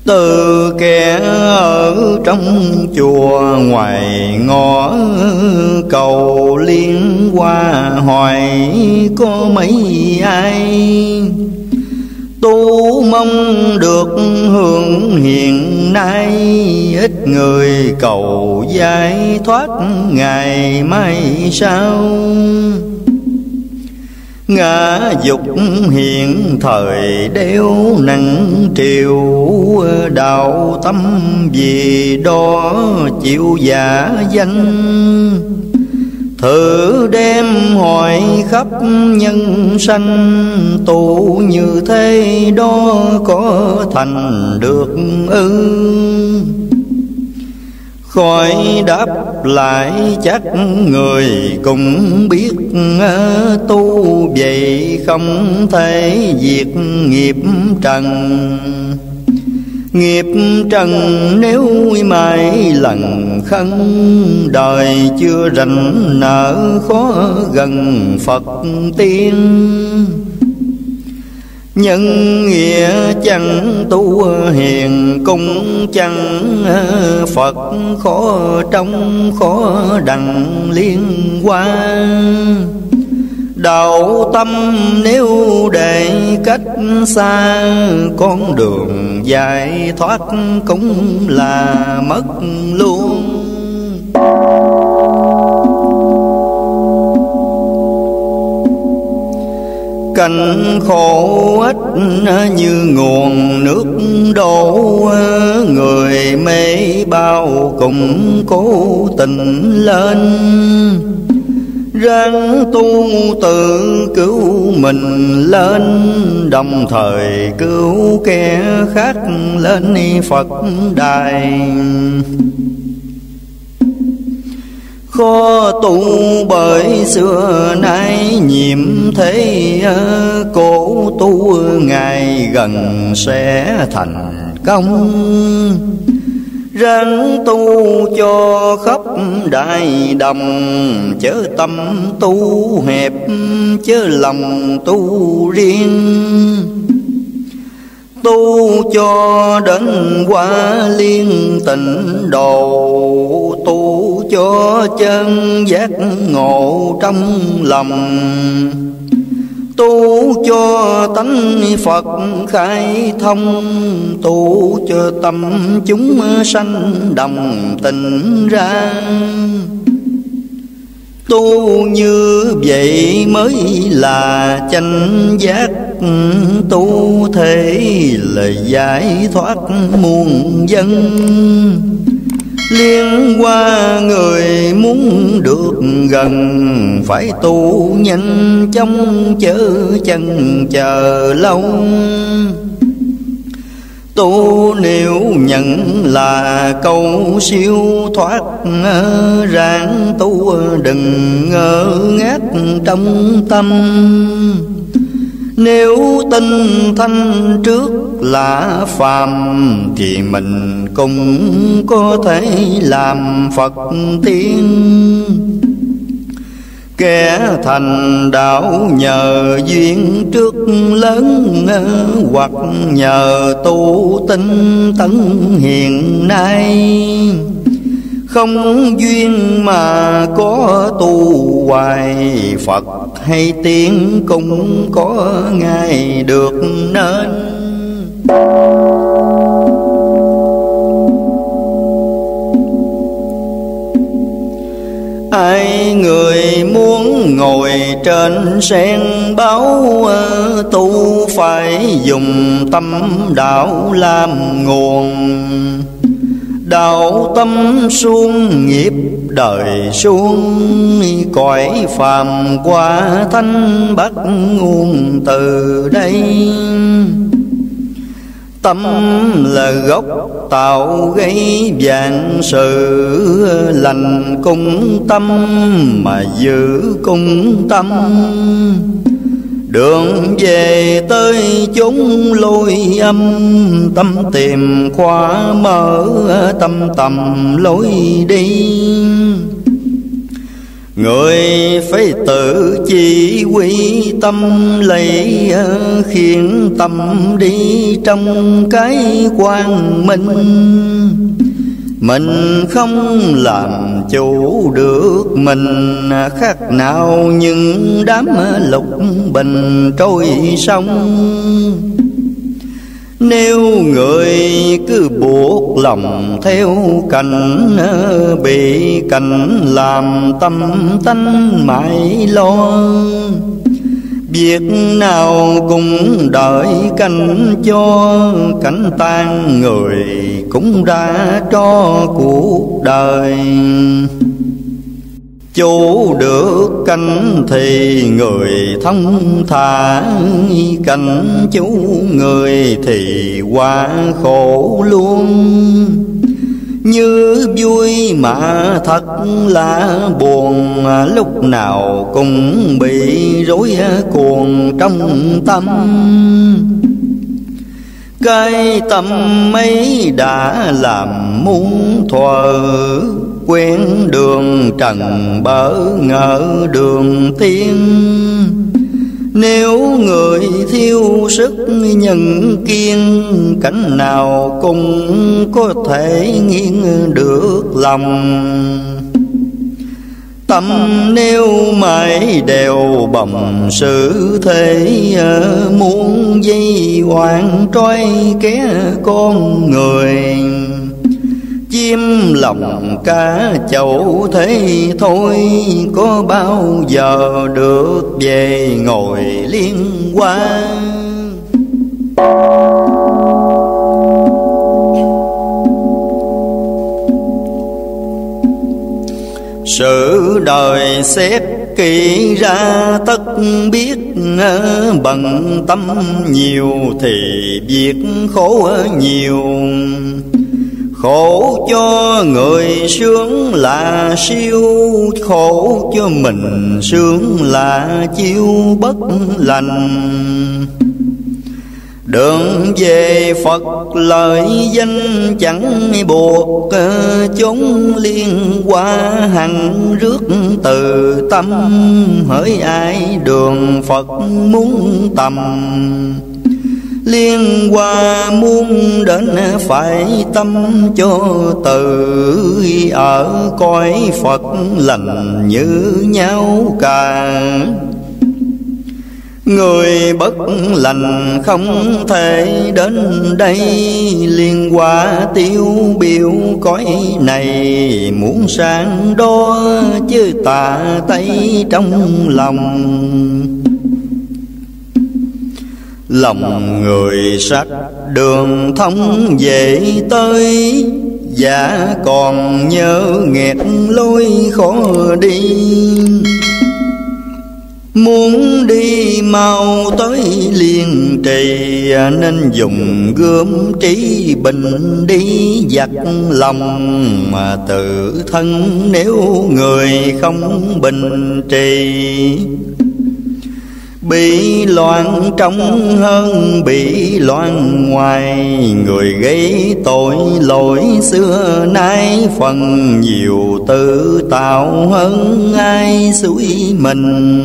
từ kẻ ở trong chùa ngoài ngõ cầu liên qua hỏi có mấy ai, tu mong được hưởng hiện nay, ít người cầu giải thoát ngày mai sau. Ngã dục hiện thời đeo nặng triều, đạo tâm vì đó chịu giả danh. Thử đem hỏi khắp nhân sanh, tu như thế đó có thành được ư? Khỏi đáp lại chắc người cũng biết, tu vậy không thể diệt nghiệp trần. Nghiệp trần nếu mãi lần khân, đời chưa rành nợ khó gần Phật tiên. Nhân nghĩa chẳng tu hiền cung chẳng, Phật khó trong khó đặng liên quan. Đạo tâm nếu để cách xa, con đường giải thoát cũng là mất luôn. Cảnh khổ ích như nguồn nước đổ, người mê bao cùng cố tình lên. Ráng tu tự cứu mình lên, đồng thời cứu kẻ khác lên Phật đài. Khó tu bởi xưa nay nhiệm thế, cố tu ngày gần sẽ thành công. Ráng tu cho khắp đại đồng, chớ tâm tu hẹp, chớ lòng tu riêng. Tu cho đến quả liên tịnh độ, tu cho chân giác ngộ trong lòng. Tu cho tánh Phật khai thông, tu cho tâm chúng sanh đồng tình ra. Tu như vậy mới là chánh giác, tu thế là giải thoát muôn dân. Liên qua người muốn được gần, phải tu nhanh chóng chớ chân chờ lâu. Tu nếu nhận là câu siêu thoát, ráng tu đừng ngơ ngác trong tâm. Nếu tinh thanh trước là phàm, thì mình cũng có thể làm Phật tiên. Kẻ thành đạo nhờ duyên trước lớn, hoặc nhờ tu tinh tấn hiện nay. Không duyên mà có tu hoài, Phật hay tiên cũng có ngày được nên. Ai người muốn ngồi trên sen báo, tu phải dùng tâm đạo làm nguồn. Đạo tâm xuống nghiệp đời xuống, cõi phàm qua thanh bắt nguồn từ đây. Tâm là gốc tạo gây vạn sự, lành cung tâm mà giữ cung tâm. Đường về tới chốn lối âm, tâm tìm khóa mở tâm tầm lối đi. Người phải tự chỉ quy tâm lấy, khiến tâm đi trong cái quang minh. Mình không làm chủ được mình, khác nào những đám lục bình trôi sông. Nếu người cứ buộc lòng theo cảnh, bị cảnh làm tâm tánh mãi lo. Việc nào cũng đợi cảnh cho, cảnh tan người cũng ra cho cuộc đời. Chủ được cảnh thì người thông thả, cảnh chủ người thì quá khổ luôn. Như vui mà thật là buồn, lúc nào cũng bị rối cuồng trong tâm. Cái tâm ấy đã làm muôn thuở, quen đường trần bỡ ngỡ đường tiên. Nếu người thiếu sức nhân kiên, cảnh nào cũng có thể nghiêng được lòng. Tâm nếu mãi đều bồng sự thế, muốn dây hoàn trói kẻ con người. Chiếm lòng cả chậu thế thôi, có bao giờ được về ngồi liên quan. Sự đời xét kỹ ra tất biết, bận tâm nhiều thì việc khổ nhiều. Khổ cho người sướng là siêu, khổ cho mình sướng là chiêu bất lành. Đường về Phật lời danh chẳng buộc, chúng liên qua hằng rước từ tâm. Hỡi ai đường Phật muốn tầm, liên qua muốn đến phải tâm cho từ. Ở cõi Phật lành như nhau cả, người bất lành không thể đến đây. Liên qua tiêu biểu cõi này, muốn sang đó chứ tà tay trong lòng. Lòng người sách đường thông về tới, dạ còn nhớ nghẹt lối khó đi. Muốn đi mau tới Liên Trì, nên dùng gươm trí bình đi giặt lòng. Mà tự thân nếu người không bình trì, bị loạn trong hơn bị loạn ngoài. Người gây tội lỗi xưa nay, phần nhiều tự tạo hơn ai suy mình.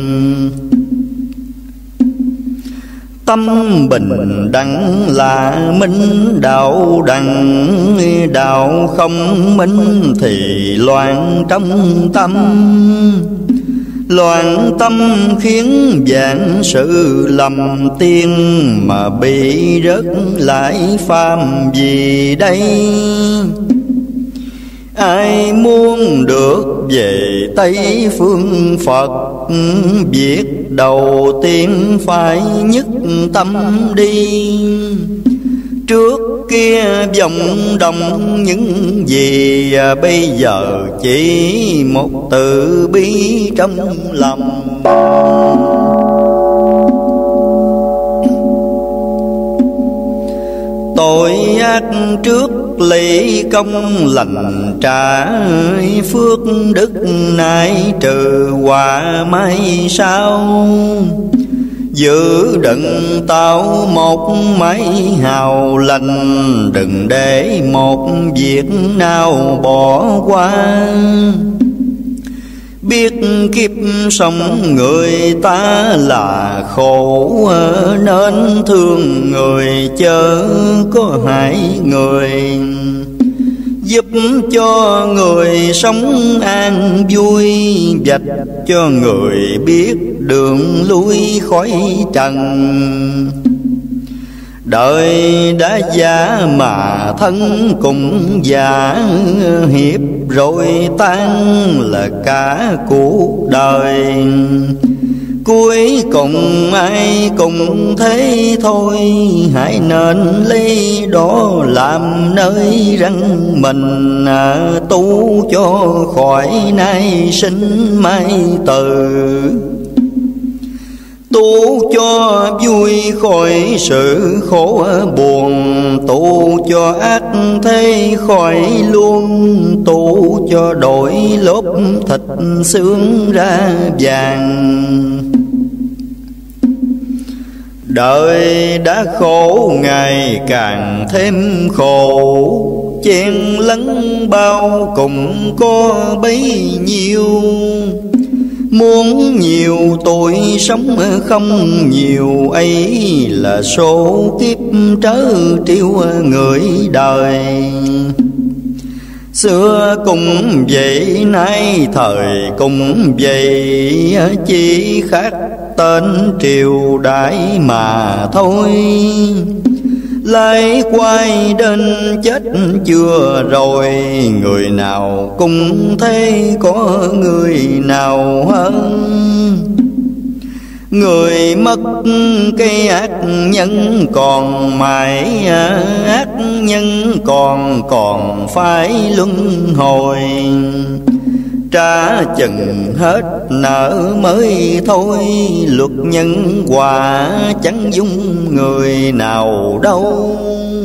Tâm bình đẳng là minh đạo đẳng, đạo không minh thì loạn trong tâm. Loạn tâm khiến vạn sự lầm tiên, mà bị rớt lại phàm gì đây. Ai muốn được về Tây phương Phật, việc đầu tiên phải nhất tâm đi. Trước kia vọng động những gì, bây giờ chỉ một từ bi trong lòng. Tội ác trước lấy công lành trả, phước đức nay trừ họa mai sau. Giữ đừng tạo một mái hào lành, đừng để một việc nào bỏ qua. Biết kiếp sống người ta là khổ, nên thương người chớ có hại người. Giúp cho người sống an vui, vạch cho người biết đường lui khỏi trần. Đời đã già mà thân cũng già, hiệp rồi tan là cả cuộc đời. Cuối cùng ai cũng thế thôi, hãy nên lấy đó làm nơi răng mình, tu cho khỏi nay sinh mai từ. Tu cho vui khỏi sự khổ buồn, tu cho ác thế khỏi luôn, tu cho đổi lốp thịt xương ra vàng. Đời đã khổ ngày càng thêm khổ, chen lấn bao cùng có bấy nhiêu. Muốn nhiều tuổi sống không nhiều, ấy là số kiếp trớ trêu người đời. Xưa cũng vậy, nay thời cũng vậy, chỉ khác tên triều đại mà thôi. lại quay đến chết chưa rồi, người nào cũng thế có người nào hơn. Người mất cái ác nhân còn mãi, ác nhân còn phải luân hồi. Trả chừng hết nợ mới thôi, luật nhân quả chẳng dung người nào đâu.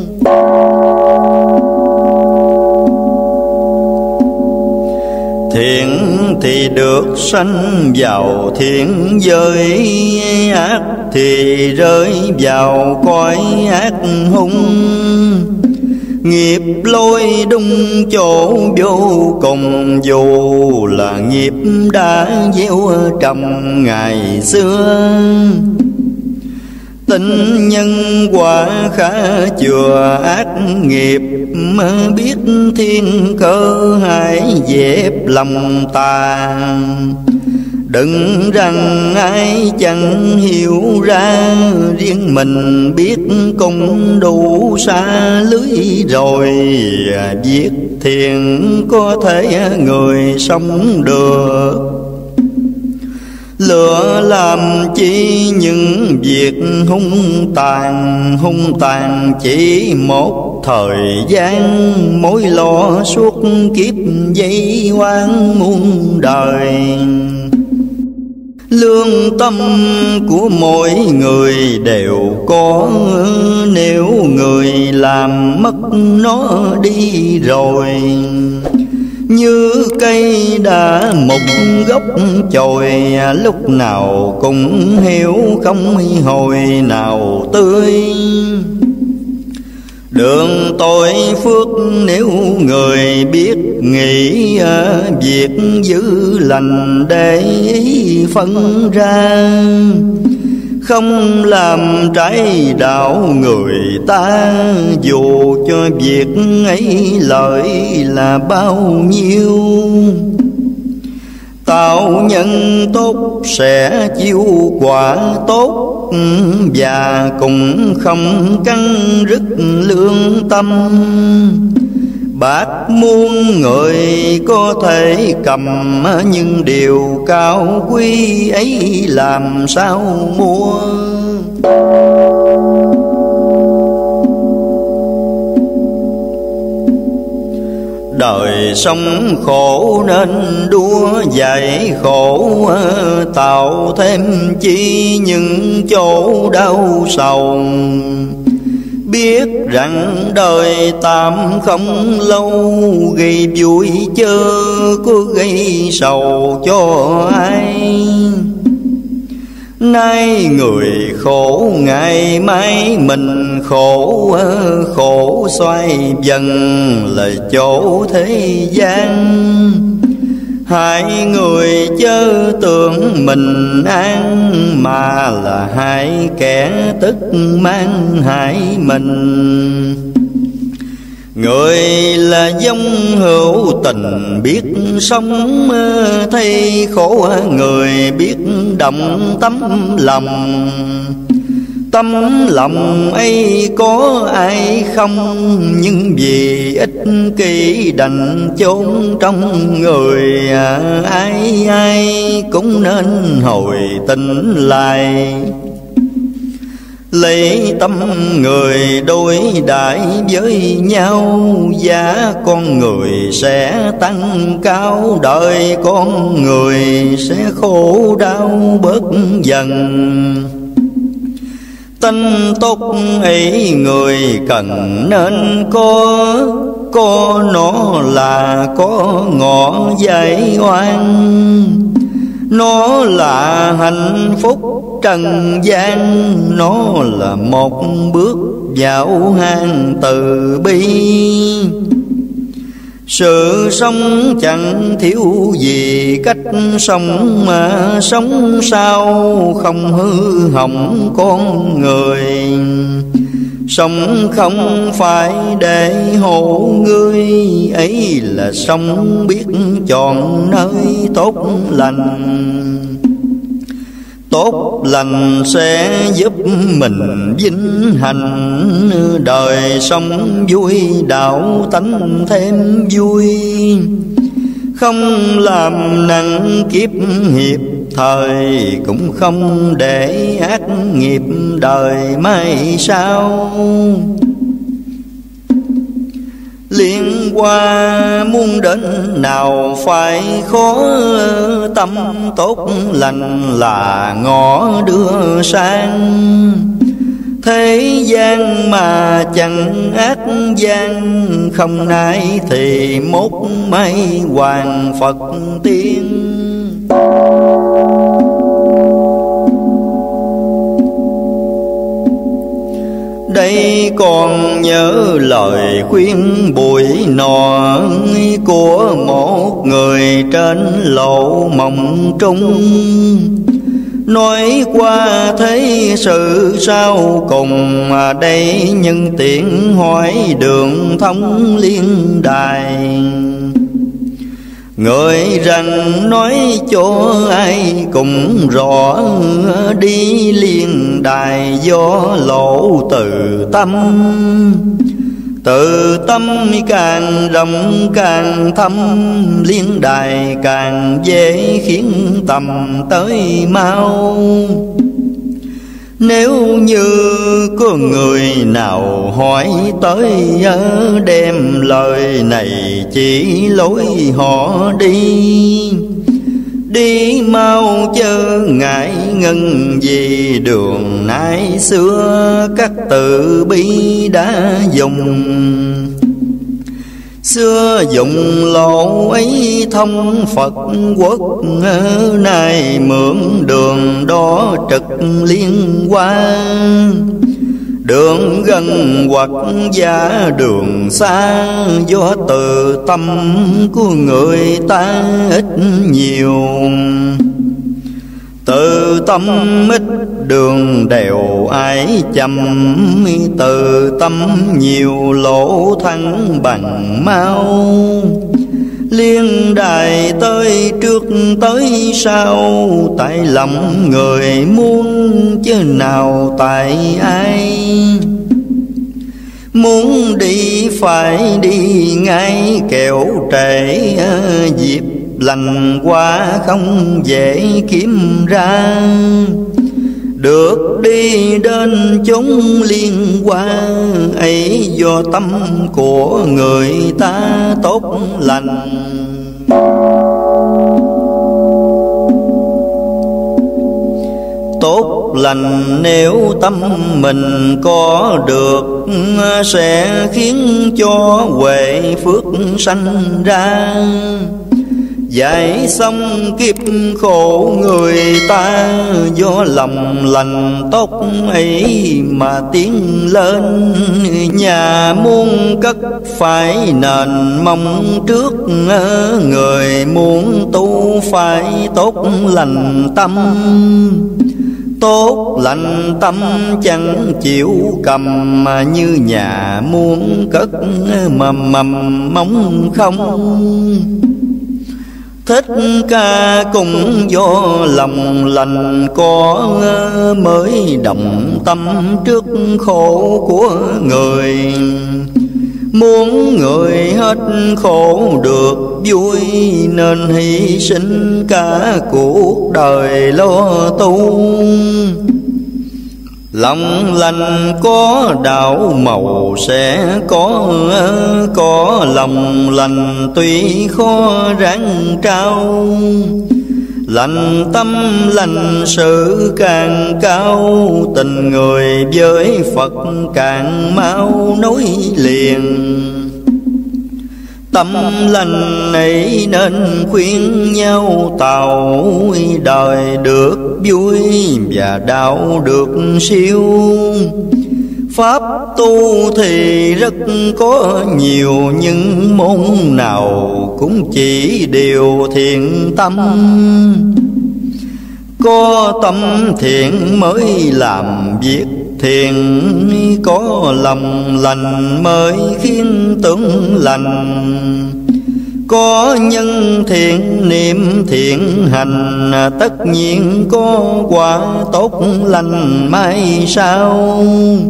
Thiện thì được sanh vào thiện giới, ác thì rơi vào cõi ác hung. Nghiệp lôi đung chỗ vô cùng, dù là nghiệp đã gieo trầm ngày xưa. Tình nhân quả khá chừa ác nghiệp, biết thiên cơ hãy dẹp lòng ta. Đừng rằng ai chẳng hiểu ra, riêng mình biết cũng đủ xa lưới rồi. Việc thiện có thể người sống được, lựa làm chi những việc hung tàn chỉ một thời gian, mối lo suốt kiếp dây oan muôn đời. Lương tâm của mỗi người đều có, nếu người làm mất nó đi rồi. Như cây đã mục gốc chồi, lúc nào cũng héo không hồi nào tươi. Đường tội phước nếu người biết nghĩ, việc dữ lành để phân ra. Không làm trái đạo người ta, dù cho việc ấy lợi là bao nhiêu. Tạo nhân tốt sẽ chịu quả tốt, và cũng không căng rứt lương tâm. Bạc muôn người có thể cầm, nhưng điều cao quý ấy làm sao mua. Đời sống khổ nên đua dạy khổ, tạo thêm chi những chỗ đau sầu. Biết rằng đời tạm không lâu, gây vui chớ có gây sầu cho ai. Nay người khổ ngày mai mình khổ, khổ xoay dần là chỗ thế gian. Hai người chớ tưởng mình an, mà là hai kẻ tức mang hại mình. Người là dông hữu tình biết sống, thấy khổ người biết động tấm lòng. Tấm lòng ấy có ai không, nhưng vì ích kỷ đành chốn trong người. Ai ai cũng nên hồi tỉnh lại, lấy tâm người đối đãi với nhau. Giá con người sẽ tăng cao, đời con người sẽ khổ đau bớt dần. Tánh tốt ấy người cần nên có nó là có ngõ giải oan. Nó là hạnh phúc trần gian, nó là một bước vào hang từ bi. Sự sống chẳng thiếu gì cách sống, mà sống sao không hư hỏng con người. Sống không phải để hộ ngươi, ấy là sống biết chọn nơi tốt lành. Tốt lành sẽ giúp mình vinh hạnh, đời sống vui đạo tánh thêm vui. Không làm nặng kiếp hiệp thời, cũng không để ác nghiệp đời mai sau. Liên qua muốn đến nào phải khó, tâm tốt lành là ngõ đưa sang. Thế gian mà chẳng ác gian, không nay thì mốt may hoàng Phật tiên. Đây còn nhớ lời khuyên buổi nọ của một người trên lộ mộng trung. Nói qua thế sự sau cùng, đây nhân tiện hỏi đường thông liên đài. Người rằng nói cho ai cũng rõ, đi liên đài do lộ từ tâm. Từ tâm càng rộng càng thâm, liên đài càng dễ khiến tầm tới mau. Nếu như có người nào hỏi tới, đem lời này chỉ lối họ đi. Đi mau chớ ngại ngần gì, đường nay xưa các từ bi đã dùng. Xưa dùng lộ ấy thông Phật quốc, nay mượn đường đó trực liên quan. Đường gần hoặc giá đường xa, do từ tâm của người ta ít nhiều. Từ tâm ít đường đều ai chậm, từ tâm nhiều lỗ thăng bằng mau. Liên đài tới trước tới sau, tại lòng người muốn chứ nào tại ai. Muốn đi phải đi ngay, kẻo trễ dịp lành qua không dễ kiếm ra. Được đi đến chốn liên hoa, ấy do tâm của người ta tốt lành. Tốt lành nếu tâm mình có được, sẽ khiến cho huệ phước sanh ra. Giải xong kiếp khổ người ta, do lòng lành tốt ấy mà tiến lên. Nhà muôn cất phải nền mong trước, người muốn tu phải tốt lành tâm. Tốt lành tâm chẳng chịu cầm, mà như nhà muôn cất mầm móng không. Thích ca cũng do lòng lành có, mới đồng tâm trước khổ của người. Muốn người hết khổ được vui, nên hy sinh cả cuộc đời lo tu. Lòng lành có đạo màu sẽ có lòng lành tuy khó ráng trao. Lành tâm lành sự càng cao, tình người với Phật càng mau nối liền. Tâm lành ấy nên khuyên nhau tạo, đời được vui và đạo được siêu. Pháp tu thì rất có nhiều, nhưng môn nào cũng chỉ điều thiện tâm. Có tâm thiện mới làm việc thiện, có lòng lành mới khiến tướng lành. Có nhân thiện niệm thiện hành, tất nhiên có quả tốt lành mai sau.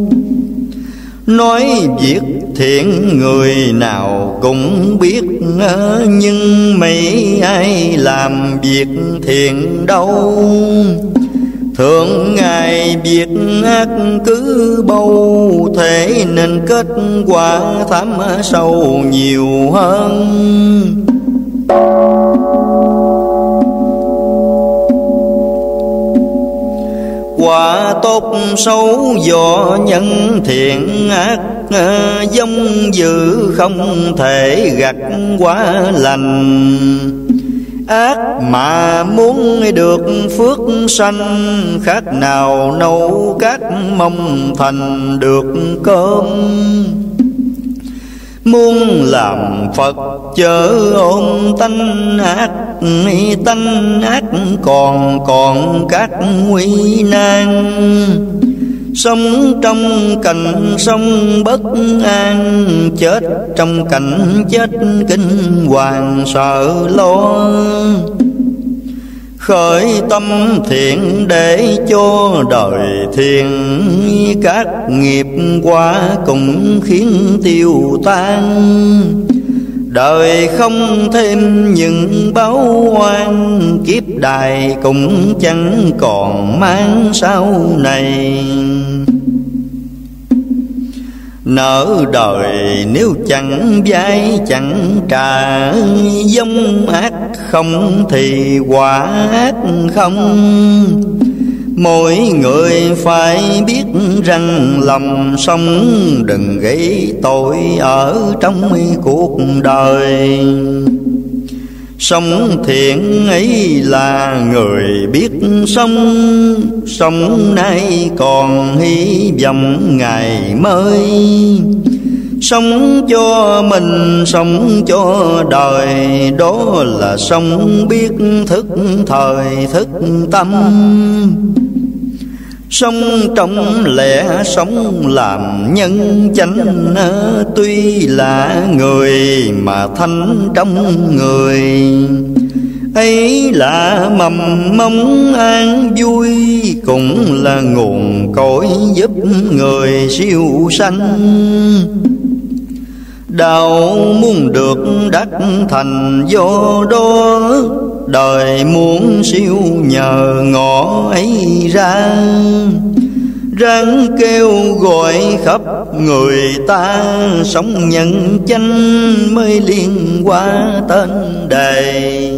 Nói việc thiện người nào cũng biết, nhưng mấy ai làm việc thiện đâu. Thường ngày việc ác cứ bâu, thế nên kết quả thảm sâu nhiều hơn. Quả tốt xấu do nhân thiện ác, giống dữ không thể gặt quả lành. Ác mà muốn được phước sanh, khác nào nấu cát mong thành được cơm. Muốn làm Phật chớ ôm tánh ác, tánh ác còn các nguy nan. Sống trong cảnh sống bất an, chết trong cảnh chết kinh hoàng sợ lo. Khởi tâm thiện để cho đời thiện, các nghiệp quả cũng khiến tiêu tan. Đời không thêm những báo oan, kiếp đài cũng chẳng còn mang sau này. Nợ đời nếu chẳng vay chẳng trả, giống ác không thì quả ác không. Mỗi người phải biết rằng lòng sống, đừng gây tội ở trong cuộc đời. Sống thiện ấy là người biết sống, sống nay còn hy vọng ngày mới. Sống cho mình, sống cho đời, đó là sống biết thức thời thức tâm. Sống trong lẽ sống làm nhân chánh, tuy là người mà thanh trong người. Ấy là mầm mống an vui, cũng là nguồn cội giúp người siêu sanh. Đạo muốn được đắc thành do đó, đời muốn siêu nhờ ngõ ấy ra. Ráng kêu gọi khắp người ta, sống nhân chánh mới liên qua tên đề.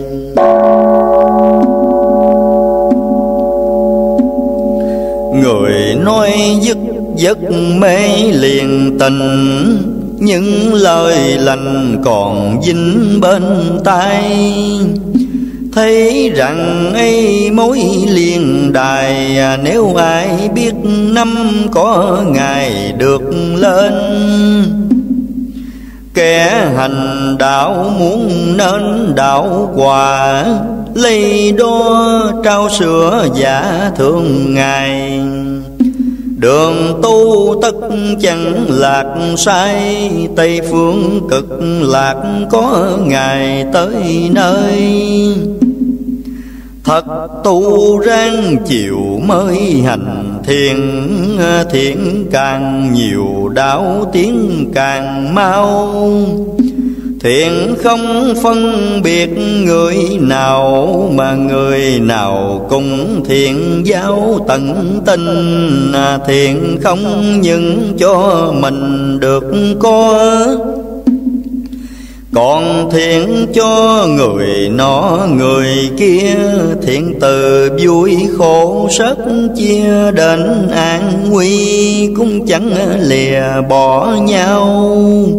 Người nói dứt giấc mê liền tình, những lời lành còn dính bên tai. thấy rằng ấy mối liên đài. Nếu ai biết năm có ngày được lên, kẻ hành đạo muốn nên đạo quả, lấy đó trao sữa giả thương ngài. Đường tu tất chẳng lạc sai, Tây phương cực lạc có ngày tới nơi. Thật tu ráng chịu mới hành thiện, thiện càng nhiều đạo tiến càng mau. Thiện không phân biệt người nào, mà người nào cũng thiện giáo tận tình. Thiện không những cho mình được có, còn thiện cho người nọ người kia. Thiện từ vui khổ rất chia, đến an nguy cũng chẳng lìa bỏ nhau.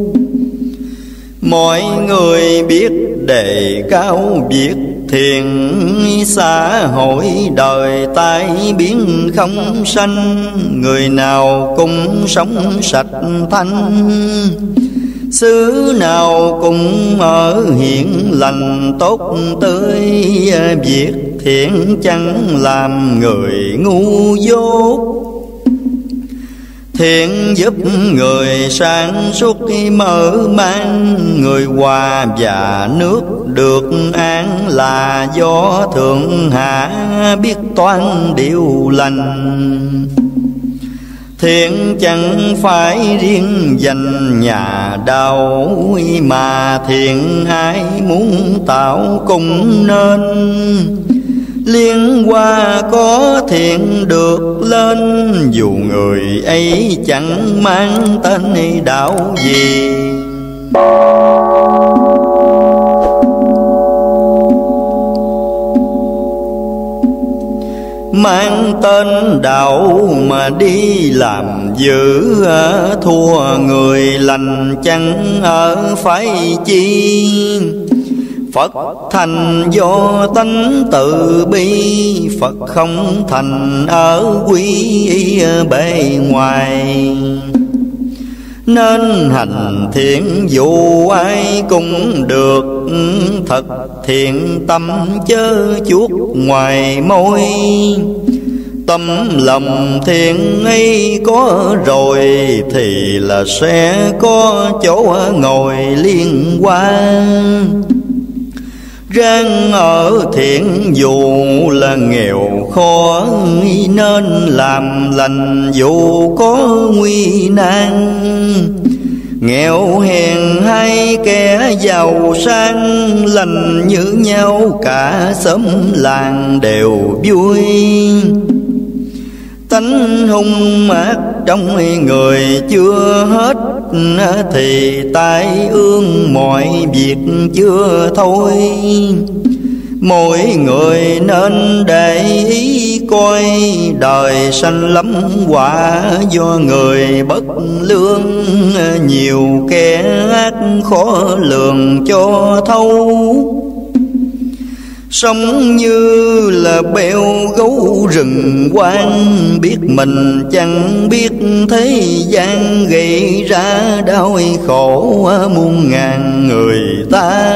Mọi người biết đề cao việc thiện, xã hội đời tai biến không sanh. Người nào cũng sống sạch thanh, xứ nào cũng ở hiển lành tốt tươi. Việc thiện chẳng làm người ngu dốt, thiện giúp người sáng suốt mở mang. Người hòa và nước được an là do thượng hạ biết toán điều lành. Thiện chẳng phải riêng dành nhà đạo, mà thiện ai muốn tạo cũng nên. Liên hoa có thiện được lên, dù người ấy chẳng mang tên đạo gì. Mang tên đạo mà đi làm dữ, thua người lành chẳng ở phải chi. Phật thành do tánh từ bi, Phật không thành ở quý bề ngoài. Nên hành thiện dù ai cũng được, thật thiện tâm chớ chuốt ngoài môi. Tâm lòng thiện ấy có rồi, thì là sẽ có chỗ ngồi liên quan. Ráng ở thiện dù là nghèo khó, nên làm lành dù có nguy nan. Nghèo hèn hay kẻ giàu sang, lành như nhau cả xóm làng đều vui. Tánh hung ác trong người chưa hết, thì tai ương mọi việc chưa thôi. Mỗi người nên để ý coi, đời sanh lắm quả do người bất lương. Nhiều kẻ ác khó lường cho thấu, sống như là beo gấu rừng quang. Biết mình chẳng biết thế gian gây ra đau khổ muôn ngàn người ta.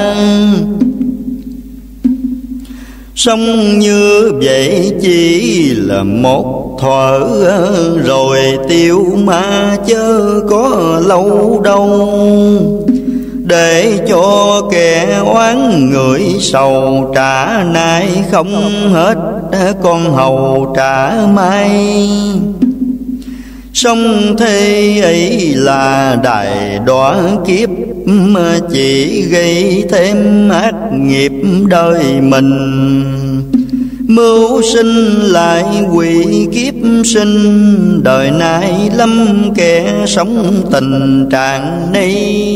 Sống như vậy chỉ là một thuở, rồi tiêu ma chớ có lâu đâu. Để cho kẻ oán người sầu, trả nay không hết con hầu trả mai. Sống thế ấy là đại đọa kiếp, chỉ gây thêm ác nghiệp đời mình. Mưu sinh lại quỷ kiếp sinh, đời nay lắm kẻ sống tình trạng này.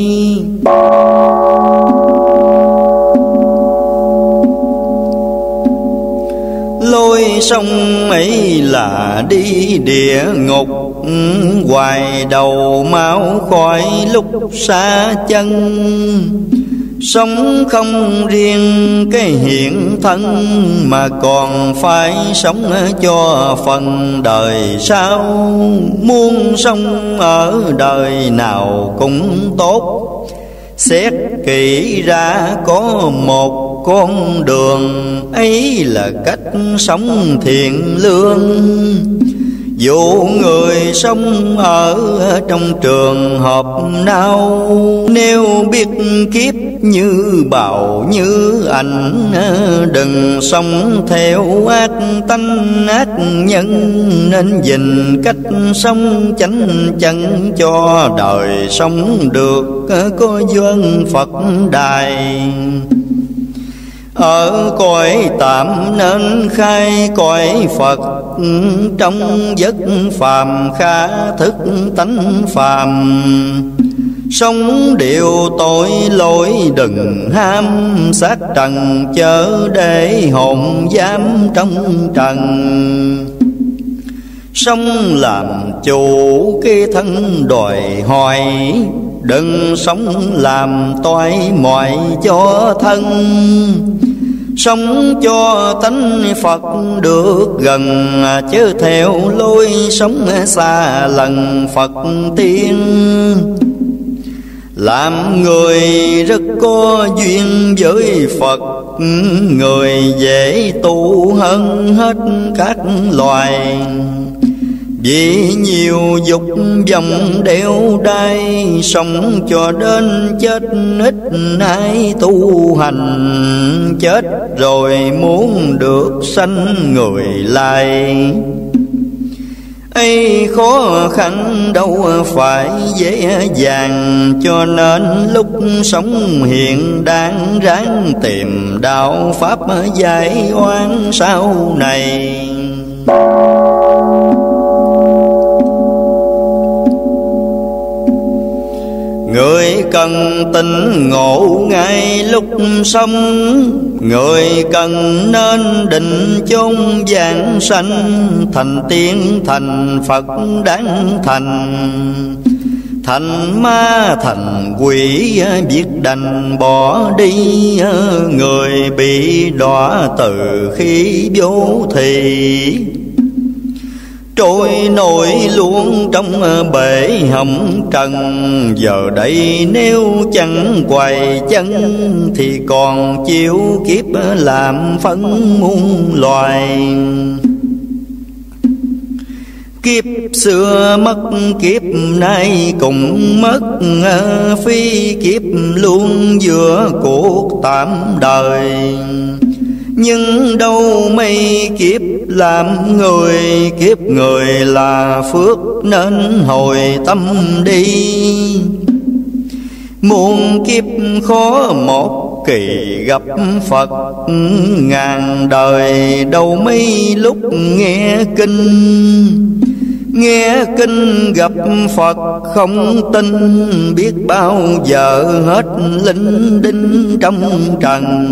Lối sông ấy là đi địa ngục, hoài đầu máu khói lúc xa chân. Sống không riêng cái hiện thân, mà còn phải sống cho phần đời sau. Muốn sống ở đời nào cũng tốt, xét kỹ ra có một con đường, ấy là cách sống thiện lương. Dù người sống ở trong trường hợp nào, nếu biết kiếp như bào như ảnh, đừng sống theo ác tánh ác nhân, nên nhìn cách sống chánh chân cho đời sống được có duyên Phật đài. Ở cõi tạm nên khai cõi Phật, trong giấc phàm khá thức tánh phàm. Sống điều tội lỗi đừng ham, xác trần chớ để hồn giam trong trần. Sống làm chủ cái thân đòi hỏi, đừng sống làm toại mọi cho thân. Sống cho tánh Phật được gần, chứ theo lối sống xa lần Phật tiên. Làm người rất có duyên với Phật, người dễ tu hơn hết các loài. Vì nhiều dục vọng đeo đai, sống cho đến chết ít ai tu hành. Chết rồi muốn được sanh người lại, ấy khó khăn đâu phải dễ dàng. Cho nên lúc sống hiện đang ráng tìm đạo pháp giải oan sau này. Người cần tỉnh ngộ ngay lúc sống, người cần nên định chốn vãng sanh. Thành tiên thành Phật đáng thành, thành ma thành quỷ biết đành bỏ đi. Người bị đọa từ khi vô thì, trôi nổi luôn trong bể hầm trần. Giờ đây nếu chẳng quay chân, thì còn chịu kiếp làm phân muôn loài. Kiếp xưa mất kiếp nay cũng mất, phi kiếp luôn giữa cuộc tạm đời. Nhưng đâu mấy kiếp làm người, kiếp người là phước nên hồi tâm đi. Muôn kiếp khó một kỳ gặp Phật, ngàn đời đâu mấy lúc nghe kinh. Nghe kinh gặp Phật không tin, biết bao giờ hết linh đinh trong trần.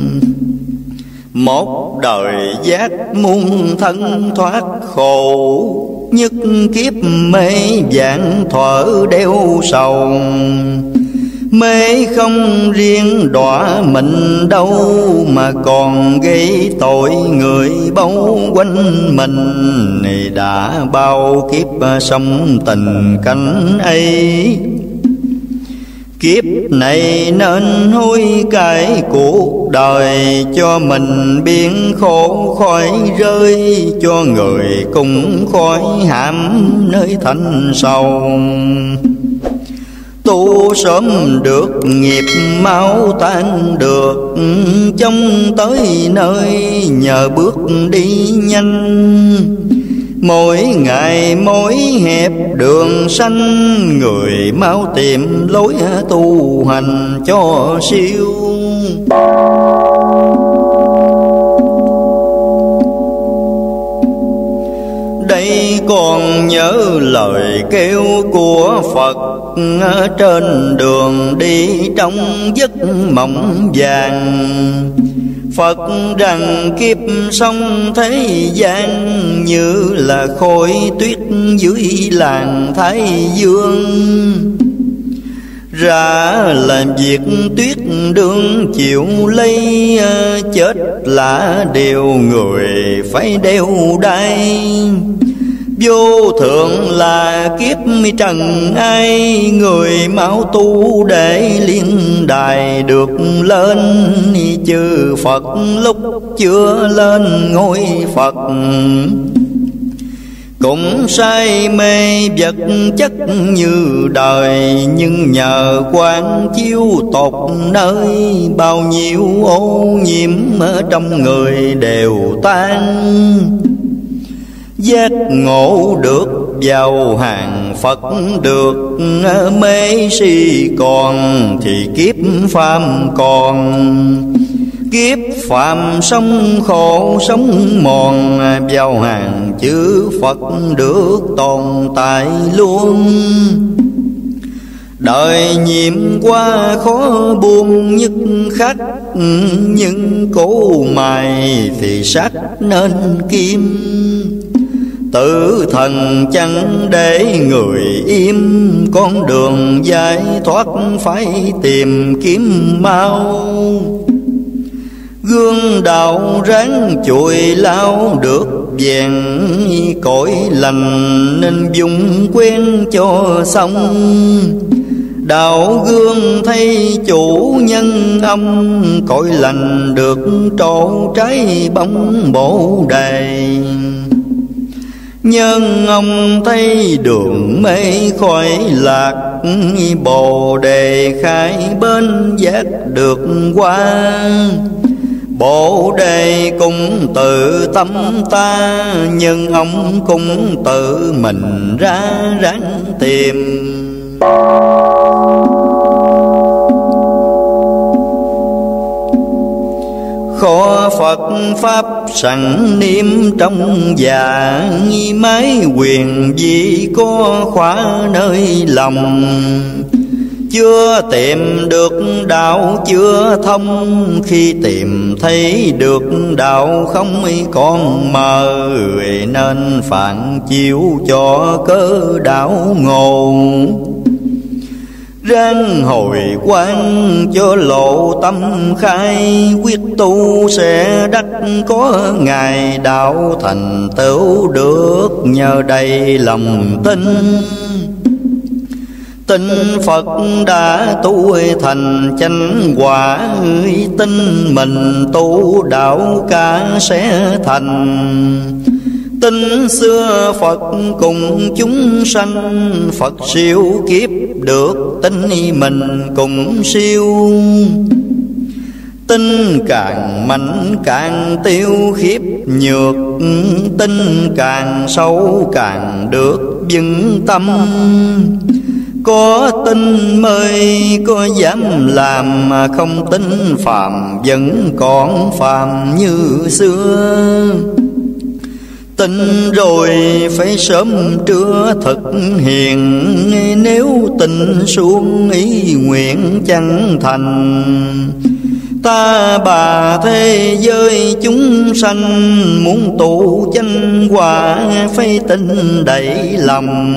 Một đời giác muôn thân thoát khổ, nhất kiếp mê vạn thuở đeo sầu. Mê không riêng đọa mình đâu, mà còn gây tội người bao quanh mình. Đã bao kiếp sống tình cảnh ấy, kiếp này nên hối cải cuộc đời. Cho mình biến khổ khỏi rơi, cho người cùng khỏi hãm nơi thanh sầu. Tu sớm được nghiệp mau tan được, trông tới nơi nhờ bước đi nhanh. Mỗi ngày mỗi hẹp đường xanh, người mau tìm lối tu hành cho siêu. Đây còn nhớ lời kêu của Phật, trên đường đi trong giấc mộng vàng. Phật rằng kiếp sống thế gian, như là khối tuyết dưới làng Thái Dương. ra làm việc tuyết đương chịu lấy, chết là điều người phải đeo đai. Vô thượng là kiếp trần ai, người mau tu để liên đài được lên. Chư Phật lúc chưa lên ngôi Phật, cũng say mê vật chất như đời. Nhưng nhờ quán chiếu tột nơi, bao nhiêu ô nhiễm ở trong người đều tan. Giác ngộ được vào hàng Phật được, mê si còn thì kiếp phàm còn. Kiếp phàm sống khổ sống mòn, vào hàng chư Phật được tồn tại luôn. Đời nhiệm qua khó buông nhất khắc, nhưng cố mài thì sắt nên kim. Tử thần chẳng để người im, con đường giải thoát phải tìm kiếm mau. Gương đạo ráng chùi lao được vẹn, cõi lành nên dùng quen cho xong. Đạo gương thay chủ nhân âm, cõi lành được trổ trái bóng Bồ Đề. Nhân ông thấy đường mê khỏi lạc, Bồ Đề khai bên giác được qua. Bồ Đề cũng tự tâm ta, nhưng ông cũng tự mình ra ráng tìm. Khó Phật Pháp sẵn niệm trong dạ, mái quyền gì có khóa nơi lòng. Chưa tìm được đạo chưa thông, khi tìm thấy được đạo không còn mờ. Nên phản chiếu cho cớ đạo ngộ, ráng hồi quán cho lộ tâm khai. Quyết tu sẽ đắc có ngày, đạo thành tựu được nhờ đầy lòng tin. Tin Phật đã tu thành chánh quả, tin mình tu đạo cả sẽ thành. Tin xưa Phật cùng chúng sanh, Phật siêu kiếp được tin mình cùng siêu. Tin càng mạnh càng tiêu khiếp nhược, tin càng sâu càng được vững tâm. Có tin mới có dám làm, không tin phàm vẫn còn phàm như xưa. Tin rồi phải sớm trưa thực hiện, nếu tin xuống ý nguyện chẳng thành. Ta bà thế giới chúng sanh, muốn tu chánh quả phải tin đầy lòng.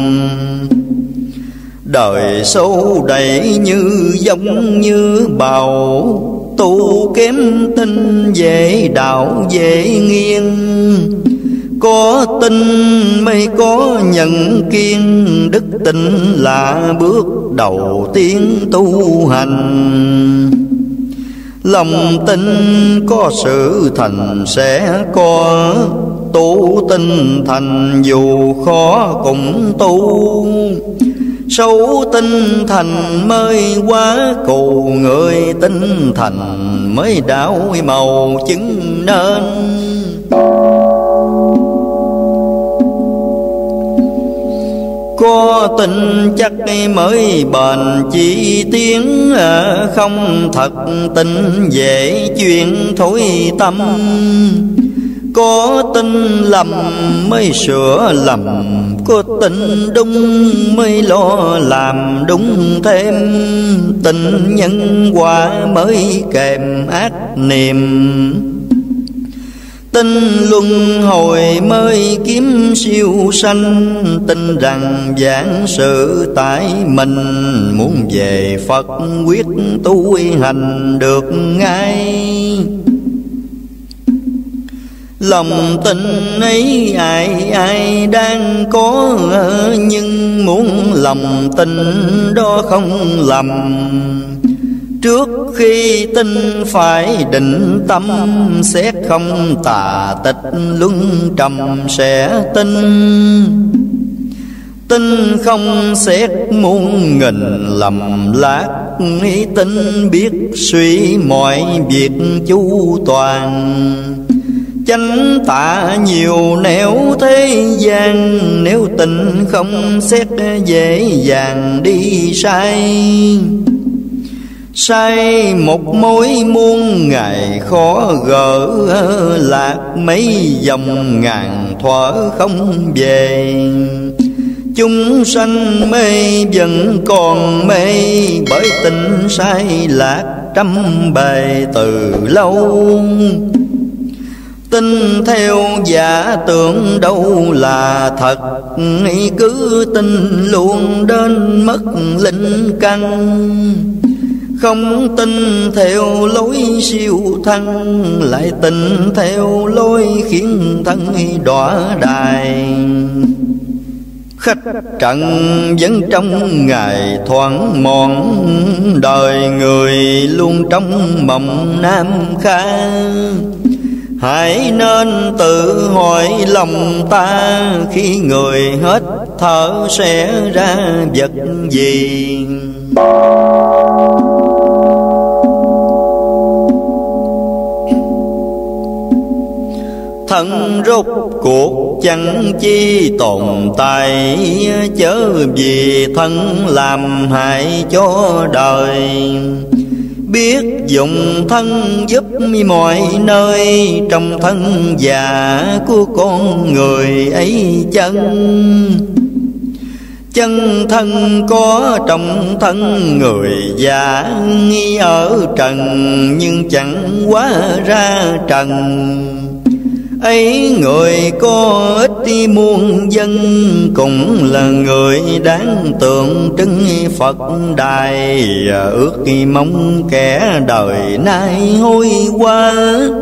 Đời sâu đầy như giống như bào, tu kém tin dễ đạo dễ nghiêng. Có tin mới có nhận kiên, đức tin là bước đầu tiên tu hành. Lòng tin có sự thành sẽ có, tu tinh thành dù khó cũng tu. Sâu tinh thành mới quá cù, người tinh thành mới đạo màu chứng nên. Có tin chắc mới bền chỉ tiếng, không thật tin dễ chuyện thối tâm. Có tin lầm mới sửa lầm, có tin đúng mới lo làm đúng thêm. Tin nhân quả mới kèm ác niệm, Tin luân hồi mới kiếm siêu sanh, tin rằng giảng sự tại mình, muốn về Phật quyết tu hành được ngay. Lòng tin ấy ai ai đang có, nhưng muốn lòng tin đó không lầm. Trước khi tin phải định tâm, xét không tà tịch luân trầm sẽ tin. Tin không xét muôn nghìn lầm lạc, tin biết suy mọi việc chu toàn. Chánh tà nhiều nẻo thế gian, nếu tin không xét dễ dàng đi sai. Sai một mối muôn ngày khó gỡ, lạc mấy dòng ngàn thuở không về. Chúng sanh mê vẫn còn mê, bởi tin sai lạc trăm bề từ lâu. Tin theo giả tưởng đâu là thật, cứ tin luôn đến mất linh căn. Không tin theo lối siêu thăng, lại tin theo lối khiến thân đọa đài. Khách trận vẫn trong ngày thoáng mòn, đời người luôn trong mộng nam kha. Hãy nên tự hỏi lòng ta, khi người hết thở sẽ ra vật gì. Thân rốt cuộc chẳng chi tồn tại, chớ vì thân làm hại cho đời. Biết dùng thân giúp mọi nơi, trong thân già của con người ấy chân. Chân thân có trong thân người già, ở trần nhưng chẳng quá ra trần. Ấy người có ít muôn dân, cũng là người đáng tượng trưng Phật đài. Ước mong kẻ đời nay hối qua,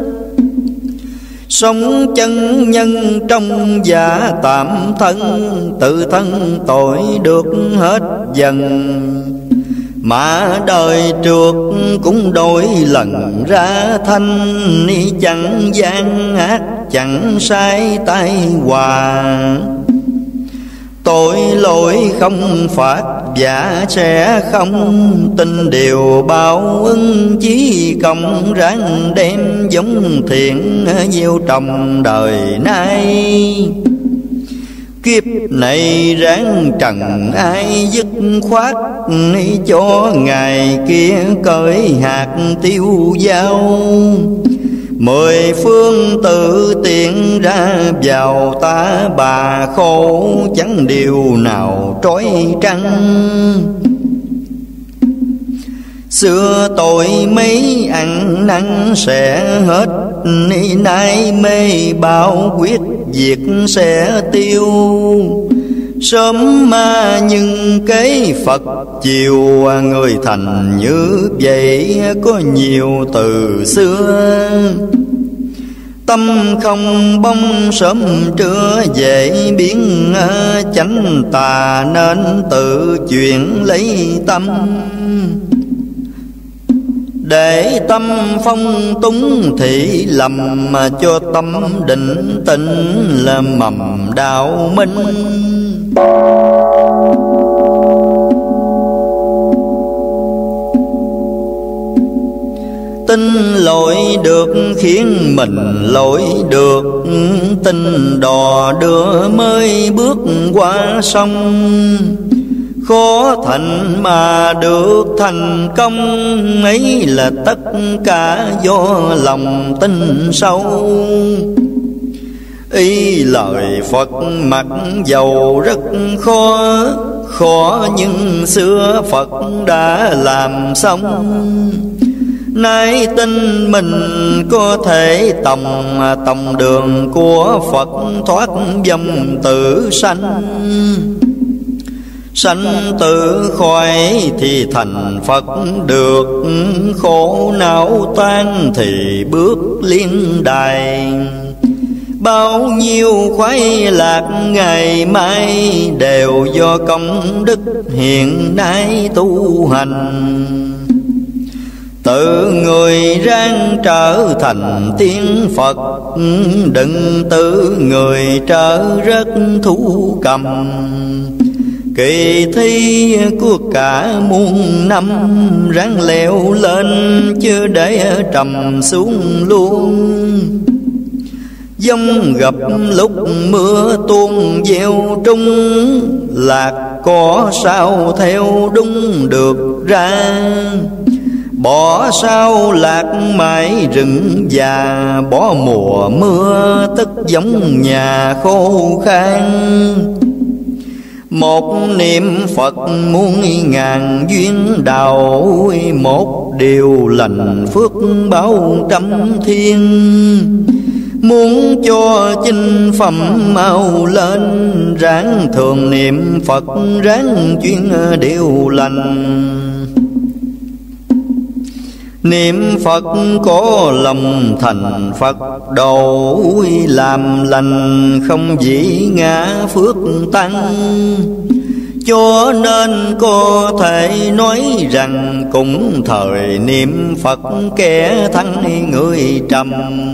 sống chân nhân trong giả tạm thân. Tự thân tội được hết dần, mà đời trượt cũng đổi lần ra thanh. Chẳng gian ác chẳng sai tai họa, tội lỗi không phạt giả sẽ không. Tin điều báo ứng chí công, ráng đem giống thiện gieo trồng đời nay. Kiếp này ráng trần ai dứt khoát, cho ngày kia cởi hạt tiêu dao. Mười phương tự tiện ra vào ta bà khổ, chẳng điều nào trói trăng. Xưa tội mấy ăn năn sẽ hết, nay mê bao quyết diệt sẽ tiêu. Sớm ma nhưng kế Phật chiều, người thành như vậy có nhiều từ xưa. Tâm không bông sớm trưa dễ biến, chánh tà nên tự chuyển lấy tâm. Để tâm phong túng thị lầm, mà cho tâm định tĩnh là mầm đạo minh. Tin lỗi được khiến mình lỗi được, tin đò đưa mới bước qua sông. Khó thành mà được thành công, ấy là tất cả do lòng tin sâu. Ý lời Phật mặc dầu rất khó, khó nhưng xưa Phật đã làm xong. Nay tin mình có thể tòng đường của Phật, thoát vòng tử sanh. Sanh tử khỏi thì thành Phật được, khổ não tan thì bước liên đài. Bao nhiêu khoái lạc ngày mai, đều do công đức hiện nay tu hành. Tự người ráng trở thành tiên Phật, đừng tự người trở rất thú cầm. Kỳ thi của cả muôn năm, ráng leo lên chứ để trầm xuống luôn. Giông gặp lúc mưa tuôn gieo trung, lạc có sao theo đúng được ra. Bỏ sao lạc mãi rừng già, bỏ mùa mưa tức giống nhà khô khan. Một niệm Phật muôn ngàn duyên đạo, một điều lành phước báo trăm thiên. Muốn cho chinh phẩm mau lên, ráng thường niệm Phật, ráng chuyên điều lành. Niệm Phật có lòng thành Phật độ, làm lành không dĩ ngã phước tăng. Cho nên có thể nói rằng, cũng thời niệm Phật kẻ thắng người trầm.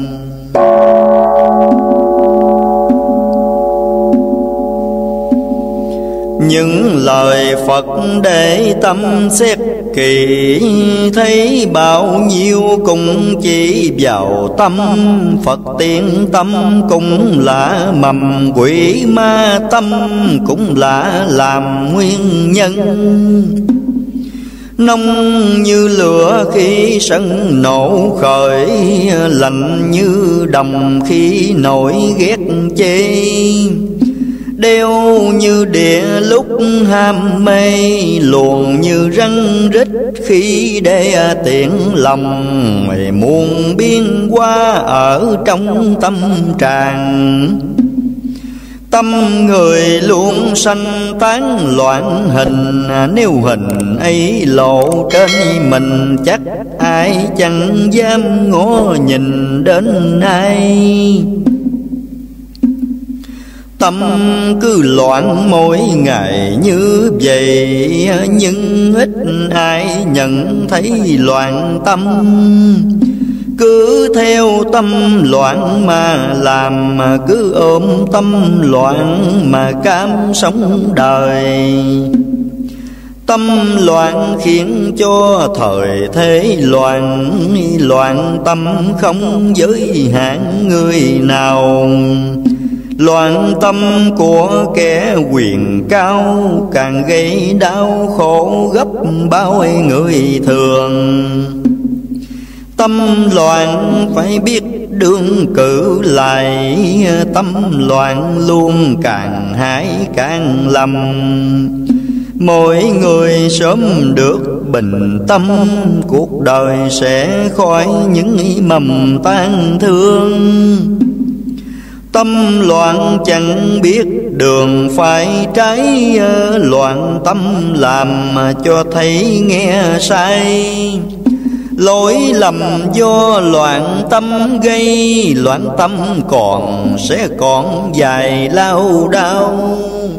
Những lời Phật để tâm xét kỳ, thấy bao nhiêu cũng chỉ vào tâm. Phật tiên tâm cũng là mầm, quỷ ma tâm cũng là làm nguyên nhân. Nông như lửa khi sân nổ khởi, lạnh như đồng khi nổi ghét chê. Đeo như địa lúc ham mê, luồn như răng rít khi để tiện lòng. Muôn biên qua ở trong tâm tràng, tâm người luôn sanh tán loạn hình. Nếu hình ấy lộ trên mình, chắc ai chẳng dám ngó nhìn đến ai. Tâm cứ loạn mỗi ngày như vậy, nhưng ít ai nhận thấy loạn tâm. Cứ theo tâm loạn mà làm, cứ ôm tâm loạn mà cam sống đời. Tâm loạn khiến cho thời thế loạn, loạn tâm không giới hạn người nào. Loạn tâm của kẻ quyền cao, càng gây đau khổ gấp bao người thường. Tâm loạn phải biết đương cử lại, tâm loạn luôn càng hại càng lầm. Mỗi người sớm được bình tâm, cuộc đời sẽ khỏi những mầm tan thương. Tâm loạn chẳng biết đường phải trái, loạn tâm làm cho thấy nghe sai. Lỗi lầm do loạn tâm gây, loạn tâm sẽ còn dài lao đao.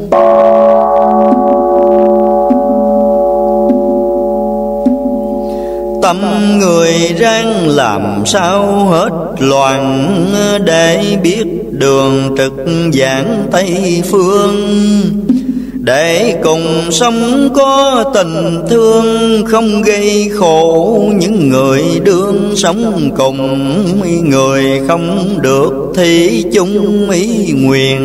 Tâm người ráng làm sao hết loạn, để biết đường trực giảng Tây phương. Để cùng sống có tình thương, không gây khổ những người đương sống cùng. Người không được thì chung ý nguyện,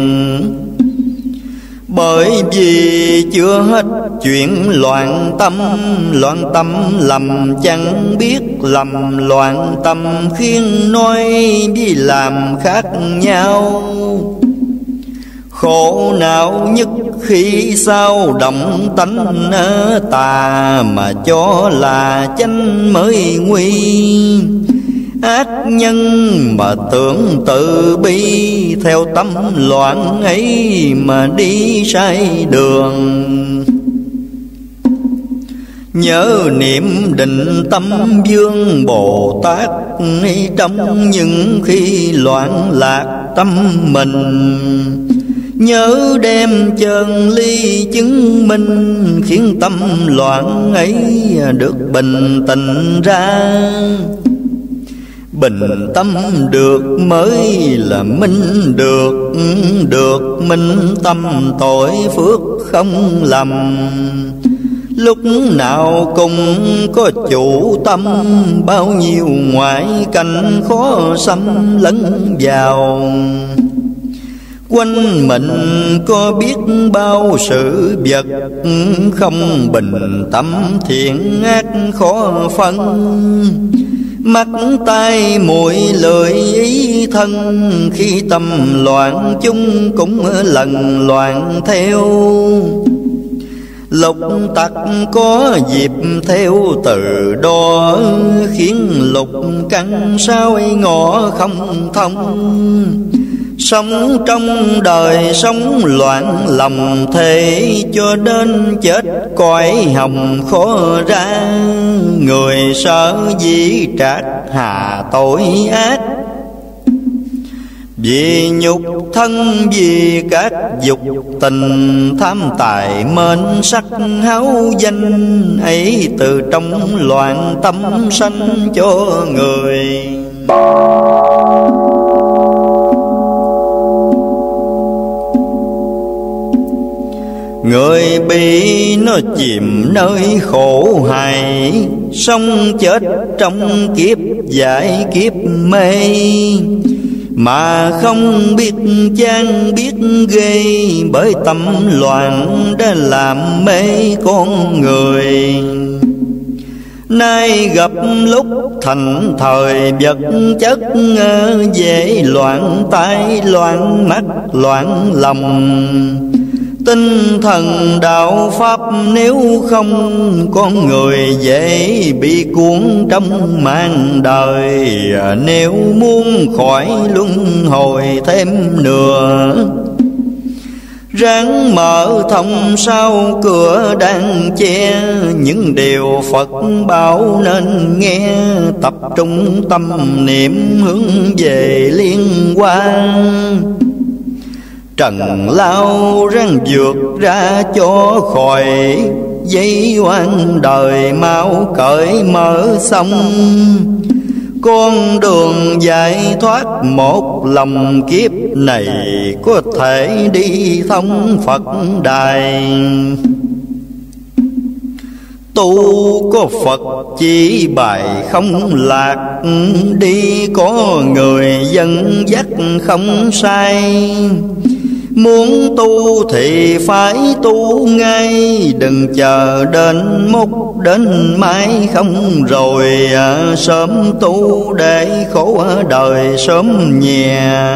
bởi vì chưa hết chuyện loạn tâm lầm chẳng biết lầm. Loạn tâm khiến nói với làm khác nhau, Khổ não nhất khi sao động tánh tà, mà cho là chánh mới nguy. Ác nhân mà tưởng tự bi, theo tâm loạn ấy mà đi sai đường. Nhớ niệm định tâm dương Bồ Tát, trong những khi loạn lạc tâm mình. Nhớ đem chân ly chứng minh, khiến tâm loạn ấy được bình tĩnh ra. Bình tâm được mới là minh được, được minh tâm tội phước không lầm. Lúc nào cũng có chủ tâm, bao nhiêu ngoại cảnh khó xâm lấn vào. Quanh mình có biết bao sự vật, không bình tâm thiện ác khó phân. Mắt tai mũi lưỡi ý thân, khi tâm loạn chúng cũng lần loạn theo. Lục tặc có dịp theo từ đó, khiến lục căn sao ngõ không thông. Sống trong đời sống loạn lòng thế, cho đến chết cõi hồng khó ra. Người sợ dĩ trách hà tội ác, vì nhục thân vì các dục tình. Tham tài mến sắc háo danh, ấy từ trong loạn tâm sanh cho người. Người bị nó chìm nơi khổ hại, sống chết trong kiếp giải kiếp mê. Mà không biết chán biết ghê, bởi tâm loạn đã làm mê con người. Nay gặp lúc thành thời vật chất, dễ loạn tai loạn mắt loạn lòng. Tinh thần đạo pháp nếu không, con người dễ bị cuốn trong màn đời. Nếu muốn khỏi luân hồi thêm nữa, ráng mở thông sau cửa đang che. Những điều Phật bảo nên nghe, tập trung tâm niệm hướng về liên quan. Trần lao răng vượt ra cho khỏi, dây oan đời mau cởi mở xong. Con đường giải thoát một lòng kiếp này, có thể đi thông Phật đài. Tu có Phật chỉ bài không lạc, đi có người dẫn dắt không sai. Muốn tu thì phải tu ngay, đừng chờ đến mốt đến mai không rồi. Sớm tu để khổ đời sớm nhẹ,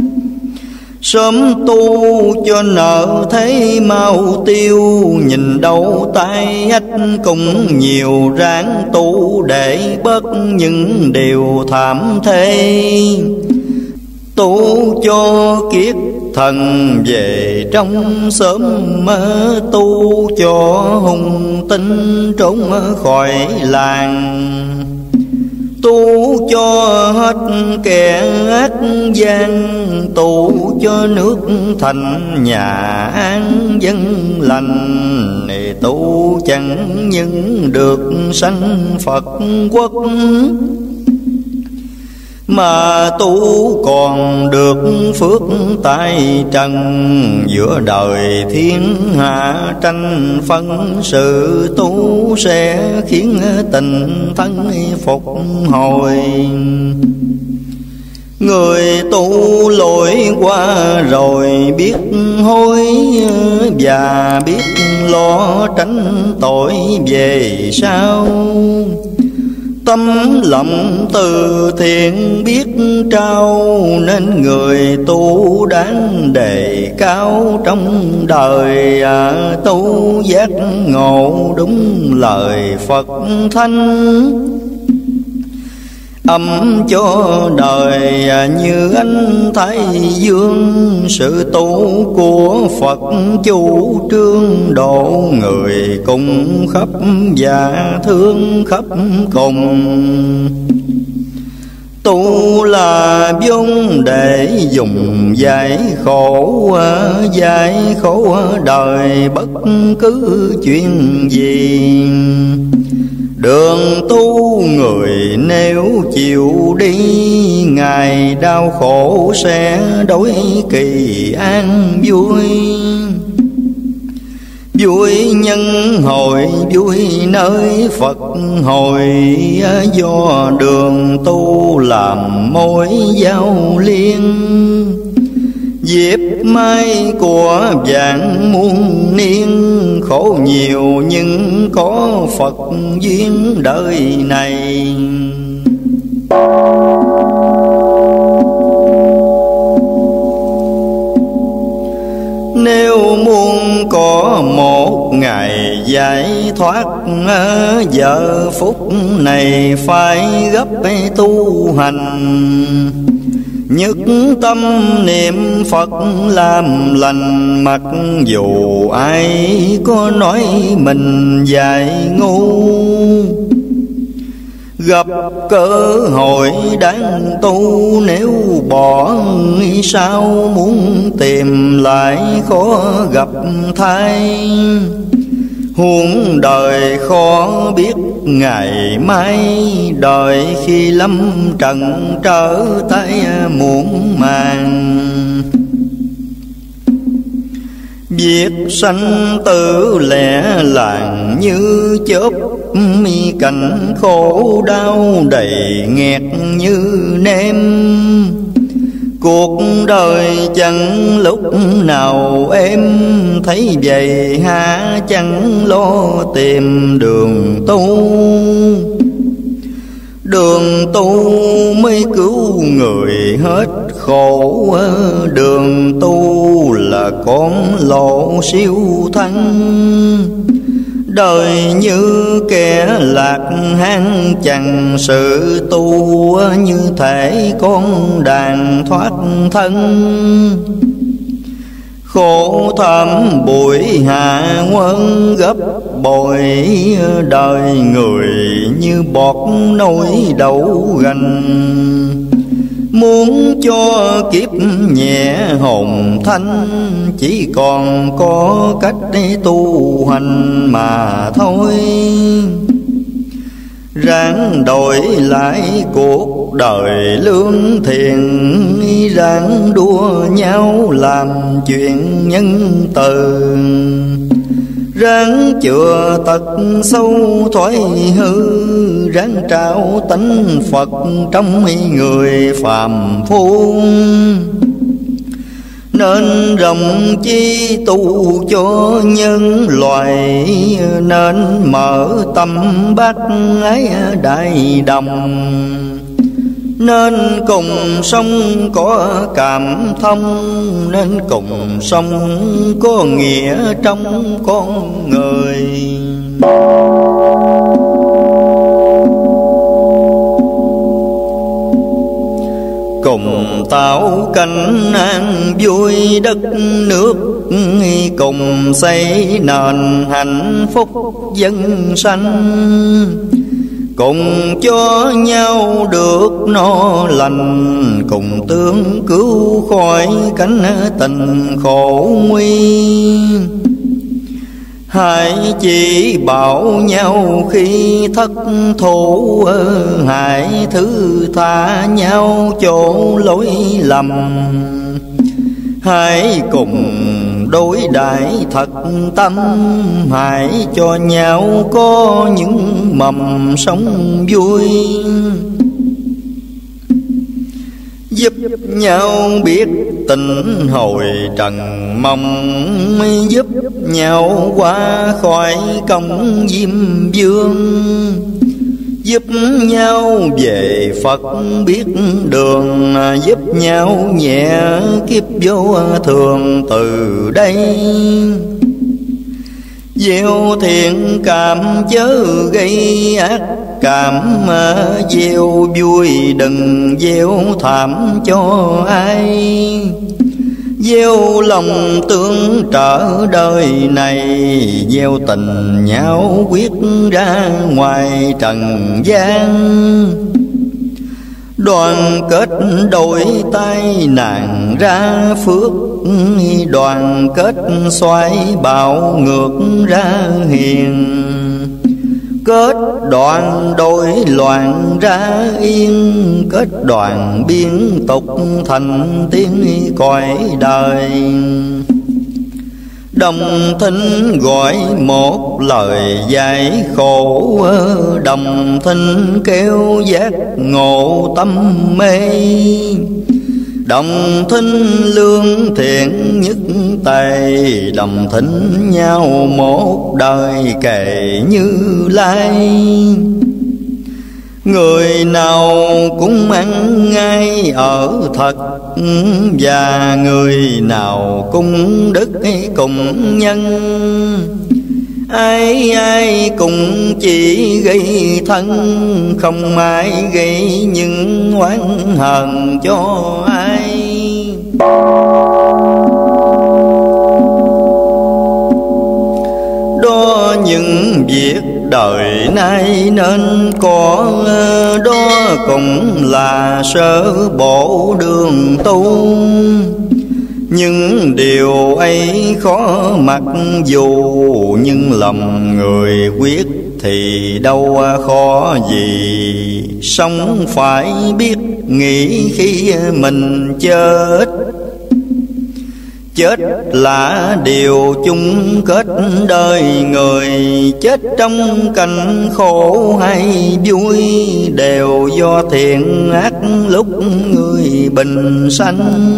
sớm tu cho nợ thế mau tiêu. Nhìn đâu tai ách cũng nhiều, ráng tu để bớt những điều thảm thế. Tu cho kiết thần về trong sớm, tu cho hung tinh trốn khỏi làng. Tu cho hết kẻ ác gian, tu cho nước thành nhà an dân lành. Này tu chẳng những được sanh Phật quốc, mà tu còn được phước tại trần. Giữa đời thiên hạ tranh phân, sự tu sẽ khiến tình thân phục hồi. Người tu lỗi qua rồi biết hối, và biết lo tránh tội về sau. Tấm lòng từ thiện biết trao, nên người tu đáng đề cao trong đời. Tu giác ngộ đúng lời Phật Thánh, ấm cho đời như ánh thái dương. Sự tu của Phật chủ trương, độ người cùng khắp và thương khắp cùng. Tu là vốn để dùng giải khổ đời bất cứ chuyện gì. Đường tu người nếu chịu đi, ngày đau khổ sẽ đổi kỳ an vui. Vui nhân hội, vui nơi Phật hội, do đường tu làm mối giao liên. Diệp mai của vạn muôn niên, khổ nhiều nhưng có Phật duyên đời này. Nếu muốn có một ngày giải thoát, giờ phút này phải gấp tu hành. Nhất tâm niệm Phật làm lành, mặc dù ai có nói mình dại ngu. Gặp cơ hội đáng tu, nếu bỏ sao muốn tìm lại khó gặp thay. Huống đời khó biết ngày mai, đời khi lâm trần trở tay muộn màng. Việc sanh tử lẻ làng như chớp, cảnh khổ đau đầy nghẹt như nêm. Cuộc đời chẳng lúc nào em, thấy vậy há chẳng lo tìm đường tu. Đường tu mới cứu người hết khổ, đường tu là con lộ siêu thắng. Đời như kẻ lạc hang chẳng, sự tu như thể con đàn thoát thân. Khổ thầm bụi hạ quân gấp bội, đời người như bọt nổi đậu gành. Muốn cho kiếp nhẹ hồn thanh, chỉ còn có cách tu hành mà thôi. Ráng đổi lại cuộc đời lương thiện, ráng đua nhau làm chuyện nhân từ. Ráng chữa tật sâu thoái hư, ráng trao tánh Phật trong người phàm phu. Nên rộng chi tu cho nhân loại, nên mở tâm bác ái đại đồng. Nên cùng sống có cảm thông, nên cùng sống có nghĩa trong con người. Cùng tạo cảnh an vui đất nước, cùng xây nền hạnh phúc dân sanh. Cùng cho nhau được no lành, cùng tương cứu khỏi cánh tình khổ nguy. Hãy chỉ bảo nhau khi thất thủ, hãy thứ tha nhau chỗ lỗi lầm. Hãy cùng đối đãi thật tâm, hãy cho nhau có những mầm sống vui. Giúp nhau biết tình hồi trần mong, giúp nhau qua khỏi công diêm vương. giúp nhau về Phật biết đường, giúp nhau nhẹ kiếp vô thường từ đây. Gieo thiện cảm chớ gây ác cảm, gieo vui đừng gieo thảm cho ai. Gieo lòng tương trợ đời này, gieo tình nhau quyết ra ngoài trần gian. Đoàn kết đổi tai nạn ra phước, đoàn kết xoay bạo ngược ra hiền. Kết đoạn đổi loạn ra yên, kết đoạn biến tục thành tiếng cõi đời. Đồng thinh gọi một lời giải khổ, đồng thinh kêu giác ngộ tâm mê. Đồng thinh lương thiện nhất tề, đồng thinh nhau một đời kể Như Lai. Người nào cũng ăn ngay ở thật, và người nào cũng đức cùng nhân. Ai ai cũng chỉ gây thân, không ai gây những oán hờn cho ai. Đó những việc đời nay nên có, đó cũng là sơ bộ đường tu. Nhưng điều ấy khó mặc dù, nhưng lòng người quyết thì đâu khó gì. Sống phải biết nghĩ khi mình chết, chết là điều chung kết đời người. Chết trong cảnh khổ hay vui, đều do thiện ác lúc người bình sanh.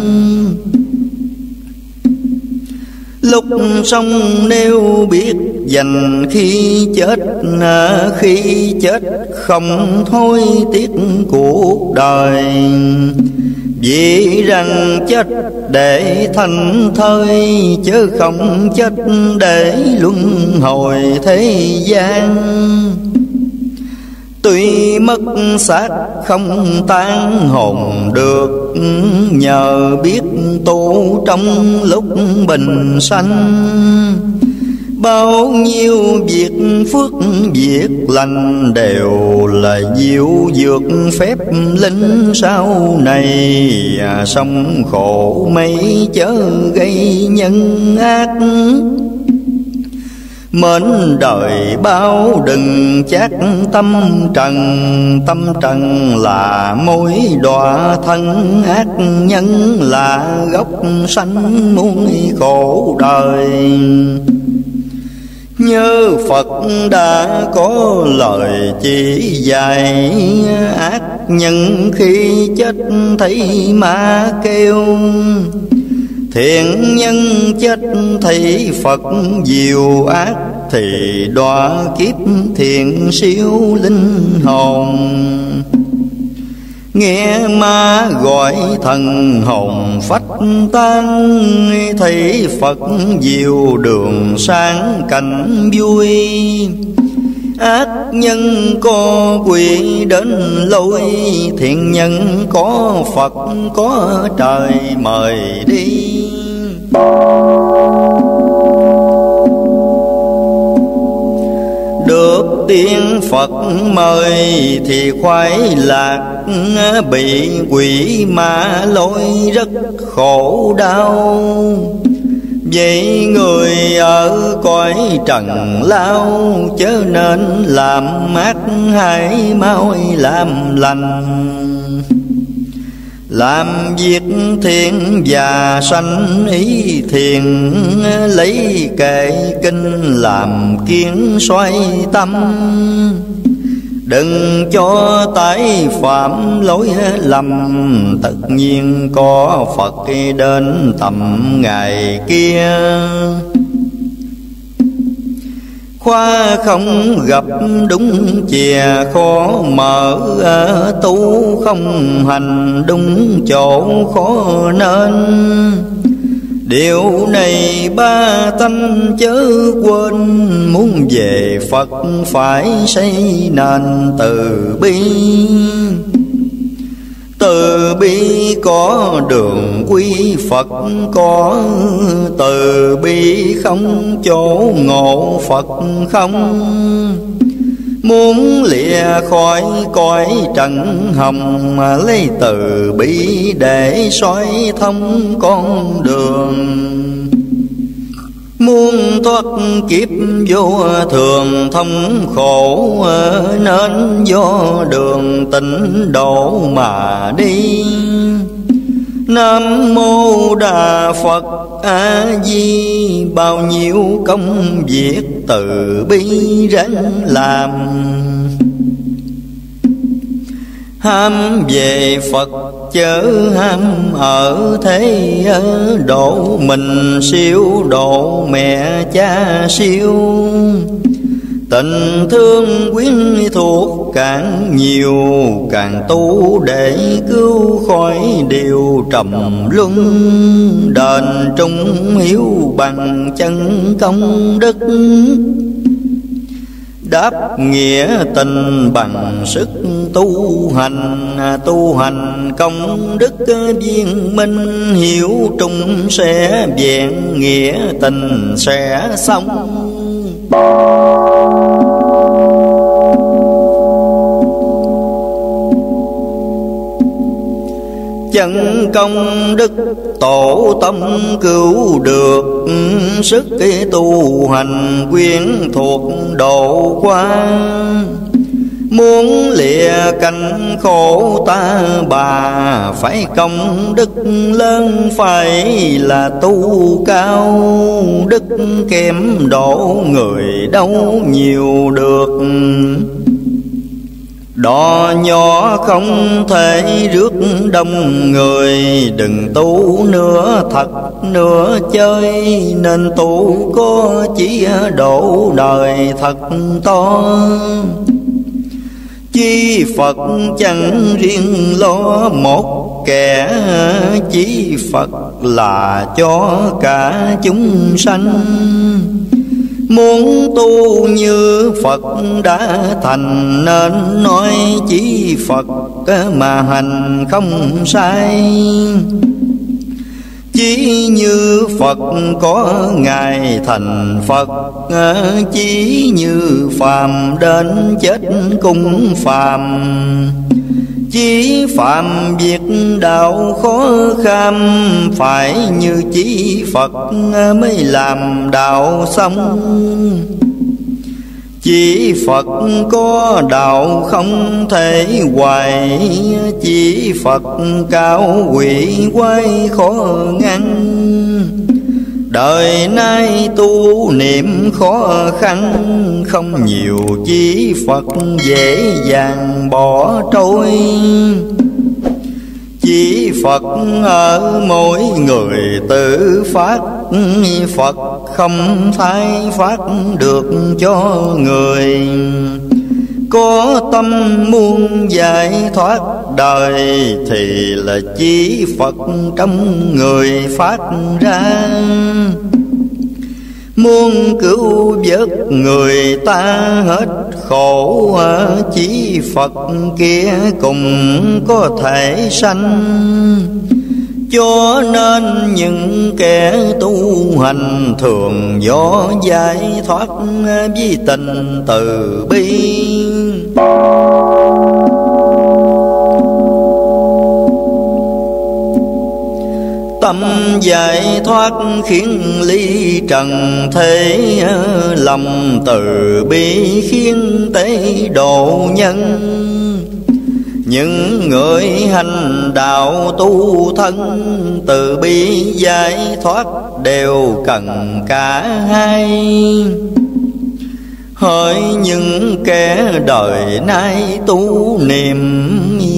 Lúc sống nếu biết dành khi chết không thôi tiếc cuộc đời. Vì rằng chết để thành thơi, chứ không chết để luân hồi thế gian. Tuy mất xác không tan hồn được, nhờ biết tu trong lúc bình sanh. Bao nhiêu việc phước việc lành, đều là diệu dược phép linh sau này. Sống khổ mấy chớ gây nhân ác, mến đời bao đừng chát tâm trần. Tâm trần là mối đọa thân, ác nhân là gốc sanh muôn khổ đời. Nhớ Phật đã có lời chỉ dạy, ác nhân khi chết thấy ma kêu. Thiện nhân chết thấy Phật diệu, ác thì đọa kiếp thiện siêu linh hồn. Nghe ma gọi thần hồn phách tan, thấy Phật diệu đường sáng cảnh vui. Ác nhân có quỷ đến lối, thiện nhân có Phật có trời mời đi. Được tiên Phật mời thì khoái lạc, bị quỷ ma lối rất khổ đau. Vậy người ở cõi trần lao, chớ nên làm ác hãy mau làm lành. Làm việc thiện và sanh ý thiền, lấy kệ kinh làm kiến xoay tâm. Đừng cho tái phạm lỗi lầm, tất nhiên có Phật đến tầm ngày kia. Khóa không gặp đúng chìa khó mở, tu không hành đúng chỗ khó nên. Điều này ba tánh chớ quên, muốn về Phật phải xây nền từ bi. Từ bi có đường quy Phật có, từ bi không chỗ ngộ Phật không. Muốn lìa khỏi cõi trần hồng, lấy từ bi để soi thông con đường. Muốn thoát kiếp vô thường thông khổ, nên do đường tịnh độ mà đi. Nam mô Đà Phật A Di, bao nhiêu công việc từ bi ráng làm. Ham về Phật chớ ham ở thế, độ mình siêu độ mẹ cha siêu. Tình thương quyến thuộc càng nhiều, càng tu để cứu khỏi điều trầm luân. Đền trung hiếu bằng chân công đức, đáp nghĩa tình bằng sức tu hành. Tu hành công đức viên minh, hiểu trung sẽ vẹn, nghĩa tình sẽ xong. Chân công đức tổ tâm cứu được, sức tu hành quyến thuộc độ qua. Muốn lìa cảnh khổ ta bà, phải công đức lớn phải là tu cao. Đức kém độ người đâu nhiều được, đò nhỏ không thể rước đông người. Đừng tu nửa thật nửa chơi, nên tu có chỉ độ đời thật to. Chi Phật chẳng riêng lo một kẻ, chỉ Phật là cho cả chúng sanh. Muốn tu như Phật đã thành, nên nói chỉ Phật mà hành không sai. Chỉ như Phật có Ngài thành Phật, chỉ như phàm đến chết cũng phàm. Chỉ phạm việc đạo khó kham, phải như chỉ Phật mới làm đạo xong. Chỉ Phật có đạo không thể hoài, chỉ Phật cao quỷ quái khó ngăn. Đời nay tu niệm khó khăn, không nhiều chỉ Phật dễ dàng bỏ trôi. Chỉ Phật ở mỗi người tự phát, Phật không thay phát được cho người. Có tâm muốn giải thoát đời, thì là chỉ Phật trong người phát ra. Muốn cứu vớt người ta hết khổ, chỉ Phật kia cùng có thể sanh. Cho nên những kẻ tu hành thường do giải thoát với tình từ bi. Tâm giải thoát khiến ly trần thế, lòng từ bi khiến tế độ nhân. Những người hành đạo tu thân, từ bi giải thoát đều cần cả hai. Hỡi những kẻ đời nay tu niệm,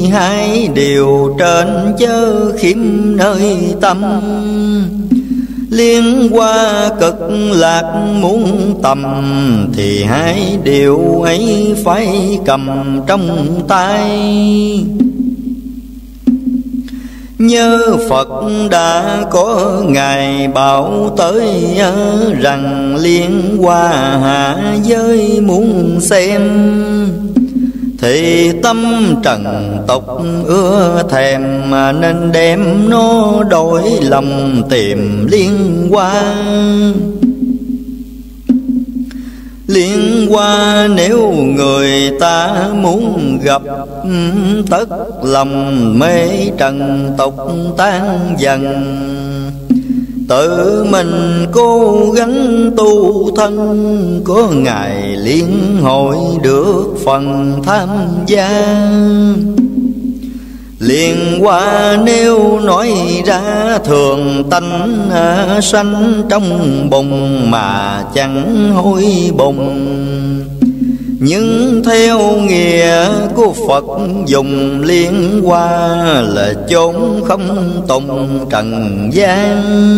hai điều trên chớ khiêm nơi tâm. Liên qua cực lạc muốn tầm, thì hai điều ấy phải cầm trong tay. Nhớ Phật đã có ngài bảo tới, rằng liên hoa hạ giới muốn xem, thì tâm trần tục ưa thèm, nên đem nó đổi lòng tìm liên hoa. Liên hoa nếu người ta muốn gặp, tất lòng mê trần tục tan dần. Tự mình cố gắng tu thân, có ngày liên hội được phần tham gia. Liên hoa nếu nói ra thường tánh, sanh trong bụng mà chẳng hối bụng. Nhưng theo nghĩa của Phật dùng liên hoa, là chốn không tùng trần gian.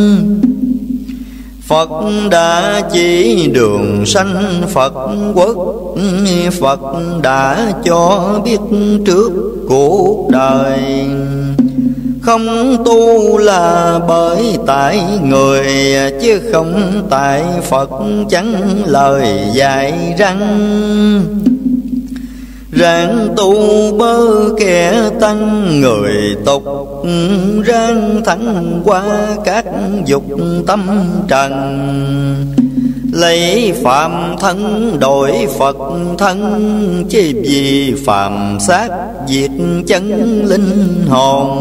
Phật đã chỉ đường sanh Phật quốc, Phật đã cho biết trước cuộc đời. Không tu là bởi tại người, chứ không tại Phật chẳng lời dạy răng. Ráng tu bơ kẻ tăng người tục, ráng thắng qua các dục tâm trần. Lấy phạm thân đổi Phật thân, chỉ vì phạm sát diệt chân linh hồn.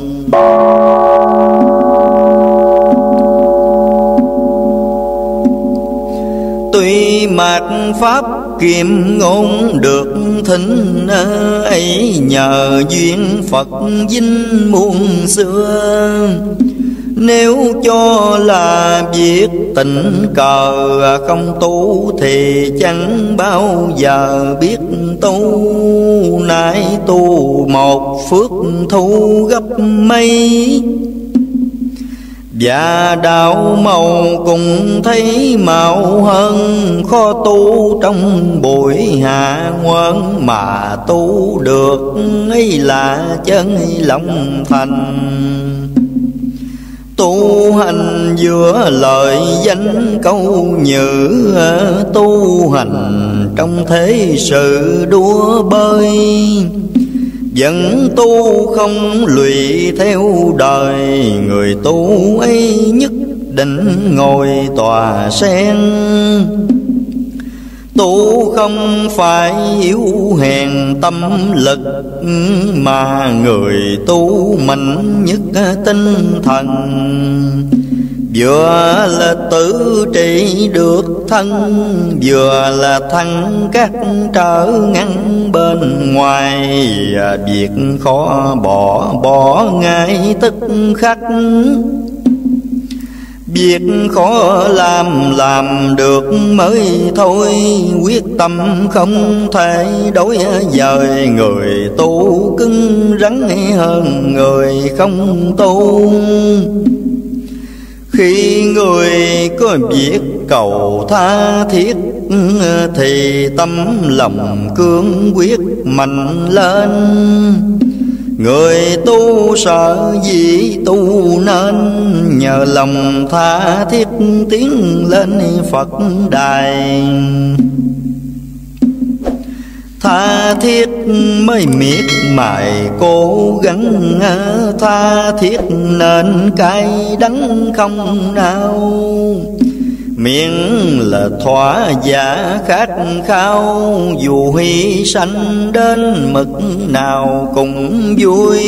Tuy mạt pháp kiệm ngôn được thính, ấy nhờ duyên Phật vinh muôn xưa. Nếu cho là việc tình cờ, không tu thì chẳng bao giờ biết tu. Nay tu một phước thu gấp mấy, và đạo màu cùng thấy màu hơn. Khó tu trong buổi hạ ngoan, mà tu được ấy là chân lòng thành. Tu hành giữa lời danh câu nhữ, tu hành trong thế sự đua bơi. Vẫn tu không lụy theo đời, người tu ấy nhất định ngồi tòa sen. Tu không phải yếu hèn tâm lực, mà người tu mạnh nhất tinh thần. Vừa là tự trị được thân, vừa là thắng các trở ngăn bên ngoài. Việc khó bỏ ngay tức khắc, việc khó làm được mới thôi. Quyết tâm không thể đối dời, người tu cứng rắn hơn người không tu. Khi người có việc cầu tha thiết, thì tâm lòng cương quyết mạnh lên. Người tu sợ gì tu nên, nhờ lòng tha thiết tiến lên Phật đài. Tha thiết mới miệt mài cố gắng, tha thiết nên cay đắng không nào. Miệng là thỏa dạ khát khao, dù hy sanh đến mực nào cũng vui.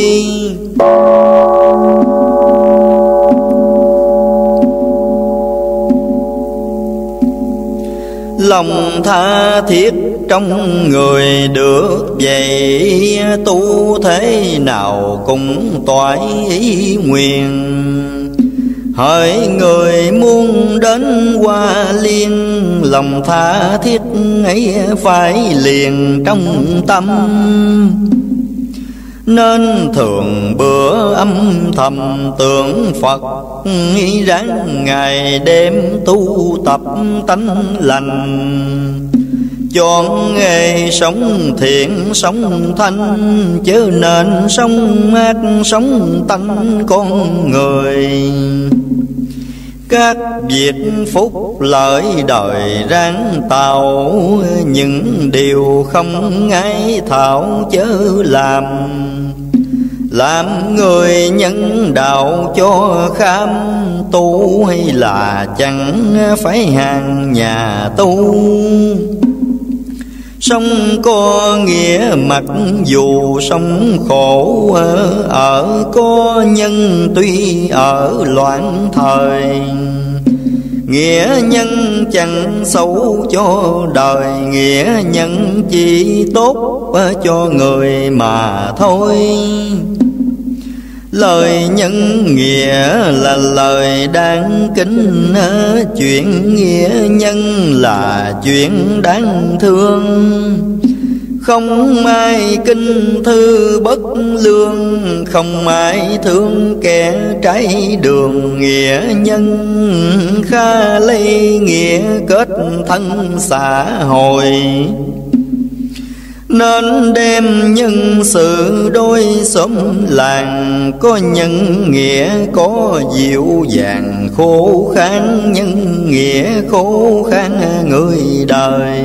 Lòng tha thiết trong người được vậy, tu thế nào cũng toại ý nguyện. Hỡi người muốn đến Hoa Liên, lòng tha thiết ấy phải liền trong tâm. Nên thường bữa âm thầm tưởng Phật, ráng ngày đêm tu tập tánh lành. Chọn nghề sống thiện sống thanh, chớ nên sống ác sống tánh con người. Các việc phúc lợi đời ráng tạo, những điều không ngái thảo chớ làm. Làm người nhân đạo cho kham tu, hay là chẳng phải hàng nhà tu. Sống có nghĩa mặc dù sống khổ, ở có nhân tuy ở loạn thời. Nghĩa nhân chẳng xấu cho đời, nghĩa nhân chỉ tốt cho người mà thôi. Lời nhân nghĩa là lời đáng kính, chuyện nghĩa nhân là chuyện đáng thương. Không ai kinh thư bất lương, không ai thương kẻ trái đường. Nghĩa nhân kha lây nghĩa kết thân xã hội, nên đem nhân sự đôi xóm làng. Có nhân nghĩa có dịu dàng, khô khan nhân nghĩa khô khan người đời.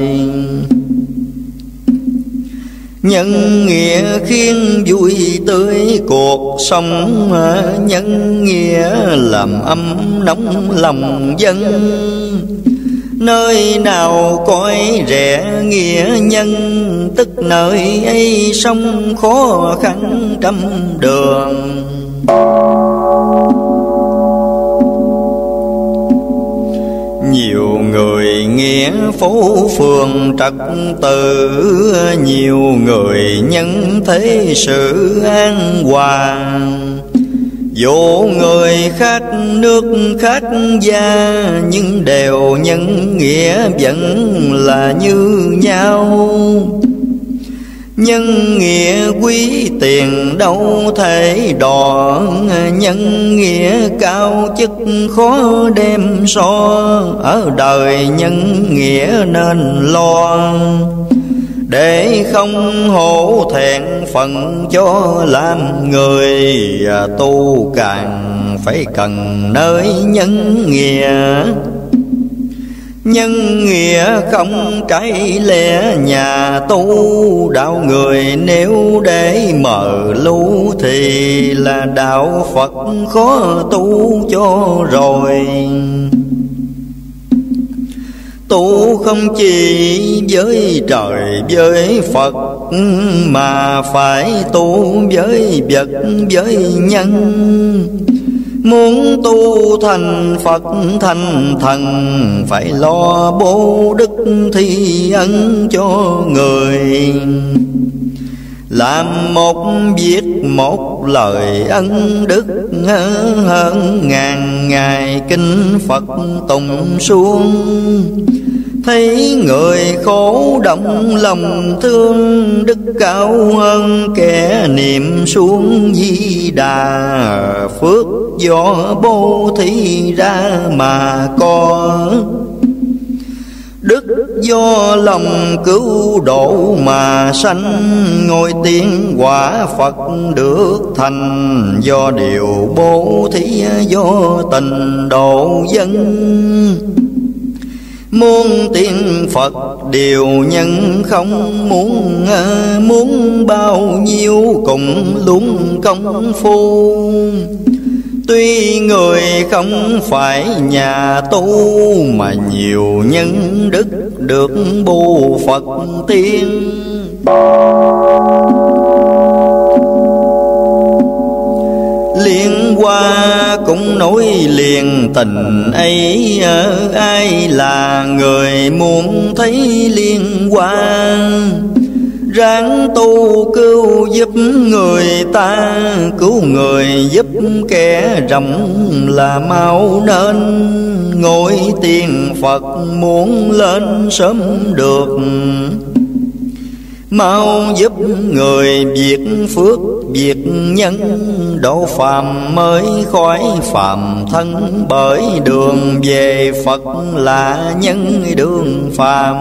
Nhân nghĩa khiến vui tươi cuộc sống, nhân nghĩa làm ấm nóng lòng dân. Nơi nào cõi rẻ nghĩa nhân, tức nơi ấy sống khó khăn trăm đường. Nhiều người nghĩa phố phường trật tự, nhiều người nhân thế sự an hòa. Dỗ người khác nước khác gia, nhưng đều nhân nghĩa vẫn là như nhau. Nhân nghĩa quý tiền đâu thể đo, nhân nghĩa cao chức khó đem so. Ở đời nhân nghĩa nên lo, để không hổ thẹn phận cho làm người. Tu càng phải cần nơi nhân nghĩa. Nhân nghĩa không trái lẽ nhà tu, đạo người nếu để mờ lưu thì là đạo Phật khó tu cho rồi. Tu không chỉ với trời với Phật, mà phải tu với vật với nhân. Muốn tu thành Phật thành thần, phải lo bố đức thi ân cho người. Làm một việc một lời ân đức, hơn ngàn ngày kinh Phật tùng xuống. Thấy người khổ động lòng thương, đức cao hơn kẻ niệm xuống Di Đà. Phước do bố thí ra mà có, đức do lòng cứu độ mà sanh. Ngôi tiên quả Phật được thành, do điều bố thí do tình độ dân. Muôn tiên Phật điều nhân không, muốn bao nhiêu cùng luôn công phu. Tuy người không phải nhà tu, mà nhiều nhân đức được bù Phật tiên. Liên Hoa cũng nối liền tình ấy, ai là người muốn thấy Liên Hoa. Ráng tu cứu giúp người ta, cứu người giúp kẻ rộng là mau nên. Ngôi tiền Phật muốn lên sớm được, mau giúp người việc phước việc nhân, độ phàm mới khỏi phàm thân. Bởi đường về Phật là nhân đường phàm.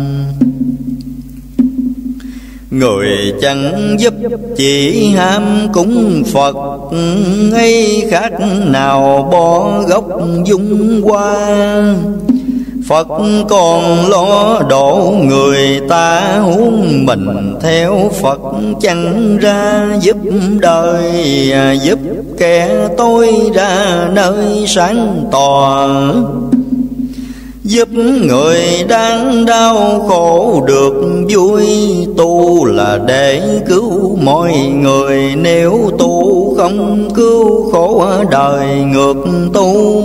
Người chẳng giúp chỉ ham cúng Phật, ấy khác nào bỏ gốc dung hoa. Phật còn lo độ người ta, huống mình theo Phật chẳng ra giúp đời. Giúp kẻ tôi ra nơi sáng tỏ, giúp người đang đau khổ được vui. Tu là để cứu mọi người, nếu tu không cứu khổ đời ngược tu.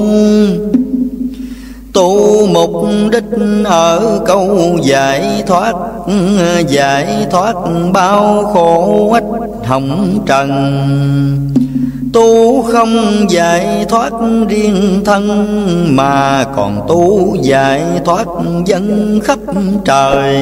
Tu mục đích ở câu giải thoát bao khổ ách hồng trần. Tu không giải thoát riêng thân, mà còn tu giải thoát dân khắp trời.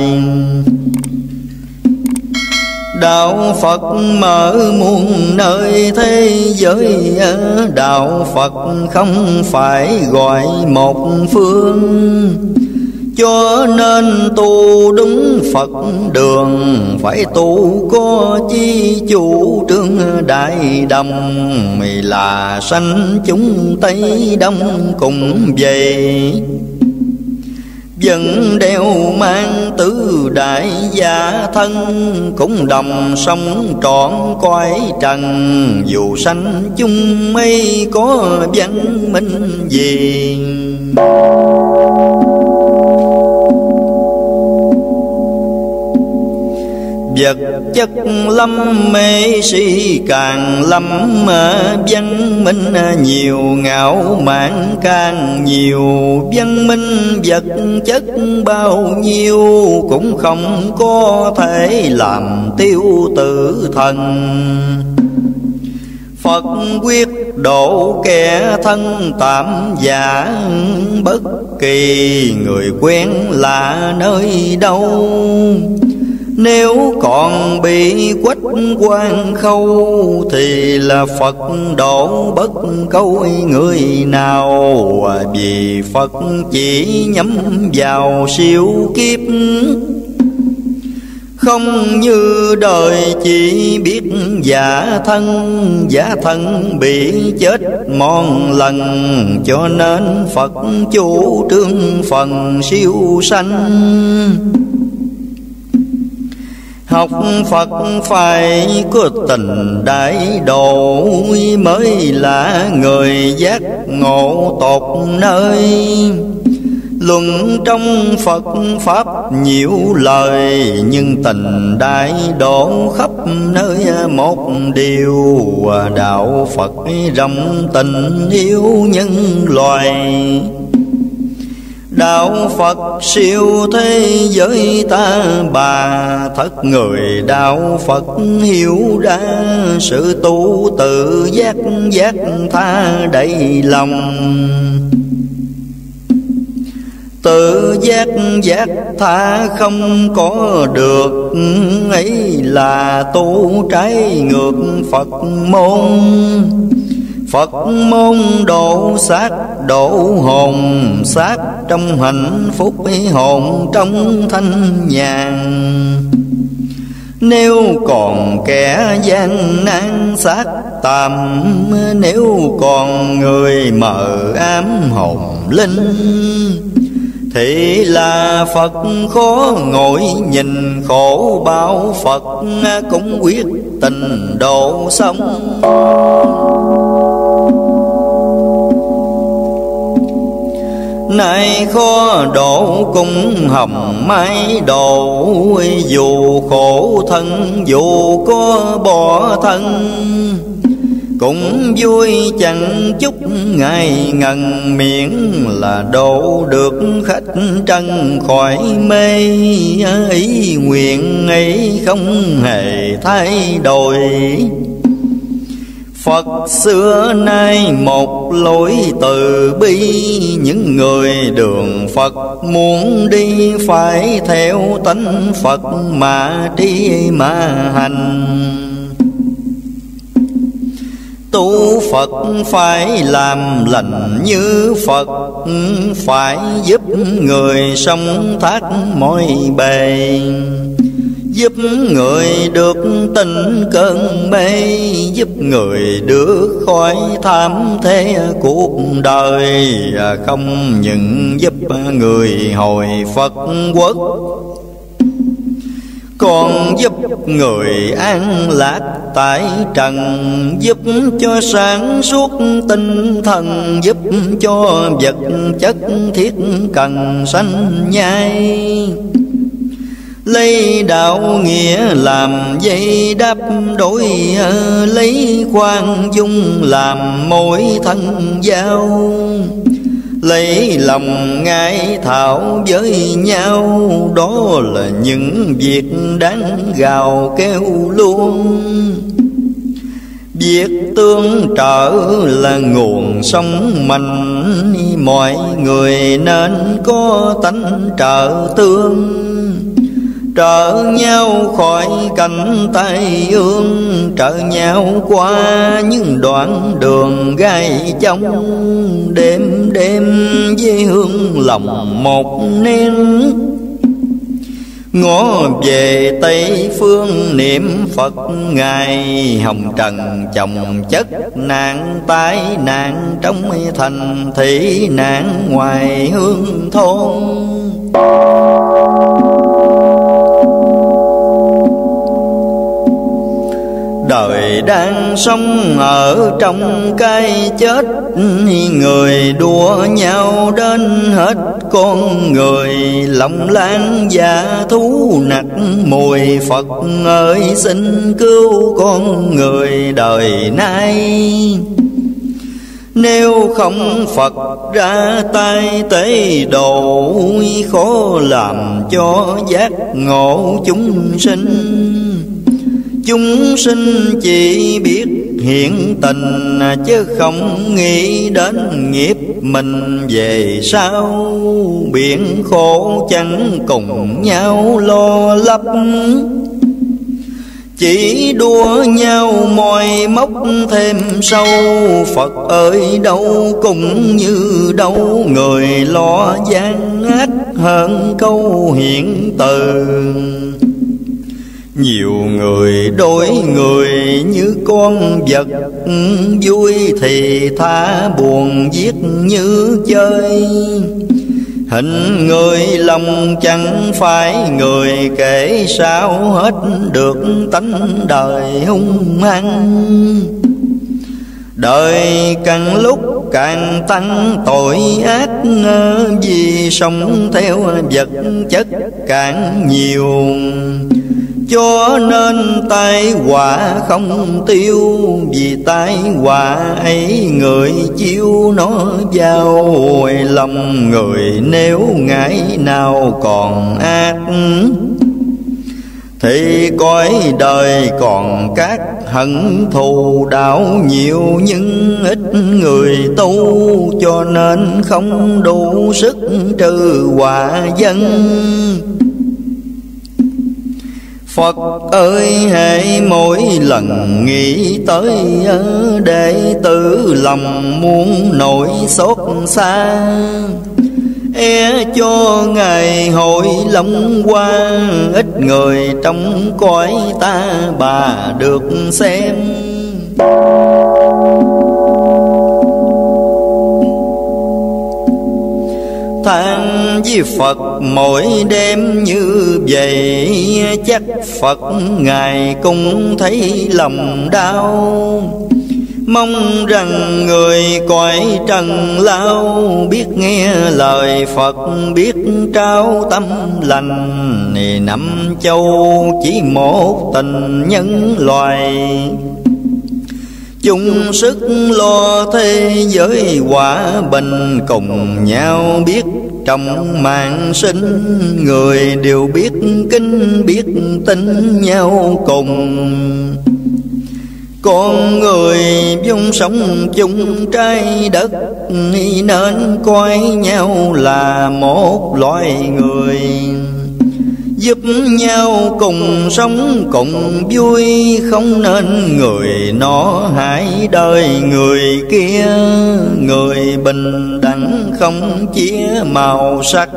Đạo Phật mở muôn nơi thế giới, đạo Phật không phải gọi một phương. Cho nên tu đúng Phật đường, phải tu có chi chủ trương đại đồng. Là sanh chúng Tây Đông cùng về, vẫn đeo mang tứ đại gia thân. Cũng đồng sống trọn cõi trần, dù sanh chung mây có văn minh gì. Vật chất lâm mê si càng lâm, văn minh nhiều ngạo mạn càng nhiều. Văn minh vật chất bao nhiêu, cũng không có thể làm tiêu tử thần. Phật quyết độ kẻ thân tạm giả, bất kỳ người quen lạ nơi đâu. Nếu còn bị quách quan khâu, thì là Phật độ bất câu người nào. Vì Phật chỉ nhắm vào siêu kiếp, không như đời chỉ biết giả thân bị chết mòn lần. Cho nên Phật chủ trương phần siêu sanh. Học Phật phải có tình đại độ, mới là người giác ngộ tột nơi. Luận trong Phật Pháp nhiều lời, nhưng tình đại độ khắp nơi một điều. Đạo Phật rộng tình yêu nhân loài, đạo Phật siêu thế giới ta bà. Thất người đạo Phật hiểu ra, sự tu tự giác tha đầy lòng. Tự giác tha không có được, ấy là tu trái ngược Phật môn. Phật môn độ xác độ hồn, xác trong hạnh phúc hồn trong thanh nhàn. Nếu còn kẻ gian nan xác tạm, nếu còn người mờ ám hồn linh, thì là Phật khó ngồi nhìn khổ bao. Phật cũng quyết tình độ sống. Nay khó độ cũng hồng mái độ, dù khổ thân dù có bỏ thân. Cũng vui chẳng chút ngày ngần, miễn là độ được khách trần khỏi mê. Ý nguyện ấy không hề thay đổi, Phật xưa nay một lối từ bi. Những người đường Phật muốn đi, phải theo tánh Phật mà tri mà hành. Tu Phật phải làm lành như Phật, phải giúp người sống thác mọi bề, giúp người được tỉnh cơn mê, giúp người được khỏi tham thế cuộc đời, không những giúp người hồi Phật quốc, còn giúp người an lạc tại trần, giúp cho sáng suốt tinh thần, giúp cho vật chất thiết cần sanh nhai. Lấy đạo nghĩa làm dây đáp đổi, lấy khoan dung làm mối thân giao, lấy lòng ngài thảo với nhau. Đó là những việc đáng gào kêu luôn. Việc tương trợ là nguồn sống mạnh, mọi người nên có tánh trợ tương, trợ nhau khỏi cảnh tai ương, trợ nhau qua những đoạn đường gai chông. Đêm đêm với hương lòng một nén, ngó về Tây phương niệm Phật ngài. Hồng trần chồng chất nạn tai nạn, trong thành thị nạn ngoài hương thôn. Đời đang sống ở trong cái chết, người đua nhau đến hết con người. Lòng lan dạ thú nặc mùi, Phật ơi xin cứu con người đời nay. Nếu không Phật ra tay tế độ, khó làm cho giác ngộ chúng sinh. Chúng sinh chỉ biết hiện tình, chứ không nghĩ đến nghiệp mình về sau. Biển khổ chẳng cùng nhau lo lấp, chỉ đua nhau mồi móc thêm sâu. Phật ơi đâu cũng như đâu, người lo gian ác hơn câu hiện từ. Nhiều người đối người như con vật, vui thì tha buồn giết như chơi. Hình người lòng chẳng phải người, kể sao hết được tánh đời hung hăng. Đời càng lúc càng tăng tội ác, vì sống theo vật chất càng nhiều. Cho nên tai họa không tiêu, vì tai họa ấy người chiêu nó vào. Lòng người nếu ngày nào còn ác, thì cõi đời còn các hận thù đạo nhiều, nhưng ít người tu. Cho nên không đủ sức trừ họa dân. Phật ơi hễ mỗi lần nghĩ tới, đệ tử lòng muốn nổi xót xa. E cho ngày hội long qua, ít người trong cõi ta bà được xem. Than với Phật mỗi đêm như vậy, chắc Phật ngài cũng thấy lòng đau. Mong rằng người cõi trần lao, biết nghe lời Phật biết trao tâm lành. Năm châu chỉ một tình nhân loài, chung sức lo thế giới hòa bình. Cùng nhau biết trong mạng sinh, người đều biết kính biết tin nhau cùng. Con người vốn sống chung trái đất, nên coi nhau là một loài người. giúp nhau cùng sống cùng vui, không nên người nọ hại đời người kia. Người bình đẳng không chia màu sắc,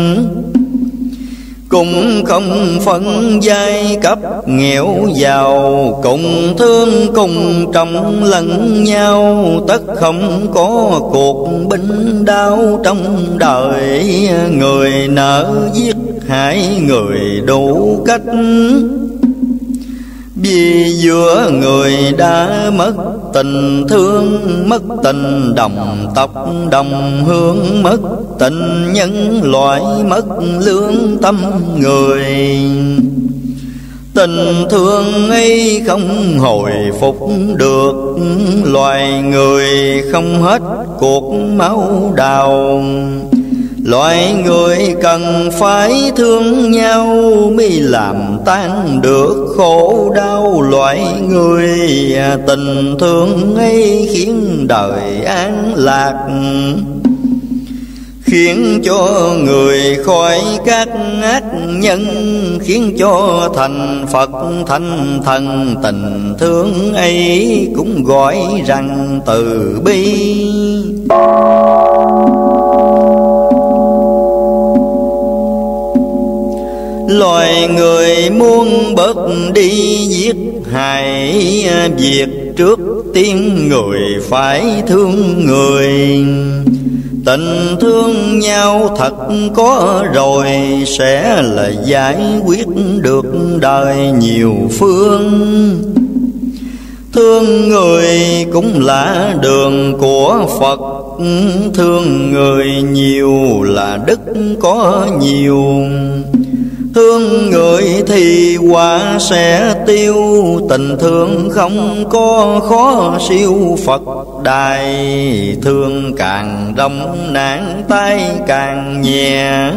cũng không phân giai cấp nghèo giàu, cùng thương cùng trọng lẫn nhau. Tất không có cuộc binh đao trong đời, người nỡ giết hại người đủ cách. Vì giữa người đã mất tình thương, mất tình đồng tộc đồng hương, mất tình nhân loại, mất lương tâm người. Tình thương ấy không hồi phục được, loài người không hết cuộc máu đào. Loài người cần phải thương nhau, mới làm tan được khổ đau loài người. Tình thương ấy khiến đời an lạc, khiến cho người khỏi các ác nhân, khiến cho thành Phật thành thần. Tình thương ấy cũng gọi rằng từ bi. Loài người muốn bớt đi giết hại, việc trước tiên người phải thương người. Tình thương nhau thật có rồi, sẽ là giải quyết được đời nhiều phương. Thương người cũng là đường của Phật, thương người nhiều là đức có nhiều. Thương người thì quả sẽ tiêu, tình thương không có khó siêu Phật đài. Thương càng đông nạn tay càng nhẹ,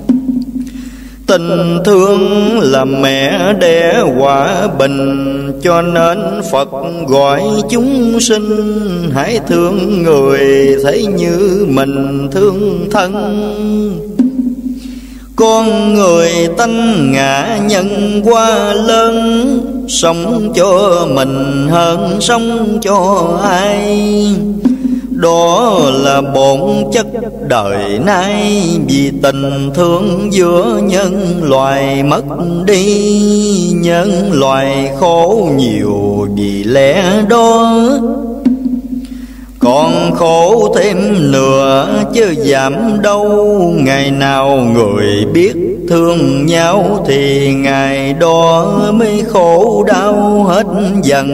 tình thương là mẹ đẻ hòa bình. Cho nên Phật gọi chúng sinh hãy thương người, thấy như mình thương thân. Con người tánh ngã nhân quá lớn, sống cho mình hơn sống cho ai. Đó là bổn chất đời nay, vì tình thương giữa nhân loại mất đi. Nhân loại khổ nhiều vì lẽ đó, còn khổ thêm nữa chứ giảm đâu. Ngày nào người biết thương nhau, thì ngày đó mới khổ đau hết dần.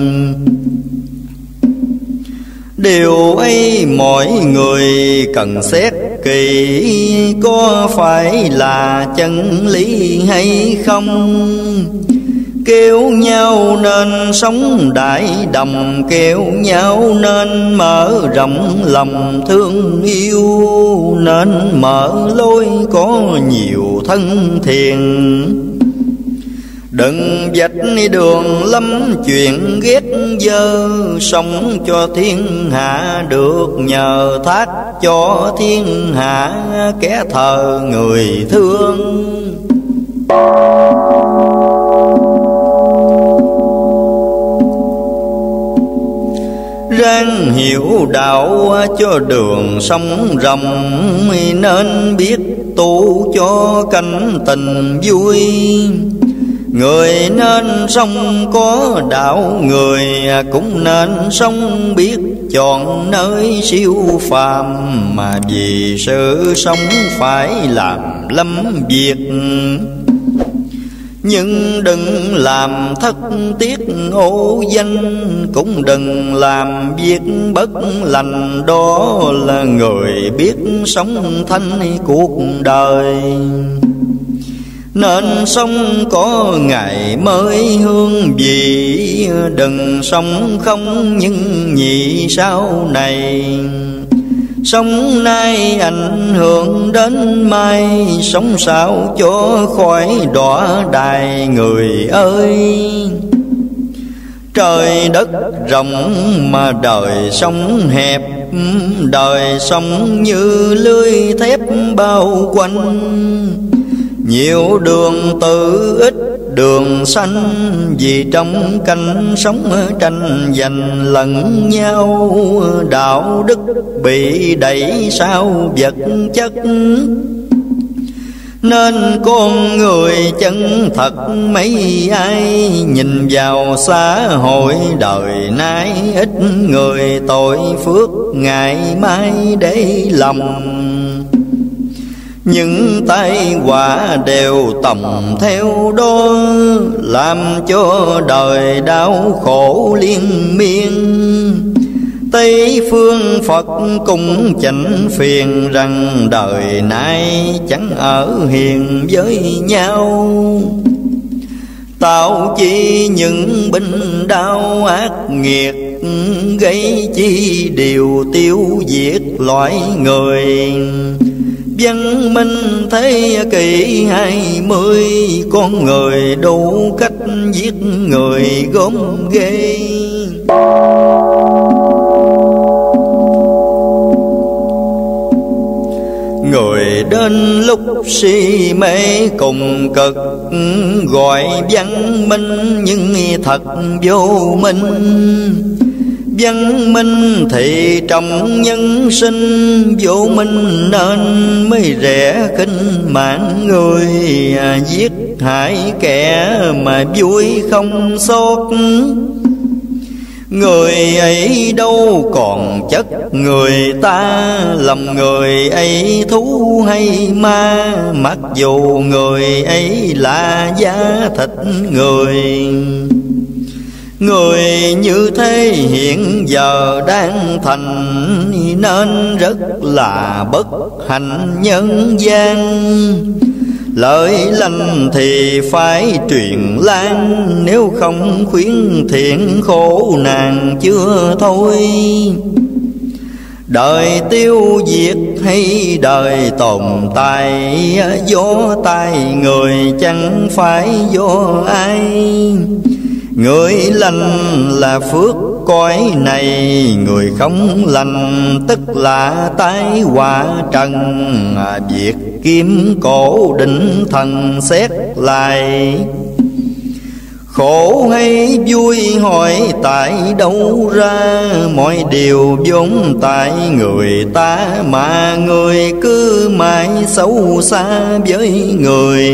Điều ấy mọi người cần xét kỹ, có phải là chân lý hay không? Kêu nhau nên sống đại đồng, kêu nhau nên mở rộng lòng thương yêu. Nên mở lối có nhiều thân thiện, đừng vạch đường lắm chuyện ghét dơ. Sống cho thiên hạ được nhờ, thác cho thiên hạ kẻ thờ người thương. Ráng hiểu đạo cho đường sống rộng, nên biết tu cho canh tình vui. Người nên sống có đạo, người cũng nên sống biết chọn nơi siêu phàm. Mà vì sự sống phải làm lắm việc, nhưng đừng làm thất tiếc ô danh. Cũng đừng làm việc bất lành, đó là người biết sống thanh cuộc đời. Nên sống có ngày mới hương vị, đừng sống không nhưng nhị sau này. Sống nay ảnh hưởng đến mai, sống sao cho khỏi đọa đài người ơi. Trời đất rộng mà đời sống hẹp, đời sống như lưới thép bao quanh. Nhiều đường tự ít đường sanh, vì trong canh sống tranh giành lẫn nhau. Đạo đức bị đẩy sau vật chất, nên con người chân thật mấy ai. Nhìn vào xã hội đời nay, ít người tội phước ngày mai để lòng. Những tai họa đều tầm theo đó, làm cho đời đau khổ liên miên. Tây phương Phật cũng chạnh phiền rằng đời nay chẳng ở hiền với nhau. Tạo chi những binh đau ác nghiệt, gây chi điều tiêu diệt loại người. Văn minh thế kỷ 20, con người đủ cách giết người gớm ghê. Người đến lúc si mê cùng cực, gọi văn minh nhưng thật vô minh. Văn minh thì trong nhân sinh, vô minh nên mới rẻ khinh mạng người. Giết hại kẻ mà vui không xót, người ấy đâu còn chất người ta. Lòng người ấy thú hay ma, mặc dù người ấy là da thịt người. Người như thế hiện giờ đang thành, nên rất là bất hạnh nhân gian. Lợi lành thì phải truyền lan, nếu không khuyến thiện khổ nạn chưa thôi. Đời tiêu diệt hay đời tồn tại, do tay người chẳng phải do ai. Người lành là phước cõi này, người không lành tức là tai họa trần. Việc kiếm cổ định thần xét lại, khổ hay vui hỏi tại đâu ra. Mọi điều vốn tại người ta, mà người cứ mãi xấu xa với người.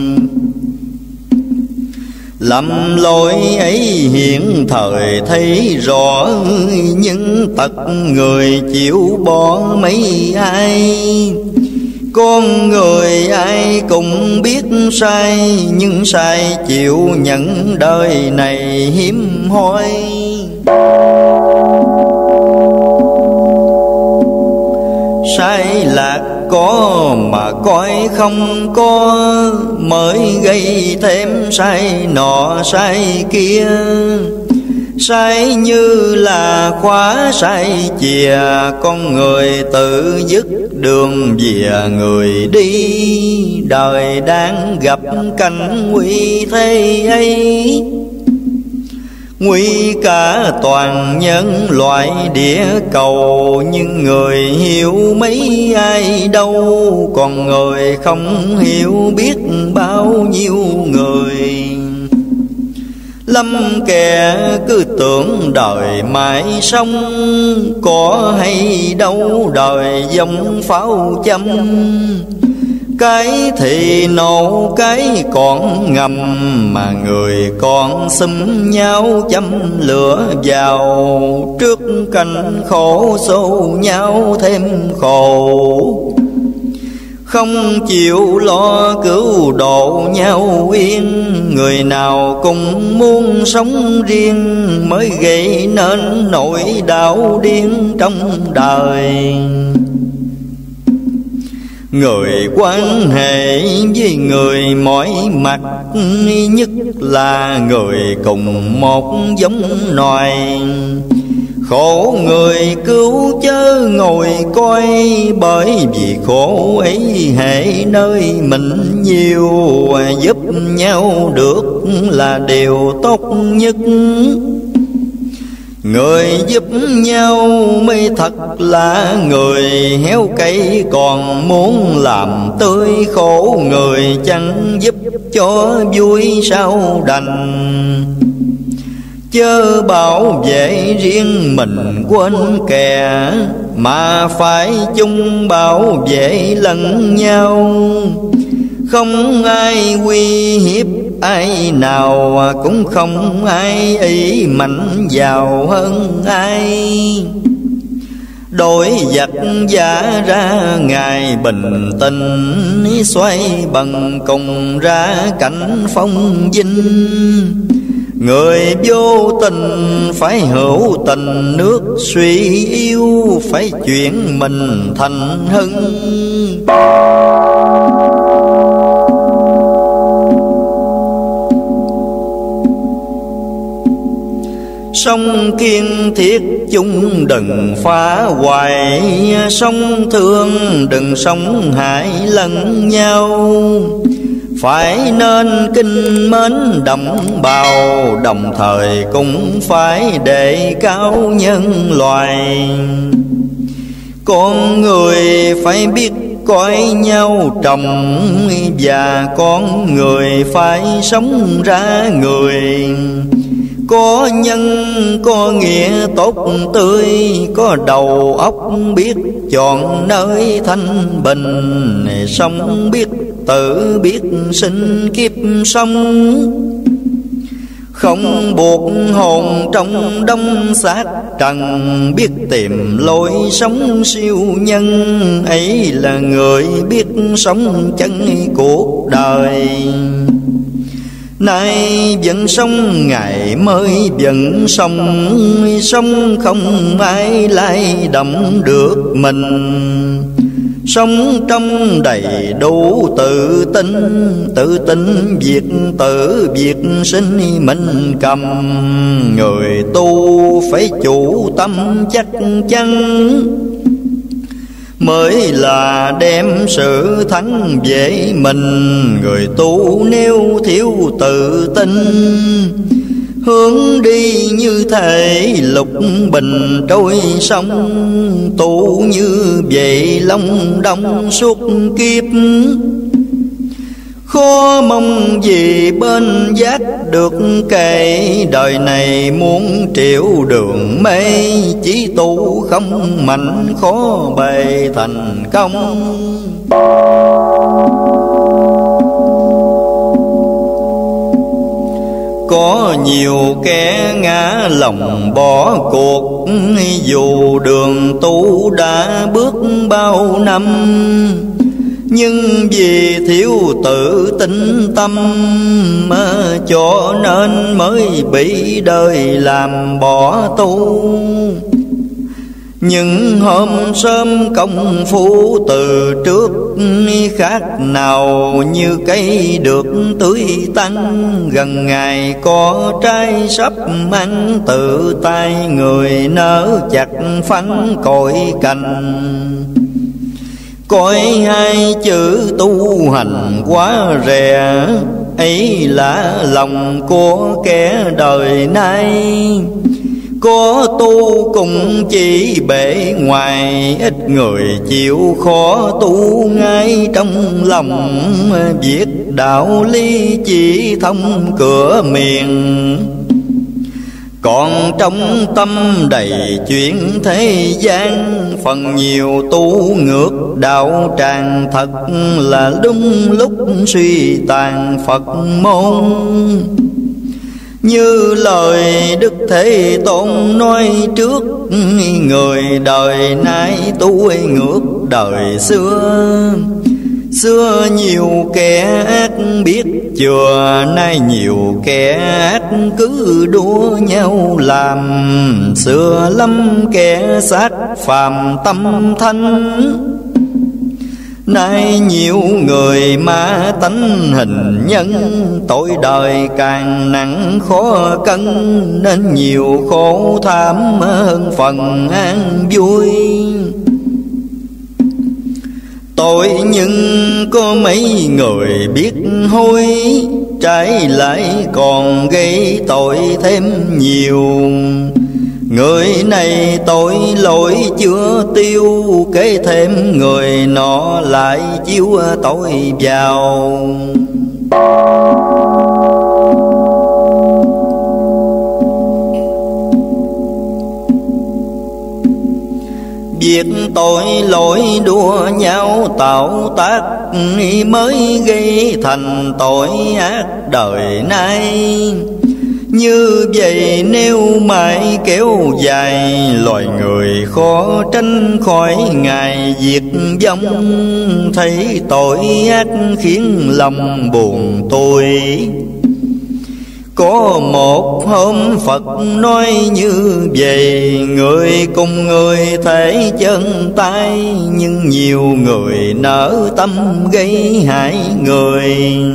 Lầm lỗi ấy hiện thời thấy rõ, nhưng tật người chịu bỏ mấy ai. Con người ai cũng biết sai, nhưng sai chịu nhận đời này hiếm hoi. Sai lạc có mà coi không có, mới gây thêm sai nọ sai kia. Sai như là khóa sai chìa, con người tự dứt đường về người đi. Đời đang gặp cảnh nguy thế ấy, nguy cả toàn nhân loại địa cầu. Nhưng người hiểu mấy ai đâu, còn người không hiểu biết bao nhiêu người. Lâm kẻ cứ tưởng đời mãi sống, có hay đâu đời giống pháo châm. Cái thì nổ cái còn ngầm, mà người còn xúm nhau châm lửa vào. Trước cảnh khổ xô nhau thêm khổ, không chịu lo cứu độ nhau yên. Người nào cũng muốn sống riêng, mới gây nên nỗi đau điên trong đời. Người quan hệ với người mỏi mặt, nhất là người cùng một giống loài. Khổ người cứu chớ ngồi coi, bởi vì khổ ấy hệ nơi mình nhiều. Giúp nhau được là điều tốt nhất, Người giúp nhau mới thật là người, héo cây còn muốn làm tươi, khổ người chẳng giúp cho vui sao đành. Chớ bảo vệ riêng mình quên kẻ, mà phải chung bảo vệ lẫn nhau. Không ai uy hiếp ai nào, cũng không ai ý mạnh giàu hơn ai. Đổi giặc giả ra ngày bình tĩnh, xoay bằng cùng ra cảnh phong vinh. Người vô tình phải hữu tình, nước suy yếu phải chuyển mình thành hưng. Sông kiên thiết chung đừng phá hoại, sông thương đừng sống hại lẫn nhau. Phải nên kinh mến đồng bào, đồng thời cũng phải đề cao nhân loại. Con người phải biết coi nhau trồng, và con người phải sống ra người. Có nhân có nghĩa tốt tươi, có đầu óc biết chọn nơi thanh bình. Sống biết tự biết sinh kiếp sống, không buộc hồn trong đông xác trần. Biết tìm lối sống siêu nhân, ấy là người biết sống chân cuộc đời. Nay vẫn sống ngày mới vẫn sống, sống không ai lay động được mình. Sống trong đầy đủ tự tin việc tự việc sinh mình cầm. Người tu phải chủ tâm chắc chắn, mới là đem sự thắng về mình. Người tu nếu thiếu tự tin, hướng đi như thể lục bình trôi sông. Tu như vậy long đong suốt kiếp, khó mong gì bên giác được kề. Đời này muốn triệu đường mê, chỉ tu không mạnh khó bề thành công. Có nhiều kẻ ngã lòng bỏ cuộc, dù đường tu đã bước bao năm. Nhưng vì thiếu tự tin tâm, cho nên mới bị đời làm bỏ tu. Nhưng hôm sớm công phu từ trước, khác nào như cây được tưới tắn. Gần ngày có trái sắp ăn, tự tay người nở chặt phấn cội cành. Coi hai chữ tu hành quá rẻ, ấy là lòng của kẻ đời nay. Có tu cũng chỉ bề ngoài, ít người chịu khó tu ngay trong lòng. Việc đạo lý chỉ thông cửa miệng, còn trong tâm đầy chuyện thế gian. Phần nhiều tu ngược đạo tràng, thật là đúng lúc suy tàn Phật môn. Như lời Đức Thế Tôn nói trước, người đời nay tu ngược đời xưa. Xưa nhiều kẻ ác biết chừa, nay nhiều kẻ ác cứ đua nhau làm. Xưa lắm kẻ sát phàm tâm thanh, nay nhiều người ma tánh hình nhân. Tội đời càng nặng khó cân, nên nhiều khổ tham hơn phần an vui. Tội nhưng có mấy người biết hối, trái lại còn gây tội thêm nhiều. Người này tội lỗi chưa tiêu, kế thêm người nọ lại chiếu tội vào. Việc tội lỗi đua nhau tạo tác, mới gây thành tội ác đời nay. Như vậy nếu mãi kéo dài, loài người khó tránh khỏi ngày diệt vong. Thấy tội ác khiến lòng buồn tôi. Có một hôm Phật nói như vậy, người cùng người thể chân tay, nhưng nhiều người nỡ tâm gây hại người.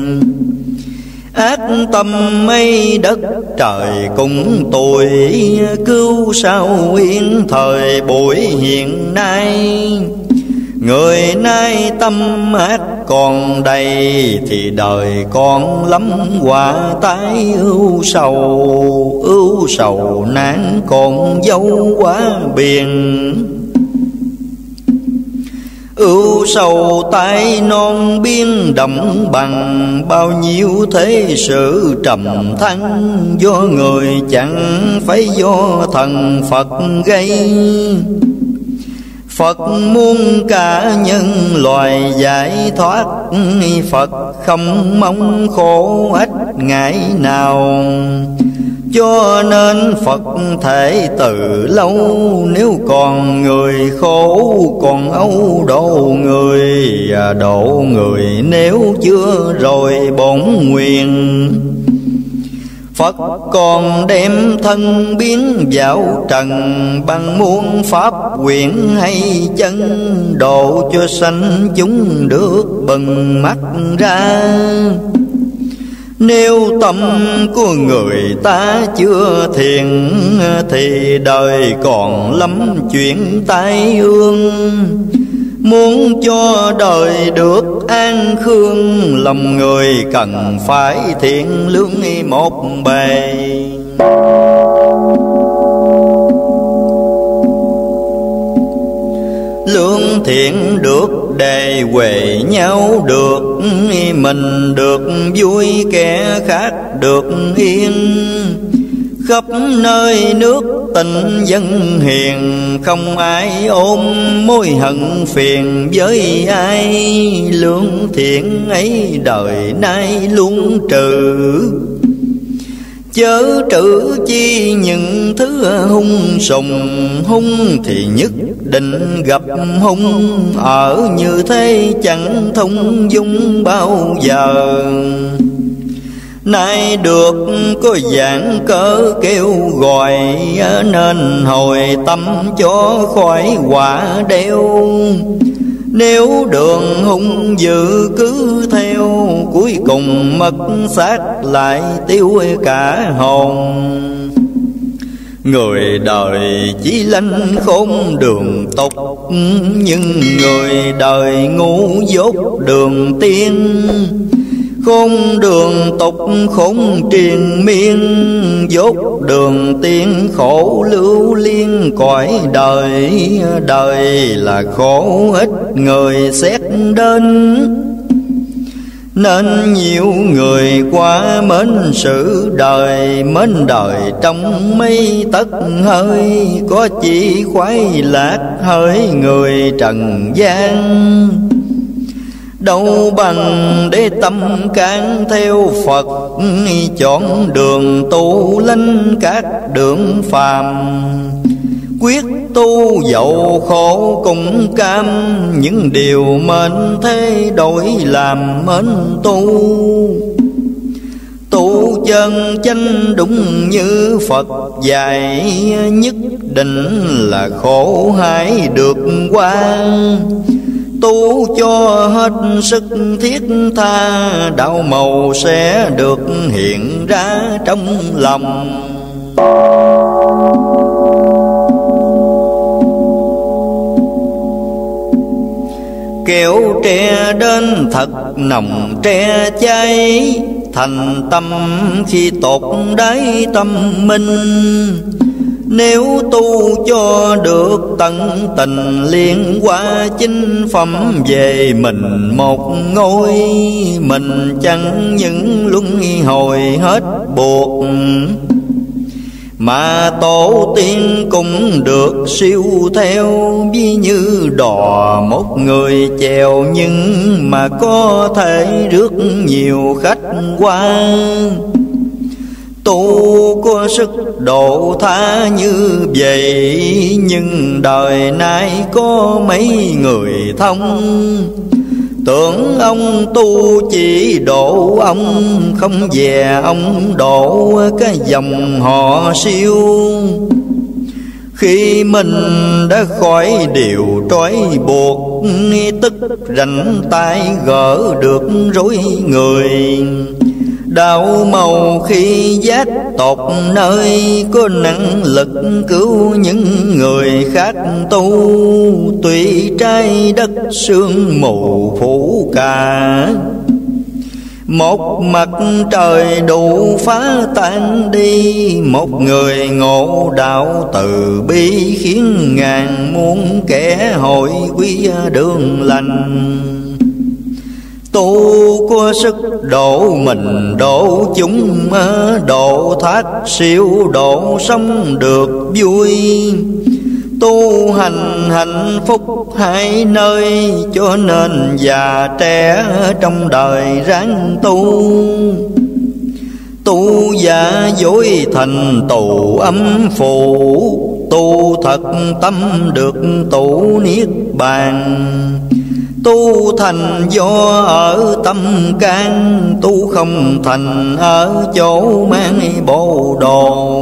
Ác tâm mây đất trời cùng tôi, cứu sao yên thời buổi hiện nay. Người nay tâm ác còn đầy, thì đời còn lắm quả tái ưu sầu nạn còn dấu quá biển. Ưu sầu tai non biên đậm bằng, bao nhiêu thế sự trầm thăng, do người chẳng phải do thần Phật gây. Phật muốn cả nhân loài giải thoát, Phật không mong khổ ách ngày nào. Cho nên Phật thể từ lâu, nếu còn người khổ còn âu độ người. Độ người nếu chưa rồi bổn nguyện. Phật còn đem thân biến vào trần, bằng muôn pháp quyển hay chân, độ cho sanh chúng được bừng mắt ra. Nếu tâm của người ta chưa thiện, thì đời còn lắm chuyện tai ương. Muốn cho đời được an khương, lòng người cần phải thiện lương một bề. Lương thiện được đề huề nhau được, mình được vui kẻ khác được yên. Khắp nơi nước tình dân hiền, không ai ôm mối hận phiền với ai. Lương thiện ấy đời nay luôn trừ, chớ trừ chi những thứ hung sùng. Hung thì nhất định gặp hung, ở như thế chẳng thông dung bao giờ. Nay được có giảng cớ kêu gọi, nên hồi tâm cho khỏi quả đeo. Nếu đường hung dữ cứ theo, cuối cùng mất xác lại tiêu cả hồn. Người đời chỉ lanh khôn đường tục, nhưng người đời ngu dốt đường tiên. Khôn đường tục khốn triền miên, dốt đường tiên khổ lưu liên cõi đời. Đời là khổ ít người xét đến, nên nhiều người quá mến sự đời. Mến đời trong mây tất hơi, có chỉ khoái lạc hỡi người trần gian. Đâu bằng để tâm can theo Phật, chọn đường tu lánh các đường phàm. Quyết tu dẫu khổ cũng cam, những điều mệnh thế đổi làm mến tu. Tu chân chánh đúng như Phật dạy, nhất định là khổ hại được qua. Tu cho hết sức thiết tha, đạo màu sẽ được hiện ra trong lòng. Kéo tre đến thật nồng tre cháy, thành tâm khi tột đáy tâm minh. Nếu tu cho được tận tình liên qua chính phẩm về mình một ngôi, mình chẳng những luân hồi hết buộc, mà tổ tiên cũng được siêu theo. Ví như đò một người chèo, nhưng mà có thể rước nhiều khách qua. Tu có sức độ tha như vậy, nhưng đời nay có mấy người thông. Tưởng ông tu chỉ độ ông, không dè ông độ cái dòng họ siêu. Khi mình đã khỏi điều trói buộc, tức rảnh tay gỡ được rối người. Đạo màu khi giác tột nơi, có năng lực cứu những người khác tu. Tuy trái đất sương mù phủ cả, một mặt trời đủ phá tan đi. Một người ngộ đạo từ bi, khiến ngàn muôn kẻ hội quy đường lành. Tu có sức độ mình độ chúng, độ thác siêu độ sống được vui. Tu hành hạnh phúc hai nơi, cho nên già trẻ trong đời ráng tu. Tu giả dối thành tù âm phủ, tu thật tâm được tụ niết bàn. Tu thành do ở tâm can, tu không thành ở chỗ mang bộ đồ.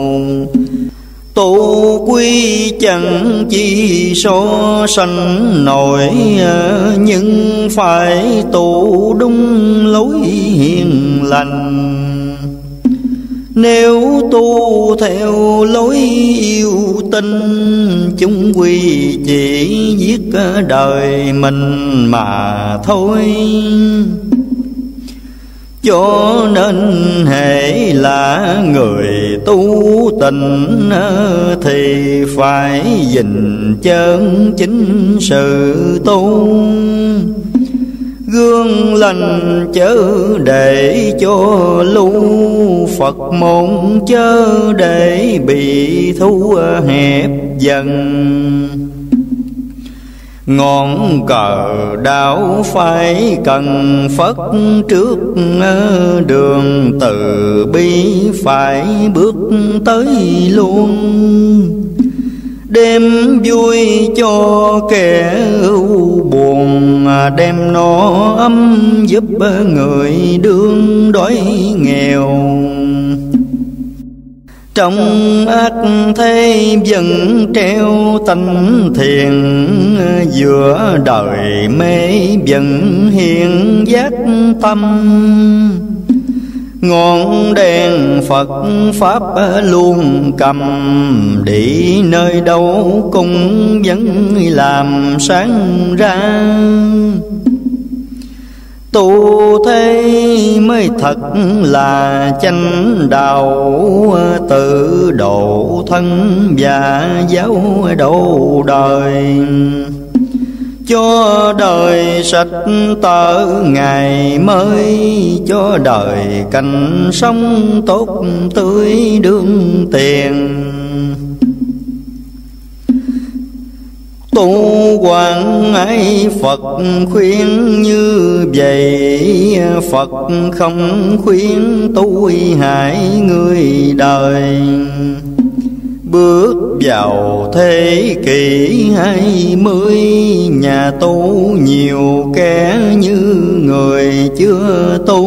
Tu quy chẳng chi so sánh nổi, nhưng phải tu đúng lối hiền lành. Nếu tu theo lối yêu tinh, chúng quy chỉ giết đời mình mà thôi. Cho nên hễ là người tu tình, thì phải gìn chân chính sự tu. Gương lành chớ để cho lưu, Phật môn chớ để bị thu hẹp dần. Ngọn cờ đạo phải cần phất trước, đường từ bi phải bước tới luôn. Đem vui cho kẻ ưu buồn, đem no ấm giúp người đương đói nghèo. Trong ác thế vẫn treo tánh thiền, giữa đời mê vẫn hiện giác tâm. Ngọn đèn Phật Pháp luôn cầm, đi nơi đâu cũng vẫn làm sáng ra. Tu thế mới thật là chánh đạo, tự độ thân và giáo độ đời. Cho đời sạch tở ngày mới, cho đời cành sống tốt tươi đương tiền. Tu quán ấy Phật khuyên như vậy, Phật không khuyên tu hại người đời. Bước vào thế kỷ 20, nhà tu nhiều kẻ như người chưa tu.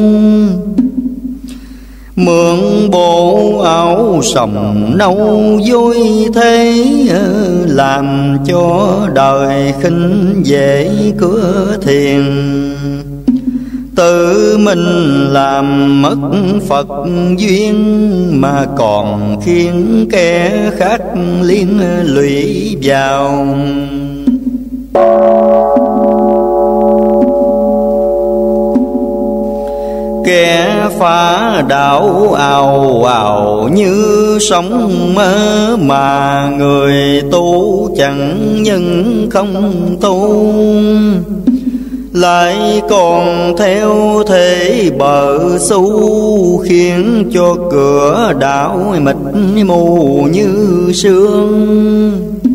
Mượn bộ áo sòng nâu vui thế, làm cho đời khinh dễ cửa thiền. Tự mình làm mất Phật duyên, mà còn khiến kẻ khác liên lụy vào. kẻ phá đạo ào ào như sóng mà người tu chẳng nhân không tu, lại còn theo thế bờ xu, khiến cho cửa đạo mịt mù như sương.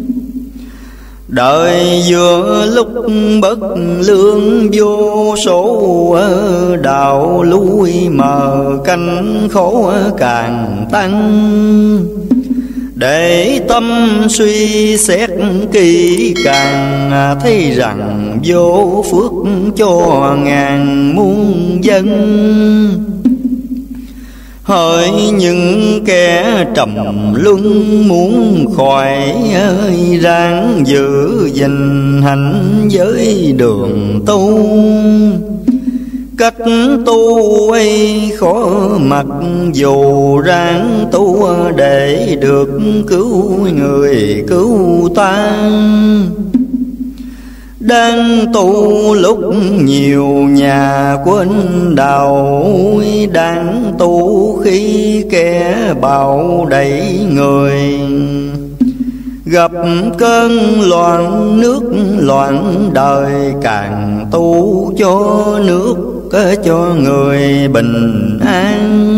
Đời giữa lúc bất lương vô số, đạo lui mờ canh khổ càng tăng. Để tâm suy xét kỹ càng, thấy rằng vô phước cho ngàn muôn dân. Hỡi những kẻ trầm luân muốn khỏi, ráng giữ gìn hạnh giới đường tu. Cách tu ấy khó mặc, dù ráng tu để được cứu người cứu ta. Đang tu lúc nhiều nhà quên đạo, đang tu khi kẻ bạo đẩy người. Gặp cơn loạn nước loạn đời, càng tu cho nước cho người bình an.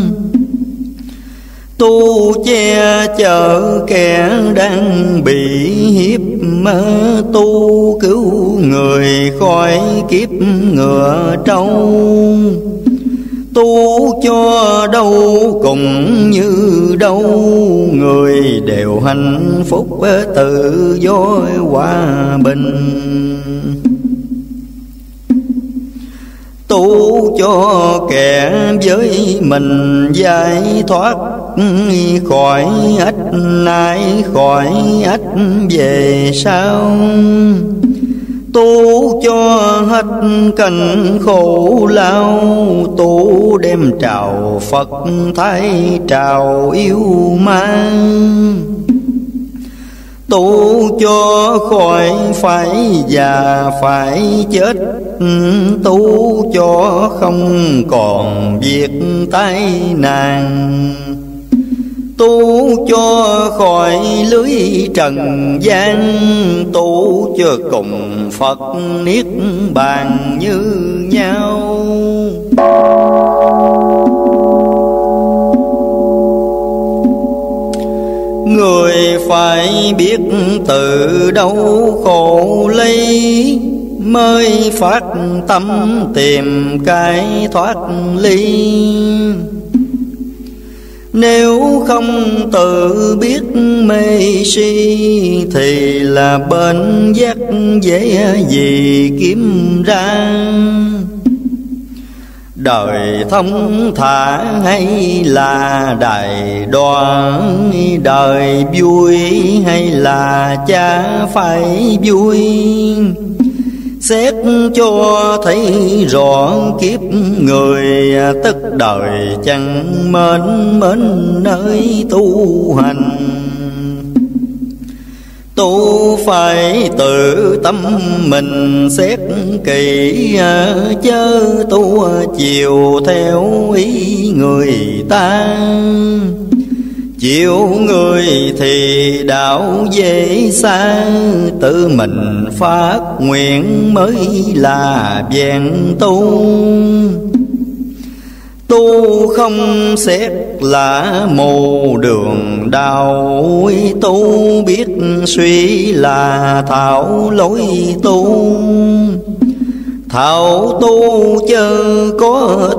Tu che chở kẻ đang bị hiếp, tu cứu người khỏi kiếp ngựa trâu. Tu cho đâu cũng như đâu, người đều hạnh phúc tự do hòa bình. Tu cho kẻ với mình giải thoát khỏi ách nay, khỏi ách về sau. Tu cho hết cảnh khổ lao, tu đem trào Phật thay trào yêu ma. Tu cho khỏi phải già phải chết, tu cho không còn việc tai nạn. Tu cho khỏi lưới trần gian, tu cho cùng Phật niết bàn như nhau. Người phải biết từ đâu khổ lấy, mới phát tâm tìm cái thoát ly. Nếu không tự biết mê si, thì là bên giác dễ gì kiếm ra. Đời thông thả hay là đài đoan, đời vui hay là cha phải vui. Xét cho thấy rõ kiếp người, tất đời chẳng mến nơi tu hành. Tu phải tự tâm mình xét kỹ, chớ tu chiều theo ý người ta. Chiều người thì đạo dễ xa, tự mình phát nguyện mới là vẹn tu. Tu không xét là mù đường đạo, tu biết suy là thảo lối tu. Thảo tu chớ có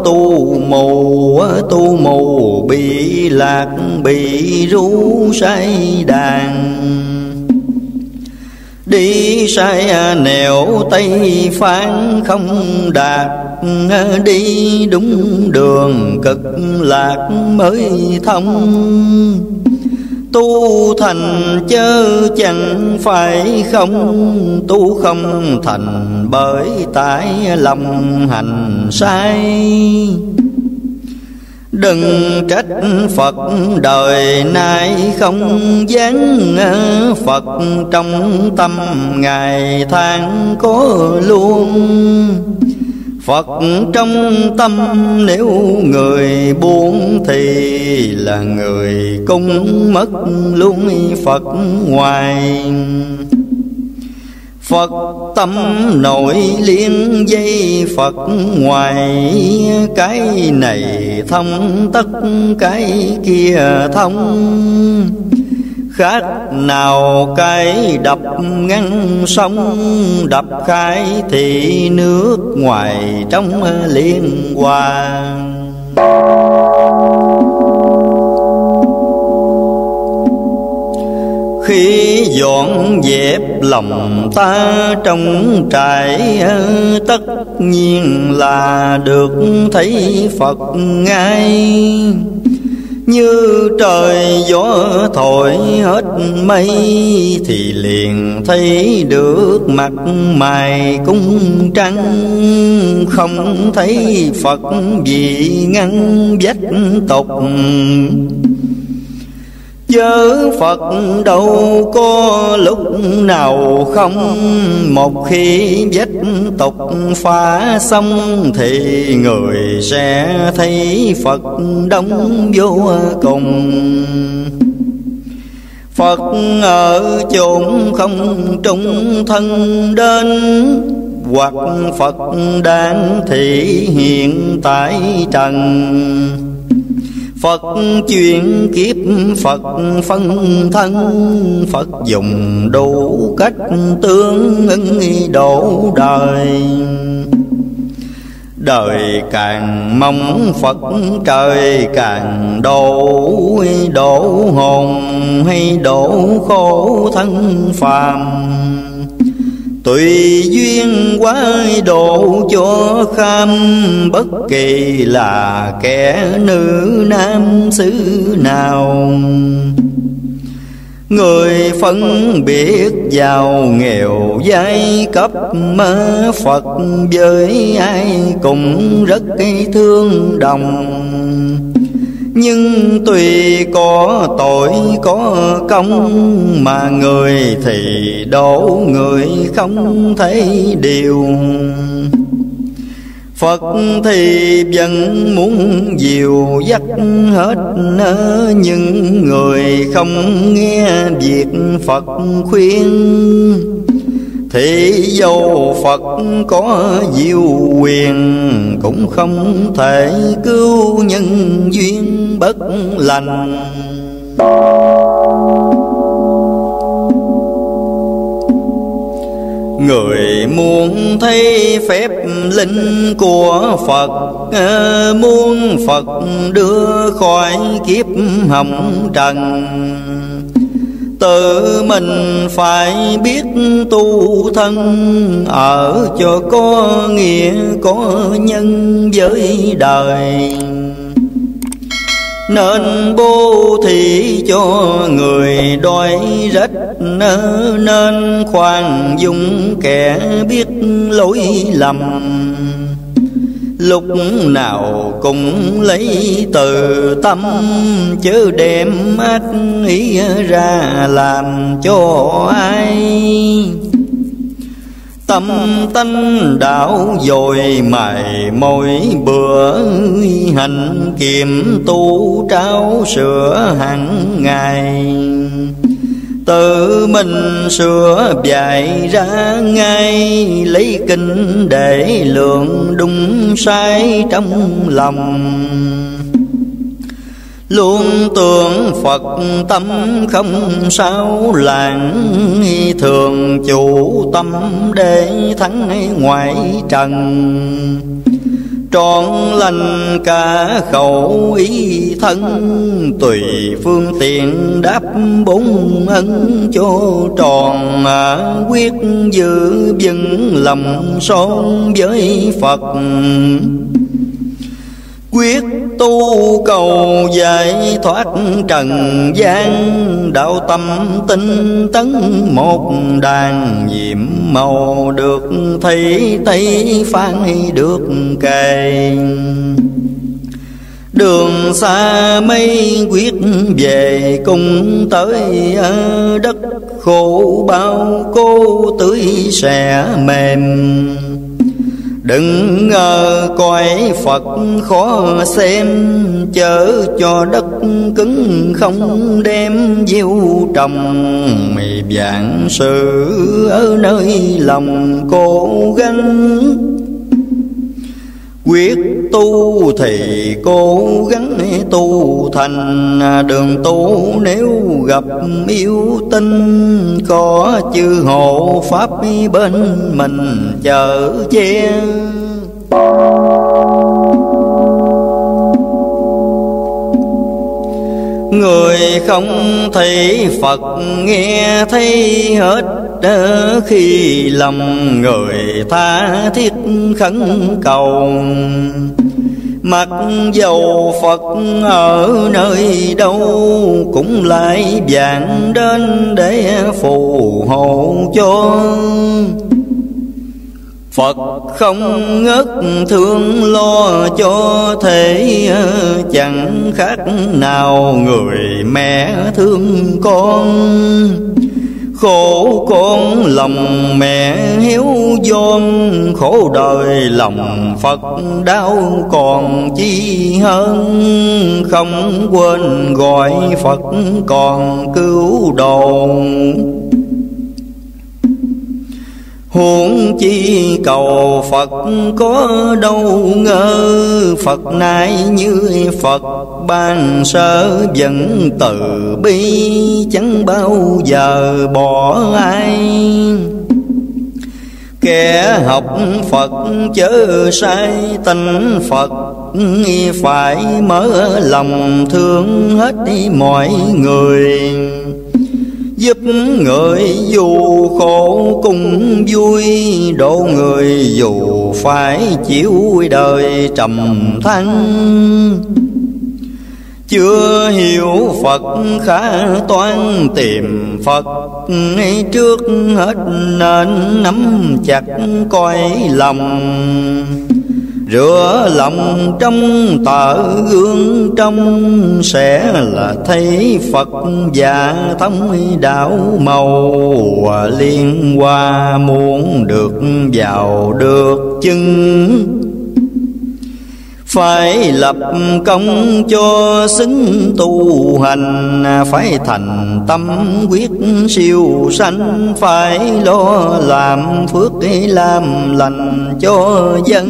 tu mù bị lạc bị ru say đàn. Đi sai nẻo tây phán không đạt, đi đúng đường cực lạc mới thông. Tu thành chớ chẳng phải không, tu không thành bởi tại lòng hành sai. Đừng trách Phật đời nay không giáng, Phật trong tâm ngày tháng có luôn. Phật trong tâm nếu người buông thì là người cung mất luôn Phật ngoài. Phật tâm nội liên dây Phật ngoài, cái này thông tất cái kia thông. Khác nào cái đập ngăn sông, đập khai thì nước ngoài trong liên hòa. Khi dọn dẹp lòng ta trong trại, tất nhiên là được thấy Phật ngay. Như trời gió thổi hết mây, thì liền thấy được mặt mày cung trăng. Không thấy Phật vì ngăn vách tục, chớ Phật đâu có lúc nào không. Một khi vách tục phá xong, thì người sẽ thấy Phật đông vô cùng. Phật ở chốn không trung thân đến, hoặc Phật đang thị hiện tại trần. Phật chuyển kiếp, Phật phân thân, Phật dùng đủ cách tương ứng độ đời. Đời càng mong Phật trời càng độ, độ hồn hay độ khổ thân phàm. Tùy duyên quá độ cho kham, bất kỳ là kẻ nữ nam xứ nào. Người phân biệt giàu nghèo giai cấp, Phật với ai cũng rất thương đồng. Nhưng tùy có tội có công, mà người thì đổ người không thấy điều. Phật thì vẫn muốn dìu dắt hết, nhưng người không nghe việc Phật khuyên. Thì dầu Phật có diệu quyền, cũng không thể cứu nhân duyên bất lành. Người muốn thấy phép linh của Phật, muốn Phật đưa khỏi kiếp hồng trần. Tự mình phải biết tu thân, ở cho có nghĩa có nhân với đời. Nên bố thí cho người đói rách, nên khoan dung kẻ biết lỗi lầm. Lúc nào cũng lấy từ tâm, chớ đem ác ý ra làm cho ai. Tâm tánh đạo dồi mài mỗi bữa, hành kiệm tu trao sửa hàng ngày. Tự mình sửa dạy ra ngay, lấy kinh để lượng đúng sai trong lòng. Luôn tưởng Phật tâm không sao lãng, thường chủ tâm để thắng ngoại trần. Trọn lành cả khẩu ý thân, tùy phương tiện đáp bốn ân cho tròn. Quyết giữ vững lòng son với Phật, quyết tu cầu giải thoát trần gian. Đạo tâm tinh tấn một đàn, nhiệm màu được thấy tây phan được kề. Đường xa mây quyết về cùng tới, đất khổ bao cô tưới sẽ mềm. Đừng ngờ cõi Phật khó xem, chớ cho đất cứng không đem gieo trồng. Vạn sự ở nơi lòng cố gắng, quyết tu thì cố gắng tu thành. Đường tu nếu gặp yêu tinh, có chư hộ pháp bên mình chở che. Người không thấy Phật nghe thấy hết, khi lòng người tha thiết khấn cầu. Mặc dầu Phật ở nơi đâu, cũng lại vạn đến để phù hộ cho. Phật không ngớt thương lo cho thế, chẳng khác nào người mẹ thương con. Khổ con lòng mẹ hiếu dom, khổ đời lòng Phật đau còn chi hơn. Không quên gọi Phật còn cứu độ, huống chi cầu Phật có đâu ngờ. Phật này như Phật ban sơ vẫn từ bi, chẳng bao giờ bỏ ai. Kẻ học Phật chớ sai tánh Phật, phải mở lòng thương hết mọi người. Giúp người dù khổ cùng vui, độ người dù phải chịu đời trầm than. Chưa hiểu Phật khả toan tìm Phật, trước hết nên nắm chặt coi lòng. Rửa lòng trong tờ gương trong, sẽ là thấy Phật và thông đạo màu. Liên hoa muốn được vào được chân, phải lập công cho xứng tu hành. Phải thành tâm quyết siêu sanh, phải lo làm phước làm lành cho dân.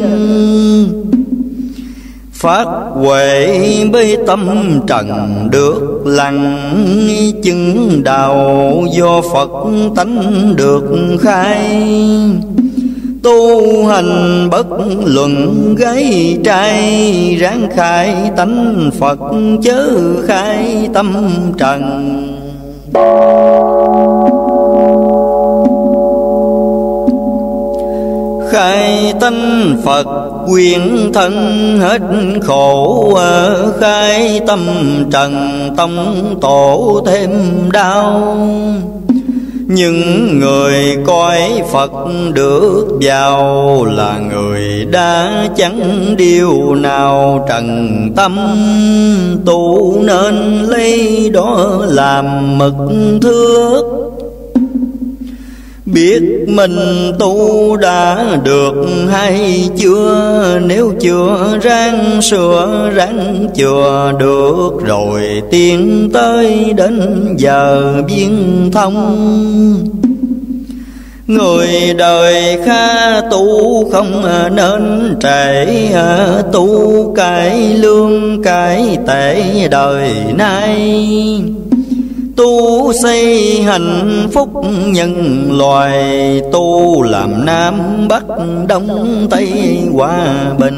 Phát huệ với tâm trần được lặng, chứng đạo do Phật tánh được khai. Tu hành bất luận gái trai, ráng khai tánh Phật chớ khai tâm trần. Khai tánh Phật quyển thân hết khổ, khai tâm trần tông tổ thêm đau. Những người coi Phật được vào, là người đã chẳng điều nào trần tâm. Tu nên lấy đó làm mực thước, biết mình tu đã được hay chưa. Nếu chưa ráng sửa ráng chừa được, rồi tiến tới đến giờ viên thông. Người đời kha tu không nên trễ, tu cái lương cái tệ đời nay. Tu xây hạnh phúc nhân loài, tu làm Nam Bắc Đông Tây hòa bình.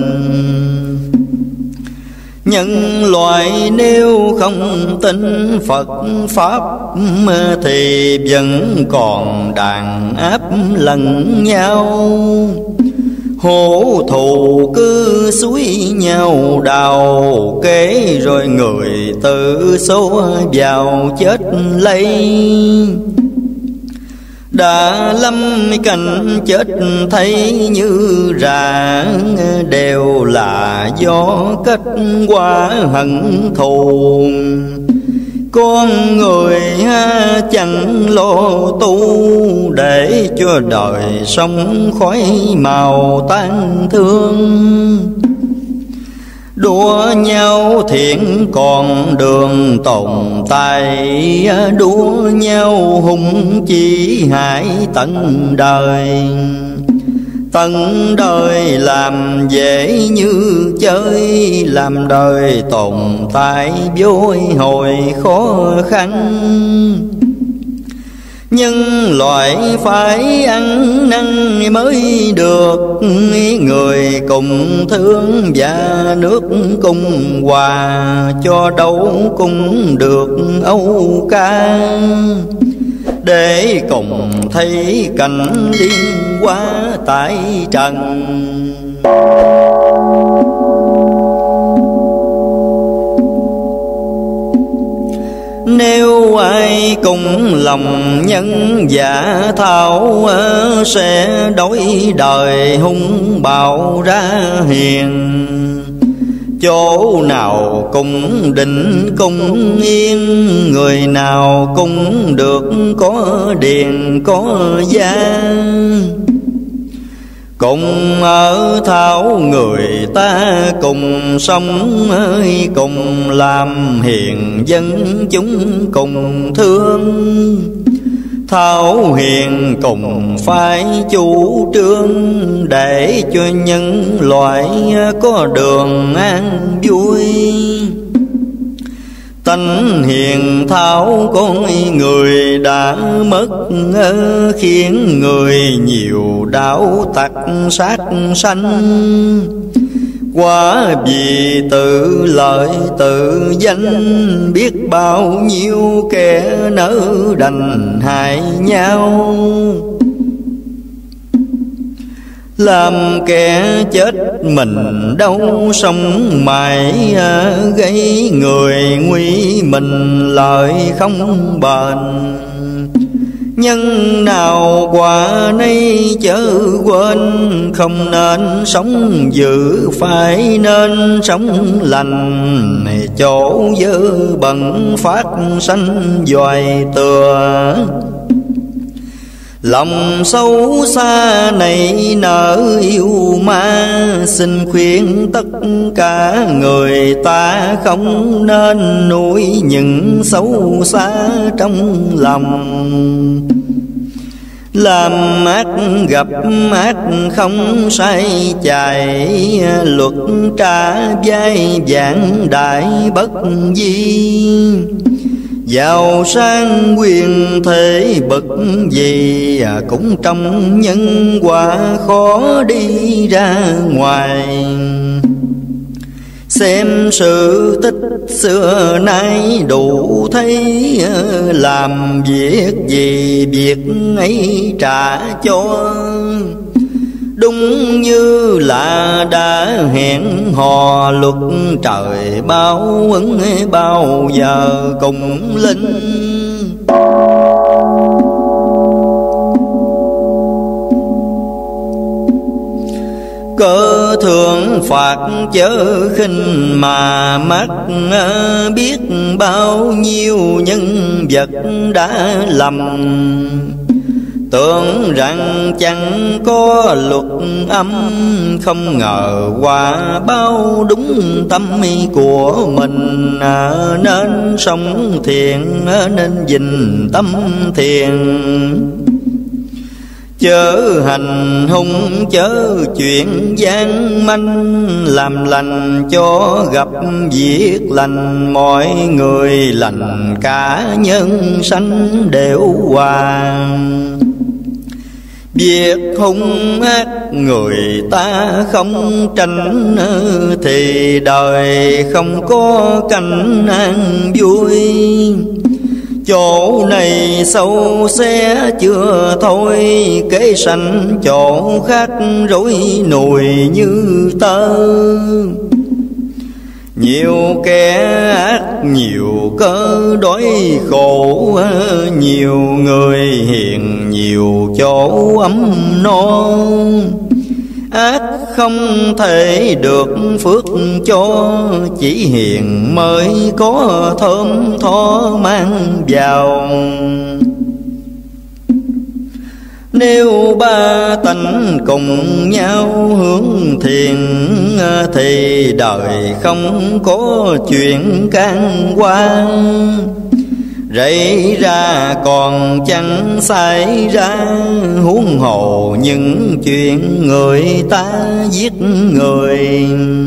Nhân loại nếu không tin Phật Pháp, thì vẫn còn đàn áp lẫn nhau. Hổ thù cứ suối nhau đào kế, rồi người tự số vào chết lấy. Đã lâm cảnh chết thấy như rạ, đều là do kết quả hận thù. Con người chẳng lo tu, để cho đời sống khói màu tan thương. Đua nhau thiện còn đường tồn tại, đua nhau hung chi hại tận đời. Tận đời làm dễ như chơi, làm đời tồn tại vội hồi khó khăn. Nhân loại phải ăn năn mới được, người cùng thương và nước cùng hòa, cho đâu cũng được âu ca. Để cùng thấy cảnh liên hoa tại trần. Nếu ai cùng lòng nhân giả thao, sẽ đổi đời hung bạo ra hiền. Chỗ nào cũng định cũng yên, người nào cũng được có điền có gia. Cùng ở thảo người ta cùng sống, cùng làm hiền dân chúng cùng thương. Thảo hiền cùng phải chủ trương, để cho nhân loại có đường an vui. Tánh hiền thảo con người đã mất, khiến người nhiều đảo tặc sát sanh. Quá vì tự lợi tự danh, biết bao nhiêu kẻ nỡ đành hại nhau. Làm kẻ chết mình đâu sống mãi, gây người nguy mình lợi không bền. Nhân nào quả nay chớ quên, không nên sống dữ phải nên sống lành. Chỗ dơ bẩn phát sanh doài tựa, lòng sâu xa này nỡ yêu ma. Xin khuyên tất cả người ta không nên nuôi những xấu xa trong lòng. Làm ác gặp ác không sai chạy, luật trả vai vạn đại bất di. Giàu sang quyền thế bậc gì, cũng trong nhân quả khó đi ra ngoài. Xem sự tích xưa nay đủ thấy, làm việc gì việc ấy trả cho. Đúng như là đã hẹn hò, luật trời báo ứng bao giờ cùng linh. Cớ thường phạt chớ khinh mà mắt, biết bao nhiêu nhân vật đã lầm. Tưởng rằng chẳng có luật âm, không ngờ quả bao đúng tâm của mình. Nên sống thiện nên gìn tâm thiện, chớ hành hung chớ chuyện gian manh. Làm lành cho gặp việc lành, mọi người lành cả nhân sanh đều hòa. Việc hung ác người ta không tránh, thì đời không có cảnh an vui. Chỗ này sâu xé chưa thôi, kế sanh chỗ khác rối nùi như tơ. Nhiều kẻ ác nhiều cớ đói khổ, nhiều người hiền nhiều chỗ ấm no. ác không thể được phước cho, chỉ hiền mới có thơm tho mang vào. Nếu ba tánh cùng nhau hướng thiền, thì đời không có chuyện can qua. Rẫy ra còn chẳng xảy ra, huống hồ những chuyện người ta giết người.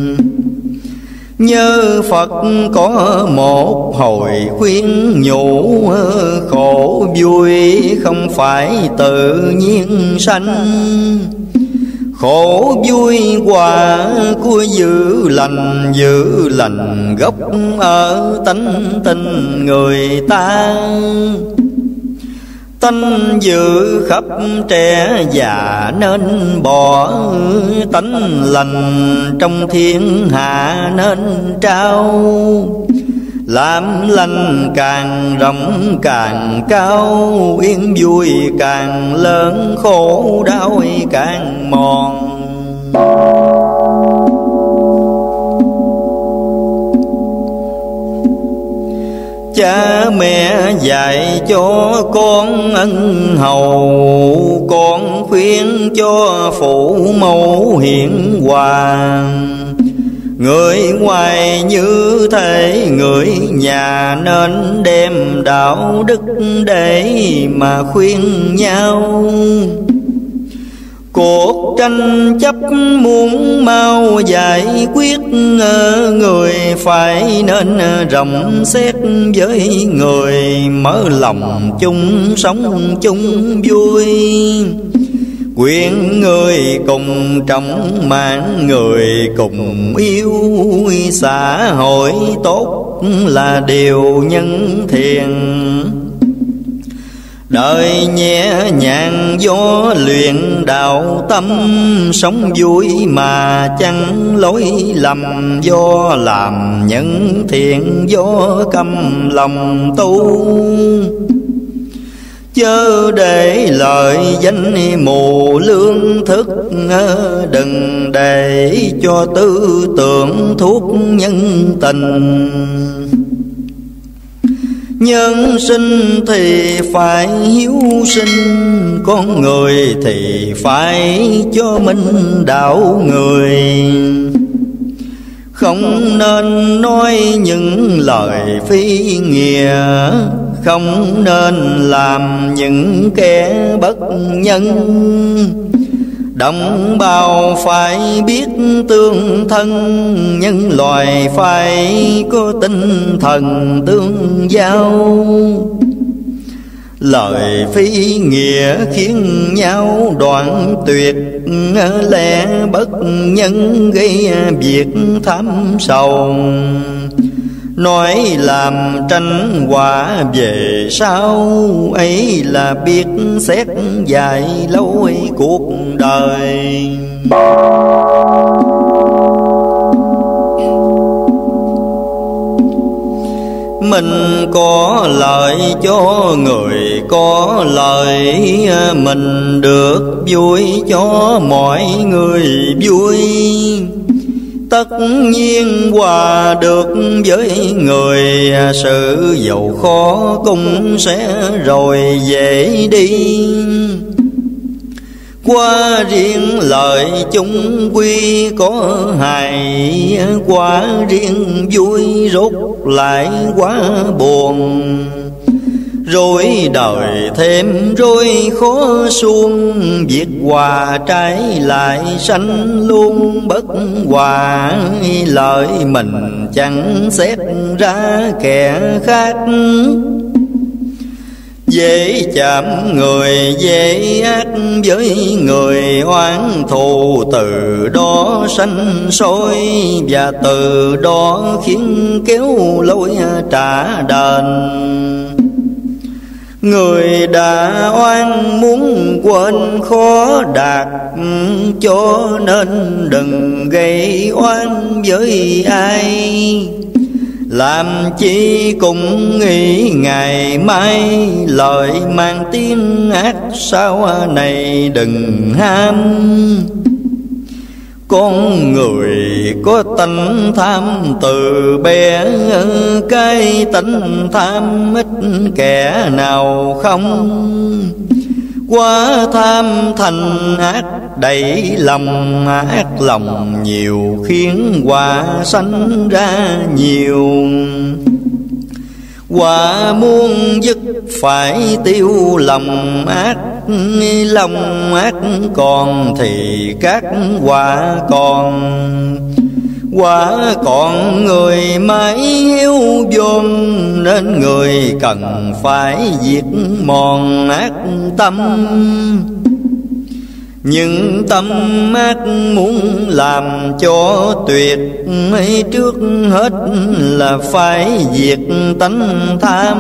Nhớ Phật có một hồi khuyên nhủ, khổ vui không phải tự nhiên sanh. Khổ vui quả của giữ lành gốc ở tánh tình người ta. Tánh dữ khắp trẻ già nên bỏ, tánh lành trong thiên hạ nên trao. Làm lành càng rộng càng cao, yên vui càng lớn, khổ đau càng mòn. Cha mẹ dạy cho con ân hầu, con khuyên cho phụ mẫu hiền hòa. Người ngoài như thế người nhà, nên đem đạo đức để mà khuyên nhau. Cuộc tranh chấp muốn mau giải quyết, người phải nên rộng xét với người, mở lòng chung sống chung vui. Quyện người cùng trọng mạng, người cùng yêu, xã hội tốt là điều nhân thiện. Đời nhẹ nhàng do luyện đạo tâm, sống vui mà chẳng lỗi lầm, do làm nhân thiện do căm lòng tu. Chớ để lợi danh mù lương thức, đừng để cho tư tưởng thuốc nhân tình. Nhân sinh thì phải hiếu sinh, con người thì phải cho mình đạo người. Không nên nói những lời phi nghĩa, không nên làm những kẻ bất nhân. Đồng bào phải biết tương thân, nhân loài phải có tinh thần tương giao. Lời phi nghĩa khiến nhau đoạn tuyệt, lẽ bất nhân gây việc tham sầu. Nói làm tranh quả về sau, ấy là biết xét dài lâu cuộc đời. Mình có lợi cho người có lợi, mình được vui cho mọi người vui. Tất nhiên hòa được với người, sự giàu khó cũng sẽ rồi dễ đi. Qua riêng lợi chung quy có hại, qua riêng vui rốt lại quá buồn. Rồi đời thêm rối khó suông, việc hòa trái lại sanh luôn bất hòa. Lợi mình chẳng xét ra kẻ khác, dễ chạm người dễ ác với người oán thù. Từ đó sanh sôi và từ đó khiến kéo lối trả đền. Người đã oan muốn quên khó đạt, cho nên đừng gây oan với ai. Làm chi cũng nghĩ ngày mai, lời mang tiếng ác sau này đừng ham. Con người có tánh tham từ bé, cái tánh tham ít kẻ nào không. Quá tham thành ác đầy lòng, ác lòng nhiều khiến quả sanh ra nhiều. Quả muốn dứt phải tiêu lòng ác, lòng ác còn thì các quả còn. Quả còn người mãi hiếu dồn, nên người cần phải diệt mòn ác tâm. Nhưng tâm ác muốn làm cho tuyệt, trước hết là phải diệt tánh tham.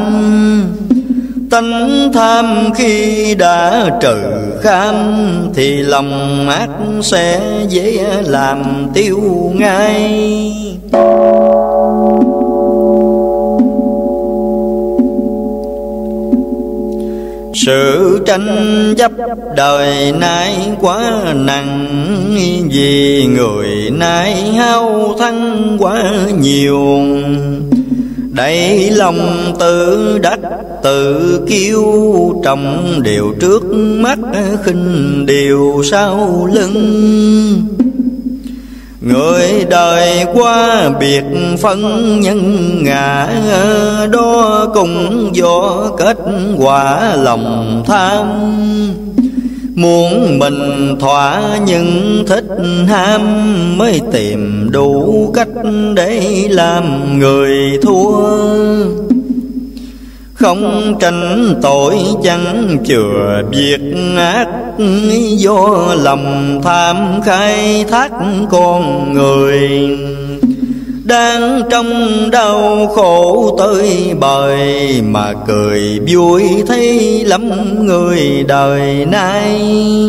Tánh tham khi đã trừ kham, thì lòng ác sẽ dễ làm tiêu ngay. Sự tranh chấp đời nay quá nặng, vì người nay hao thắng quá nhiều. Đầy lòng tự đắc tự kiêu, trọng điều trước mắt khinh điều sau lưng. Người đời qua biệt phân nhân ngã, đó cũng do kết quả lòng tham. Muốn mình thỏa nhưng thích ham, mới tìm đủ cách để làm người thua. Không tranh tội chẳng chừa việc ác, do lòng tham khai thác con người. Đang trong đau khổ tới bời, mà cười vui thấy lắm người đời nay.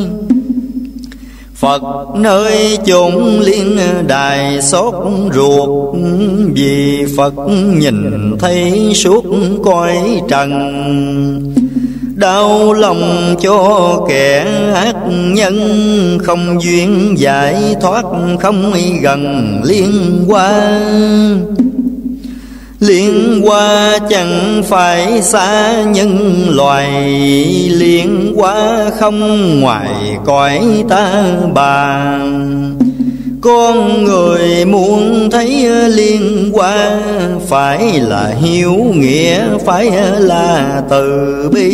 Phật nơi chốn liên đài xót ruột, vì Phật nhìn thấy suốt cõi trần. Đau lòng cho kẻ ác nhân, không duyên giải thoát không gần liên qua. Liên qua chẳng phải xa nhân loài, liên qua không ngoài cõi ta bà. Con người muốn thấy liên qua, phải là hiếu nghĩa, phải là từ bi.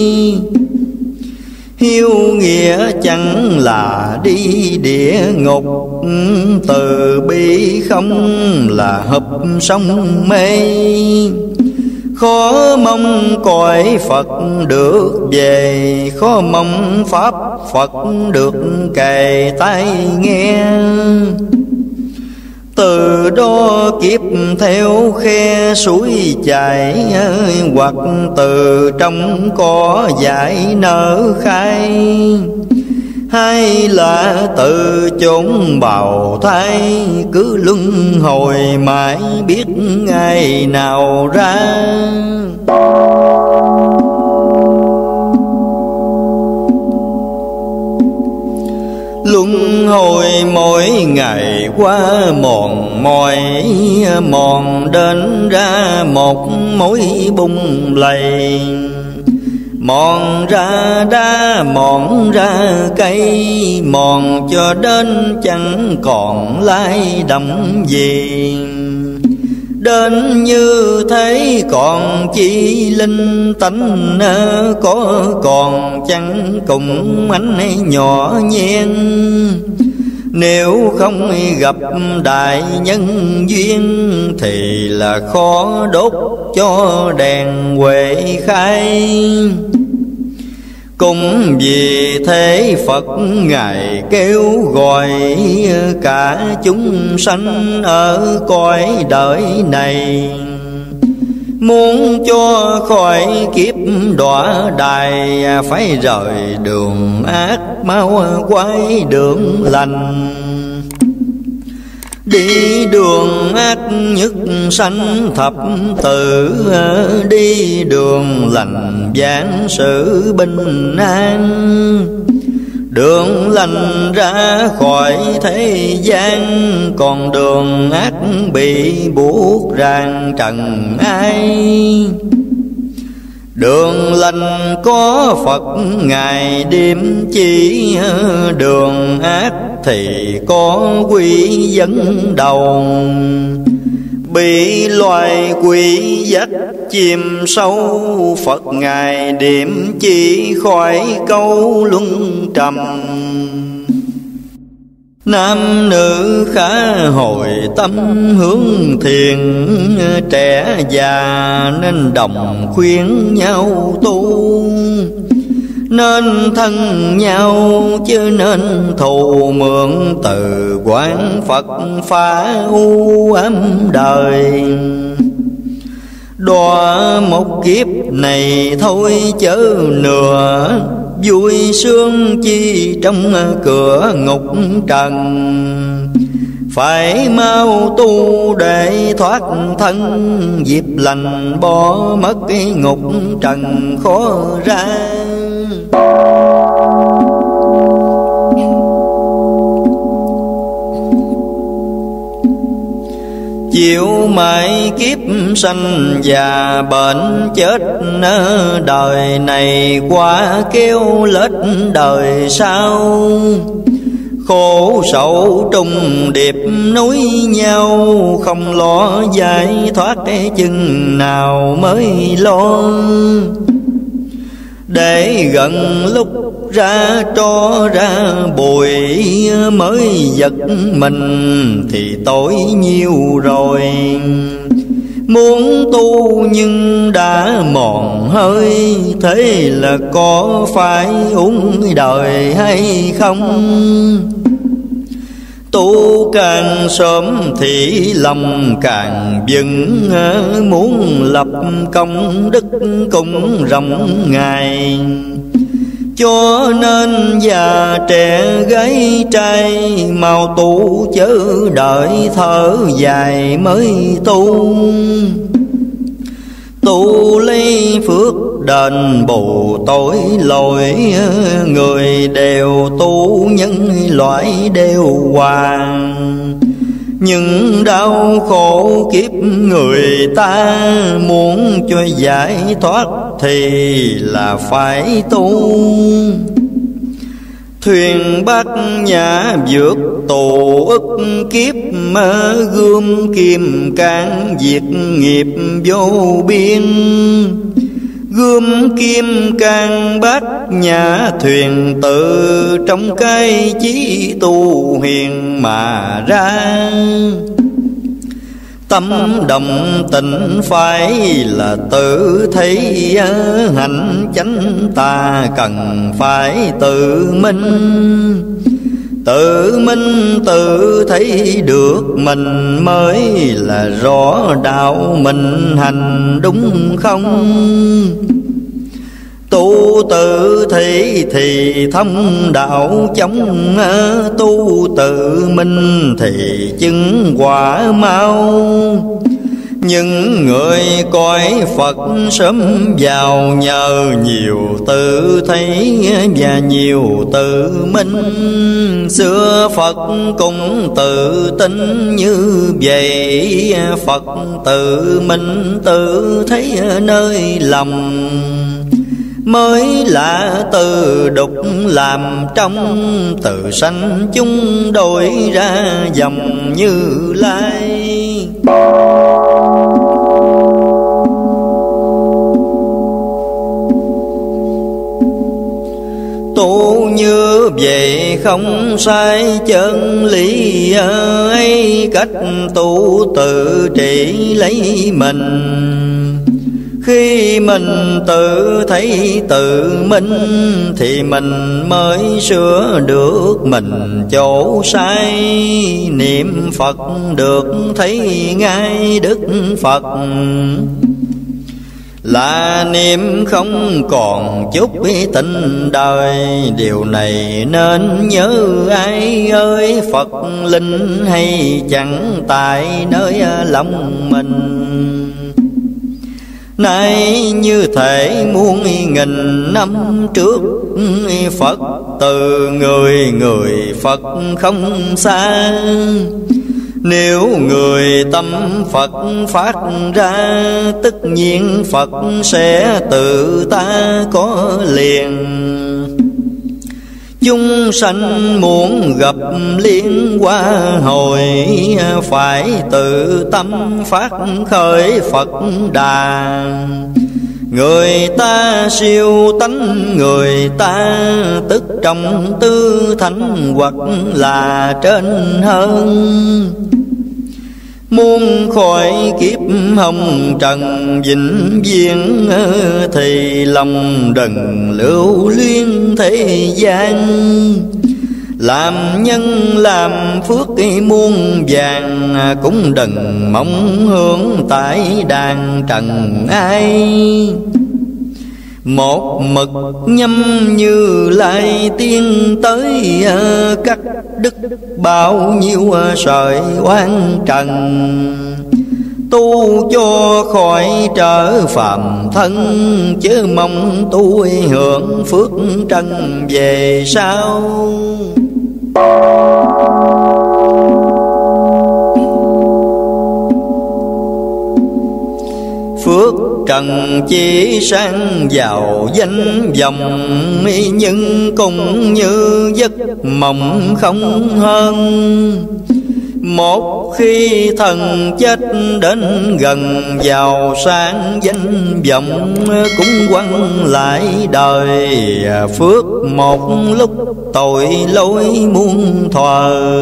Hiếu nghĩa chẳng là đi địa ngục, từ bi không là hợp sông mê. Khó mong cõi Phật được về, khó mong Pháp Phật được kề tai nghe. Từ đó kiếp theo khe suối chảy, hoặc từ trong cỏ dại nở khai. Hay là từ chốn bào thai, cứ luân hồi mãi biết ngày nào ra. Luân hồi mỗi ngày qua mòn mỏi, mòn đến ra một mối bung lầy. Mòn ra đá, mòn ra cây, mòn cho đến chẳng còn lai đậm gì. Đến như thế còn chi linh tánh, có còn chẳng cùng ánh nhỏ nhen. Nếu không gặp đại nhân duyên, thì là khó đốt cho đèn huệ khai. Cũng vì thế Phật Ngài kêu gọi cả chúng sanh ở cõi đời này. Muốn cho khỏi kiếp đọa đài, phải rời đường ác mau quay đường lành. Đi đường ác nhất sanh thập tử, đi đường lành vãng sự bình an. đường lành ra khỏi thế gian, còn đường ác bị buộc ràng trần ai. Đường lành có Phật Ngài điểm chỉ, đường ác thì có quỷ dẫn đầu. Bị loài quỷ dắt chìm sâu, Phật Ngài điểm chỉ khỏi câu luân trầm. Nam nữ khá hồi tâm hướng thiền, trẻ già nên đồng khuyên nhau tu. Nên thân nhau chứ nên thù mượn từ quán Phật phá u ám đời. Đọa một kiếp này thôi chớ nửa, vui sướng chi trong cửa ngục trần. Phải mau tu để thoát thân, dịp lành bỏ mất cái ngục trần khó ra. Chịu mãi kiếp sanh già bệnh chết, đời này qua kêu lết đời sau. Khổ sầu trùng điệp nối nhau, không lo giải thoát chừng nào mới lo. Để gần lúc ra tro ra bụi, mới giật mình thì tối nhiều rồi. Muốn tu nhưng đã mòn hơi, thế là có phải uống đời hay không? Tu càng sớm thì lòng càng vững, muốn lập công đức cũng rộng ngài. Cho nên già trẻ gái trai, mau tu chớ đợi thở dài mới tu. Tu lấy phước đền bù tội lỗi, người đều tu nhân loại đều hoàng. Nhưng đau khổ kiếp người ta, muốn cho giải thoát thì là phải tu. Thuyền Bát Nhã vượt tù ức kiếp, gươm kim cang diệt nghiệp vô biên. Gươm kim cang Bát Nhã thuyền, tự trong cái chí tu hiền mà ra. Tâm đồng tịnh phải là tự thấy, hành chánh ta cần phải tự minh. Tự minh tự thấy được mình, mới là rõ đạo mình hành đúng không? Tu tự thị thì thông đạo chống, tu tự minh thì chứng quả mau. Những người coi Phật sớm vào, nhờ nhiều tự thấy và nhiều tự minh. Xưa Phật cũng tự tin như vậy, Phật tự minh tự thấy nơi lòng. Mới lạ từ đục làm trong, từ sanh chúng đổi ra dòng Như Lai. Tu như vậy không sai chân lý ấy, cách tu tự trị lấy mình. Khi mình tự thấy tự minh, thì mình mới sửa được mình chỗ sai. Niệm Phật được thấy ngay Đức Phật, là niệm không còn chút tình đời. Điều này nên nhớ ai ơi, Phật linh hay chẳng tại nơi lòng mình. nay như thể muôn nghìn năm trước, Phật từ người Phật không xa. Nếu người tâm Phật phát ra, tất nhiên Phật sẽ tự ta có liền. Chúng sanh muốn gặp liên hoa hồi, phải tự tâm phát khởi Phật đà. Người ta siêu tánh người ta, tức trong tư thánh hoặc là trên hơn. Muốn khỏi kiếp hồng trần vĩnh viễn, thì lòng đừng lưu luyến thế gian. Làm nhân làm phước muôn vàng, cũng đừng mong hướng tại đàn trần ai. Một mực nhâm Như Lai tiên tới, cắt đứt bao nhiêu sợi oan trần. Tu cho khỏi trở phàm thân, chứ mong tu hưởng phước trần về sau. Phước trần chỉ sang giàu danh vọng, nhưng cũng như giấc mộng không hơn. Một khi thần chết đến gần, giàu sang danh vọng cũng quăng lại đời. Phước một lúc tội lỗi muôn thuở,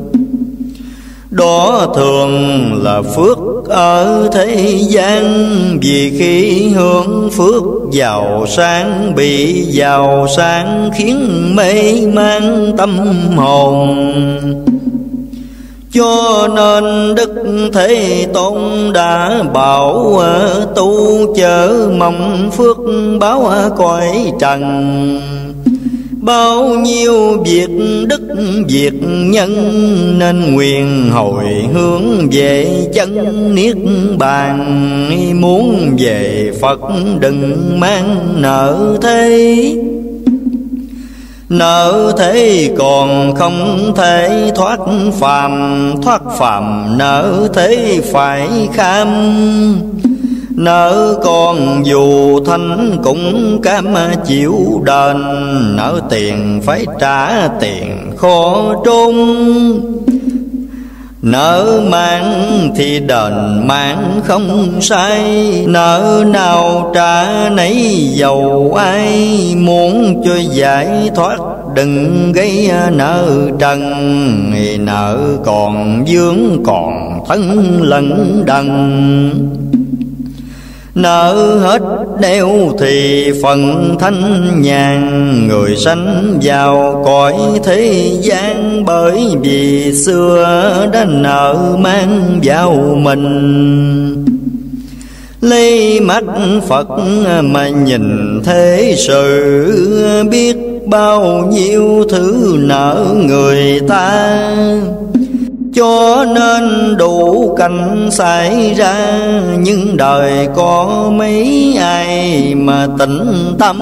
đó thường là phước ở thế gian. Vì khi hưởng phước giàu sang, bị giàu sang khiến mê man tâm hồn. Cho nên Đức Thế Tôn đã bảo, tu chớ mong phước báo cõi trần. Bao nhiêu việc đức việc nhân, nên nguyện hồi hướng về chân niết bàn. Muốn về Phật đừng mang nợ thế, nợ thế còn không thể thoát phàm. Thoát phàm nợ thế phải kham, nợ còn dù thánh cũng cam chịu đền. Nợ tiền phải trả tiền khó trốn, nợ mạng thì đền mạng không sai. Nợ nào trả nấy dầu ai, muốn cho giải thoát đừng gây nợ trần. Nợ còn vướng còn thân lẫn đần, nợ hết đeo thì phần thanh nhàn. Người sanh vào cõi thế gian, bởi vì xưa đã nợ mang vào mình. Lấy mắt Phật mà nhìn thế sự, biết bao nhiêu thứ nợ người ta. Cho nên đủ cảnh xảy ra, nhưng đời có mấy ai mà tĩnh tâm.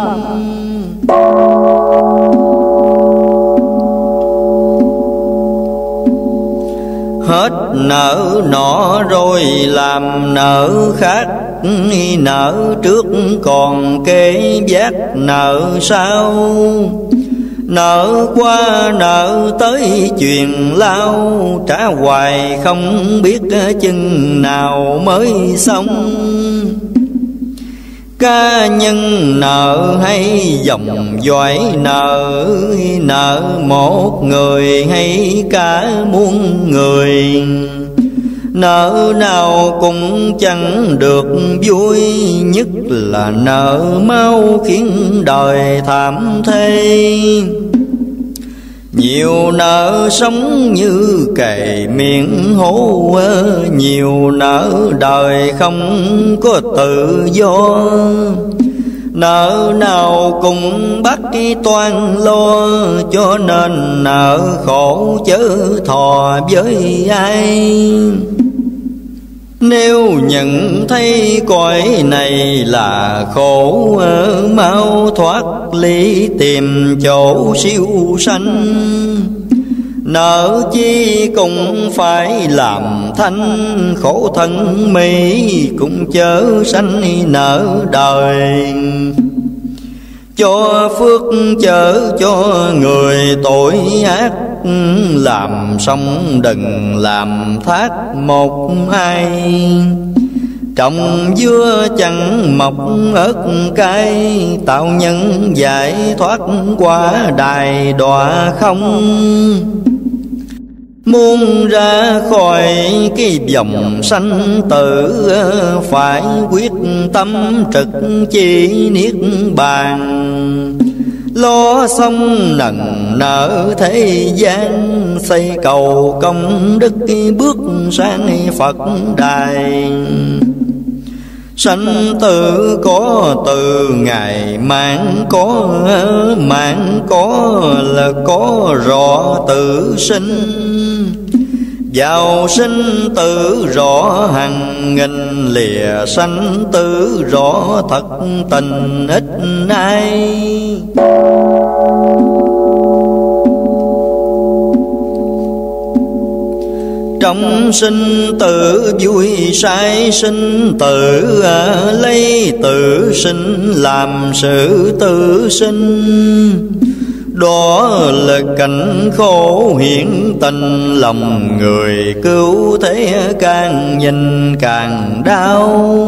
Hết nợ nọ rồi làm nợ khác, nợ trước còn kê vác nợ sau. Nợ qua nợ tới truyền lao, trả hoài không biết chừng nào mới xong. Cá nhân nợ hay dòng dõi nợ, nợ một người hay cả muôn người. Nợ nào cũng chẳng được vui, nhất là nợ máu khiến đời thảm thế. Nhiều nợ sống như cày miệng hố, nhiều nợ đời không có tự do. Nợ nào cũng bắt toan lo, cho nên nợ khổ chớ thò với ai. Nếu nhận thấy cõi này là khổ, mau thoát ly tìm chỗ siêu sanh. Nợ chi cũng phải làm thanh, khổ thân mỹ cũng chớ sanh nợ đời. Cho phước chớ cho người tội ác, làm xong đừng làm thác một ai. Trồng dưa chẳng mọc ớt cay, tạo nhân giải thoát qua đài đọa không. Muốn ra khỏi cái vòng sanh tử, phải quyết tâm trực chỉ niết bàn. Lo xong nần nở thế gian, xây cầu công đức bước sang Phật đài. Sanh tử có từ ngày mạng có là có rõ tự sinh. Vào sinh tử rõ hằng nghìn, lìa sanh tử rõ thật tình ít ai. Trong sinh tử vui sai sinh tử, lấy tự sinh làm sự tự sinh. Đó là cảnh khổ hiện tình, lòng người cứu thế càng nhìn càng đau.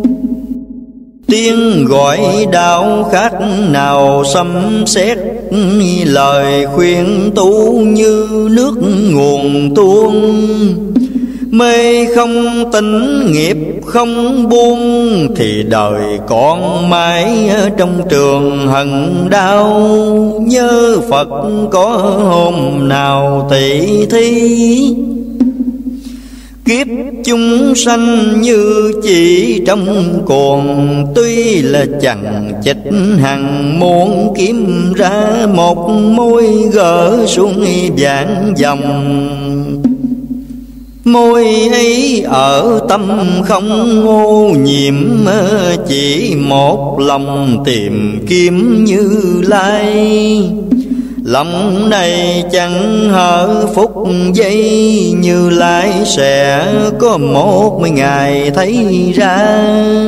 Tiếng gọi đau khác nào sấm sét, lời khuyên tu như nước nguồn tuôn. Mê không tỉnh nghiệp không buông, thì đời còn mãi trong trường hận đau. Nhớ Phật có hôm nào tỷ thí, kiếp chúng sanh như chỉ trong cuồng. Tuy là chẳng chịch hằng muốn kiếm ra, một môi gỡ xuống vạn dòng. Môi ấy ở tâm không ô nhiễm, chỉ một lòng tìm kiếm Như Lai. Lòng này chẳng hở phút giây, Như Lai sẽ có một ngày thấy ra.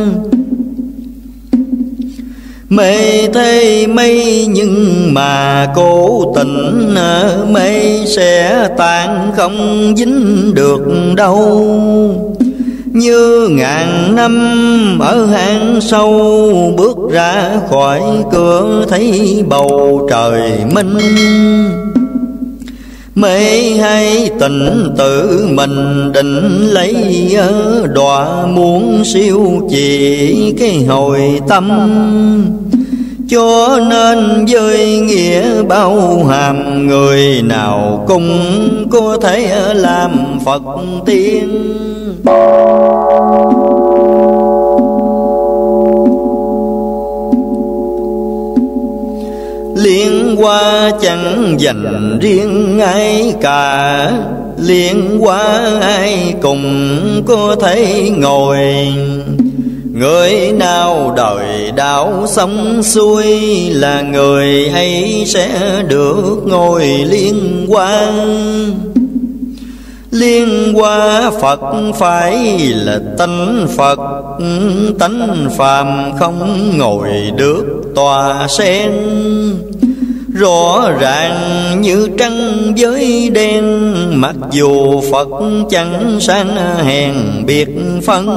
Mê thế mây nhưng mà cố tình, mây sẽ tan không dính được đâu. Như ngàn năm ở hang sâu, bước ra khỏi cửa thấy bầu trời minh. Mê hay tình tự mình định lấy, đọa muốn siêu chỉ cái hồi tâm. Cho nên với nghĩa bao hàm, người nào cũng có thể làm Phật tiên. Liên hoa chẳng dành riêng ai cả, liên hoa ai cùng có thể ngồi. Người nào đời đạo xong xuôi, là người ấy sẽ được ngồi liên hoa. Liên hoa Phật phải là tánh Phật, tánh phàm không ngồi được tòa sen. Rõ ràng như trăng với đen, mặc dù Phật chẳng sang hèn biệt phân.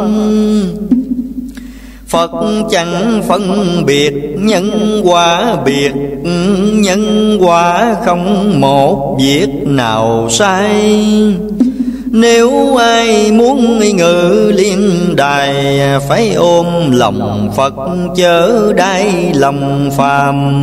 Phật chẳng phân biệt nhân quả biệt, nhân quả không một việc nào sai. Nếu ai muốn ngự liên đài, phải ôm lòng Phật chớ đai lòng phàm.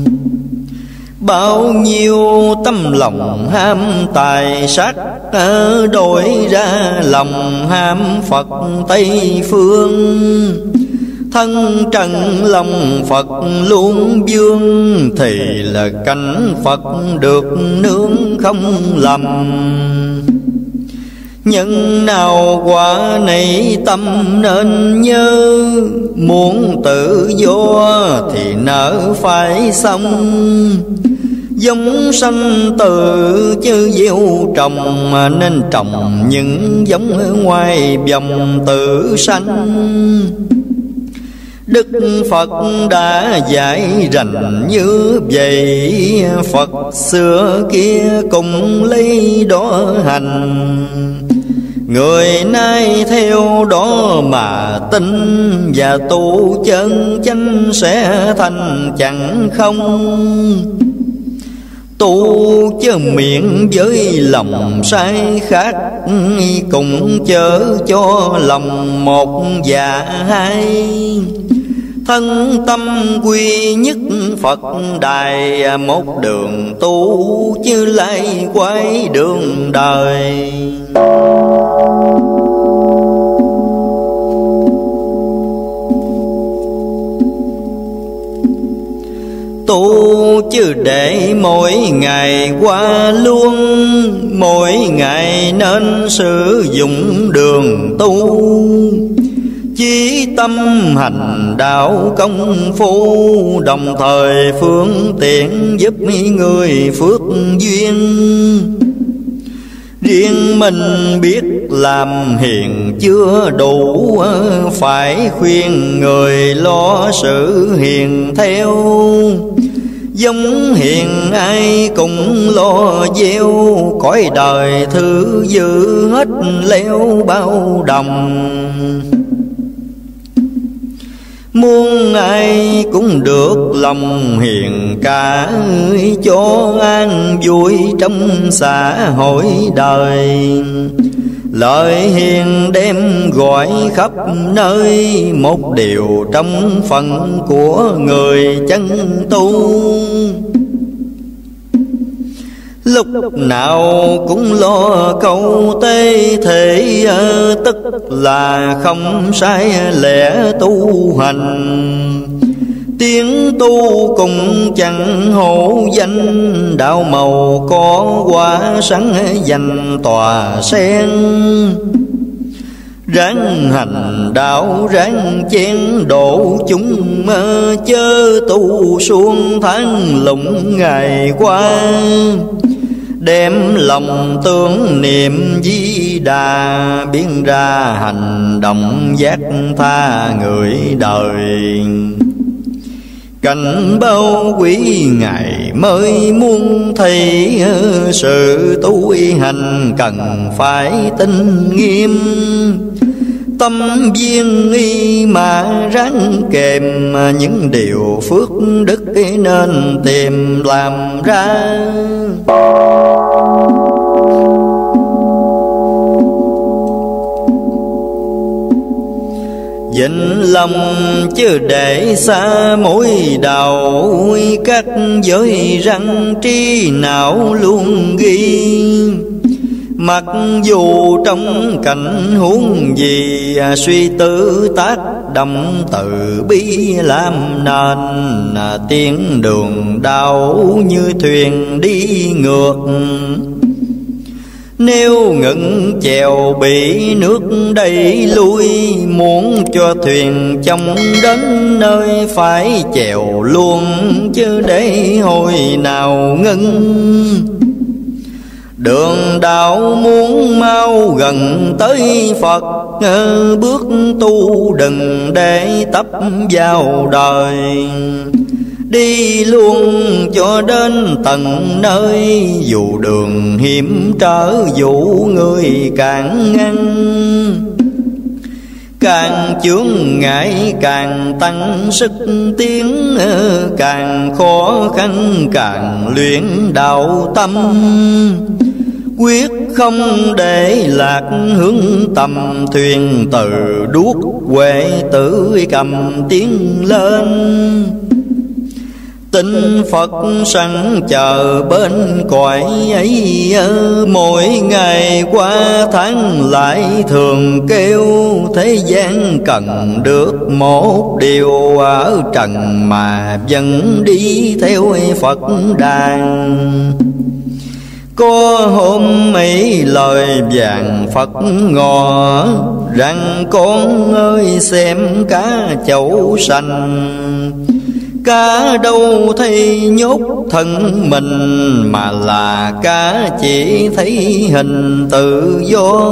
Bao nhiêu tâm lòng ham tài sắc, đổi ra lòng ham Phật Tây Phương. Thân trần lòng Phật luôn vương, thì là cảnh Phật được nương không lầm. Nhân nào quả này tâm nên nhớ, muốn tự do thì nỡ phải xong. Giống sanh từ chứ gieo trồng, nên trồng những giống ở ngoài vòng tự sanh. Đức Phật đã dạy rành như vậy, Phật xưa kia cùng lấy đó hành. Người nay theo đó mà tin, và tu chân chánh sẽ thành chẳng không. Tu chớ miệng với lòng sai khác, cùng chớ cho lòng một và hai. Thân tâm quy nhất Phật đài, một đường tu chứ lại quay đường đời. Tu chứ để mỗi ngày qua luôn, mỗi ngày nên sử dụng đường tu. Chí tâm hành đạo công phu, đồng thời phương tiện giúp người phước duyên. Riêng mình biết làm hiền chưa đủ, phải khuyên người lo sự hiền theo. Giống hiền ai cũng lo gieo, cõi đời thứ dư hết leo bao đồng. Muốn ai cũng được lòng hiền cả, cho an vui trong xã hội đời. Lời hiền đem gọi khắp nơi, một điều trong phận của người chân tu. Lúc nào cũng lo câu tế thể, tức là không sai lẽ tu hành. Tiếng tu cùng chẳng hổ danh, đạo màu có quả sáng dành tòa sen. Ráng hành đạo ráng chén độ chúng, chớ tu suông tháng lụng ngày qua. Đem lòng tưởng niệm Di Đà, biến ra hành động giác tha người đời. Cảnh bao quý ngày mới muốn thấy, sự tu hành cần phải tinh nghiêm. Tâm viên y mà ráng kèm, những điều phước đức nên tìm làm ra. Vĩnh lòng chứ để xa mối đầu, các giới răng trí não luôn ghi. Mặc dù trong cảnh huống gì, suy tư tác động từ bi làm nên. Tiếng đường đau như thuyền đi ngược, nếu ngừng chèo bị nước đẩy lui. Muốn cho thuyền chông đến nơi phải chèo luôn, chứ để hồi nào ngưng. Đường đạo muốn mau gần tới Phật, bước tu đừng để tấp vào đời. Đi luôn cho đến tận nơi, dù đường hiểm trở dụ người càng ngăn. Càng chướng ngại càng tăng sức tiến, càng khó khăn càng luyện đạo tâm. Quyết không để lạc hướng tầm, thuyền từ đuốc huệ tử cầm tiến lên. Tin Phật sẵn chờ bên cõi ấy, mỗi ngày qua tháng lại thường kêu. Thế gian cần được một điều, ở trần mà vẫn đi theo Phật đàn. Có hôm ấy lời vàng Phật ngò, rằng con ơi xem cá chậu sành. Cá đâu thấy nhốt thân mình, mà là cá chỉ thấy hình tự do.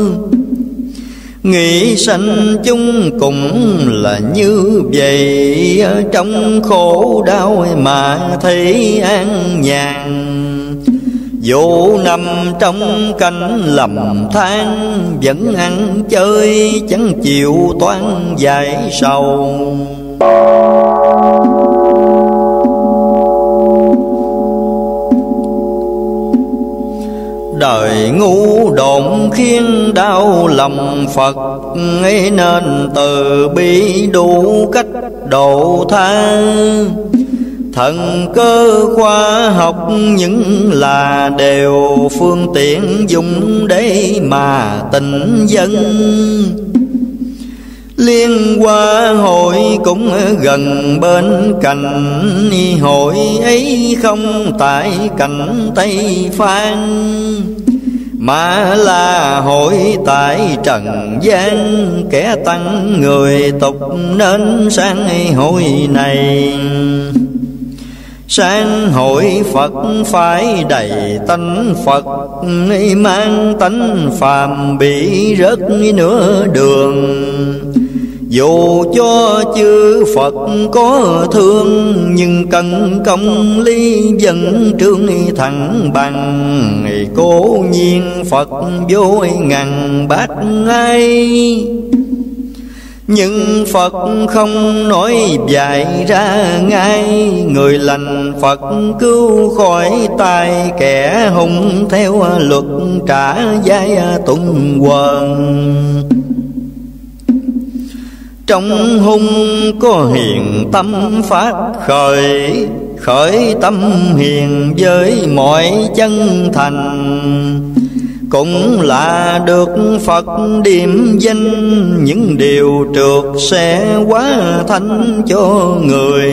Nghĩ sanh chung cũng là như vậy, trong khổ đau mà thấy an nhàn. Dù nằm trong cảnh lầm than, vẫn ăn chơi chẳng chịu toan giải sầu. Đời ngu độn khiến đau lòng Phật, ấy nên từ bi đủ cách độ tha. Thần cơ khoa học những là đều phương tiện dùng để mà tình dân. Liên Hoa hội cũng gần bên cạnh, hội ấy không tại cảnh Tây Phan, mà là hội tại trần gian. Kẻ tăng người tục nên sang hội này. Sang hội Phật phải đầy tánh Phật, mang tánh phàm bị rớt nửa đường. Dù cho chư Phật có thương, nhưng cần công lý dân trương thẳng bằng. Cố nhiên Phật vô ngàn bát ai, nhưng Phật không nói dạy ra ngay. Người lành Phật cứu khỏi tay kẻ hung, theo luật trả giai tuần quần. Trong hung có hiền tâm phát khởi, khởi tâm hiền với mọi chân thành. Cũng là được Phật điểm danh, những điều trượt sẽ hóa thanh cho người.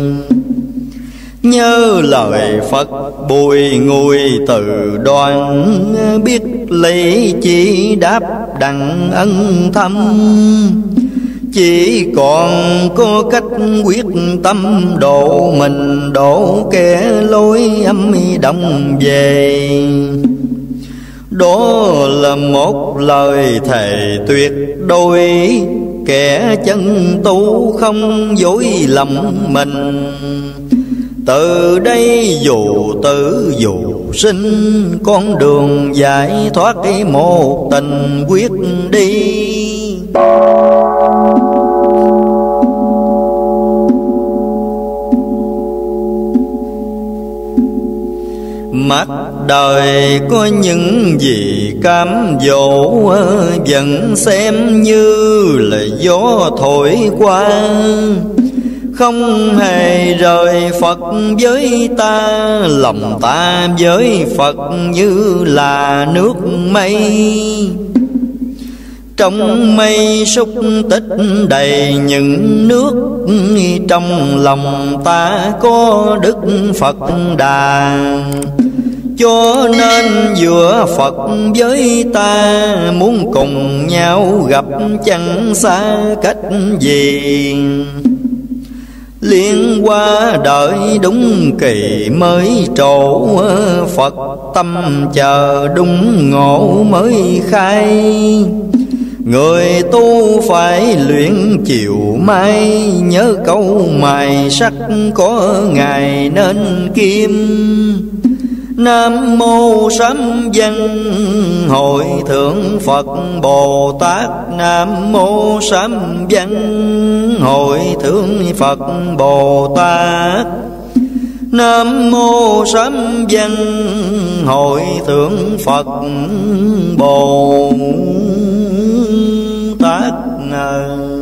Nhớ lời Phật bùi ngùi từ đoan, biết lấy chỉ đáp đặng ân thâm. Chỉ còn có cách quyết tâm độ mình, độ kẻ lối âm đồng về. Đó là một lời thề tuyệt đối, kẻ chân tu không dối lầm mình. Từ đây dù tử dù sinh, con đường giải thoát một tình quyết đi. Mắt đời có những gì cám dỗ, vẫn xem như là gió thổi qua. Không hề rời Phật với ta, lòng ta với Phật như là nước mây. Trong mây xúc tích đầy những nước, trong lòng ta có Đức Phật Đà. Cho nên giữa Phật với ta, muốn cùng nhau gặp chẳng xa cách gì. Liên Hoa đợi đúng kỳ mới trổ, Phật tâm chờ đúng ngộ mới khai. Người tu phải luyện chiều mai, nhớ câu mài sắt có ngày nên kim. Nam mô Sám Văn Hội Thượng Phật Bồ Tát. Nam mô Sám Văn Hội Thượng Phật Bồ Tát. Nam mô Sám Văn Hội Thượng Phật Bồ Tát.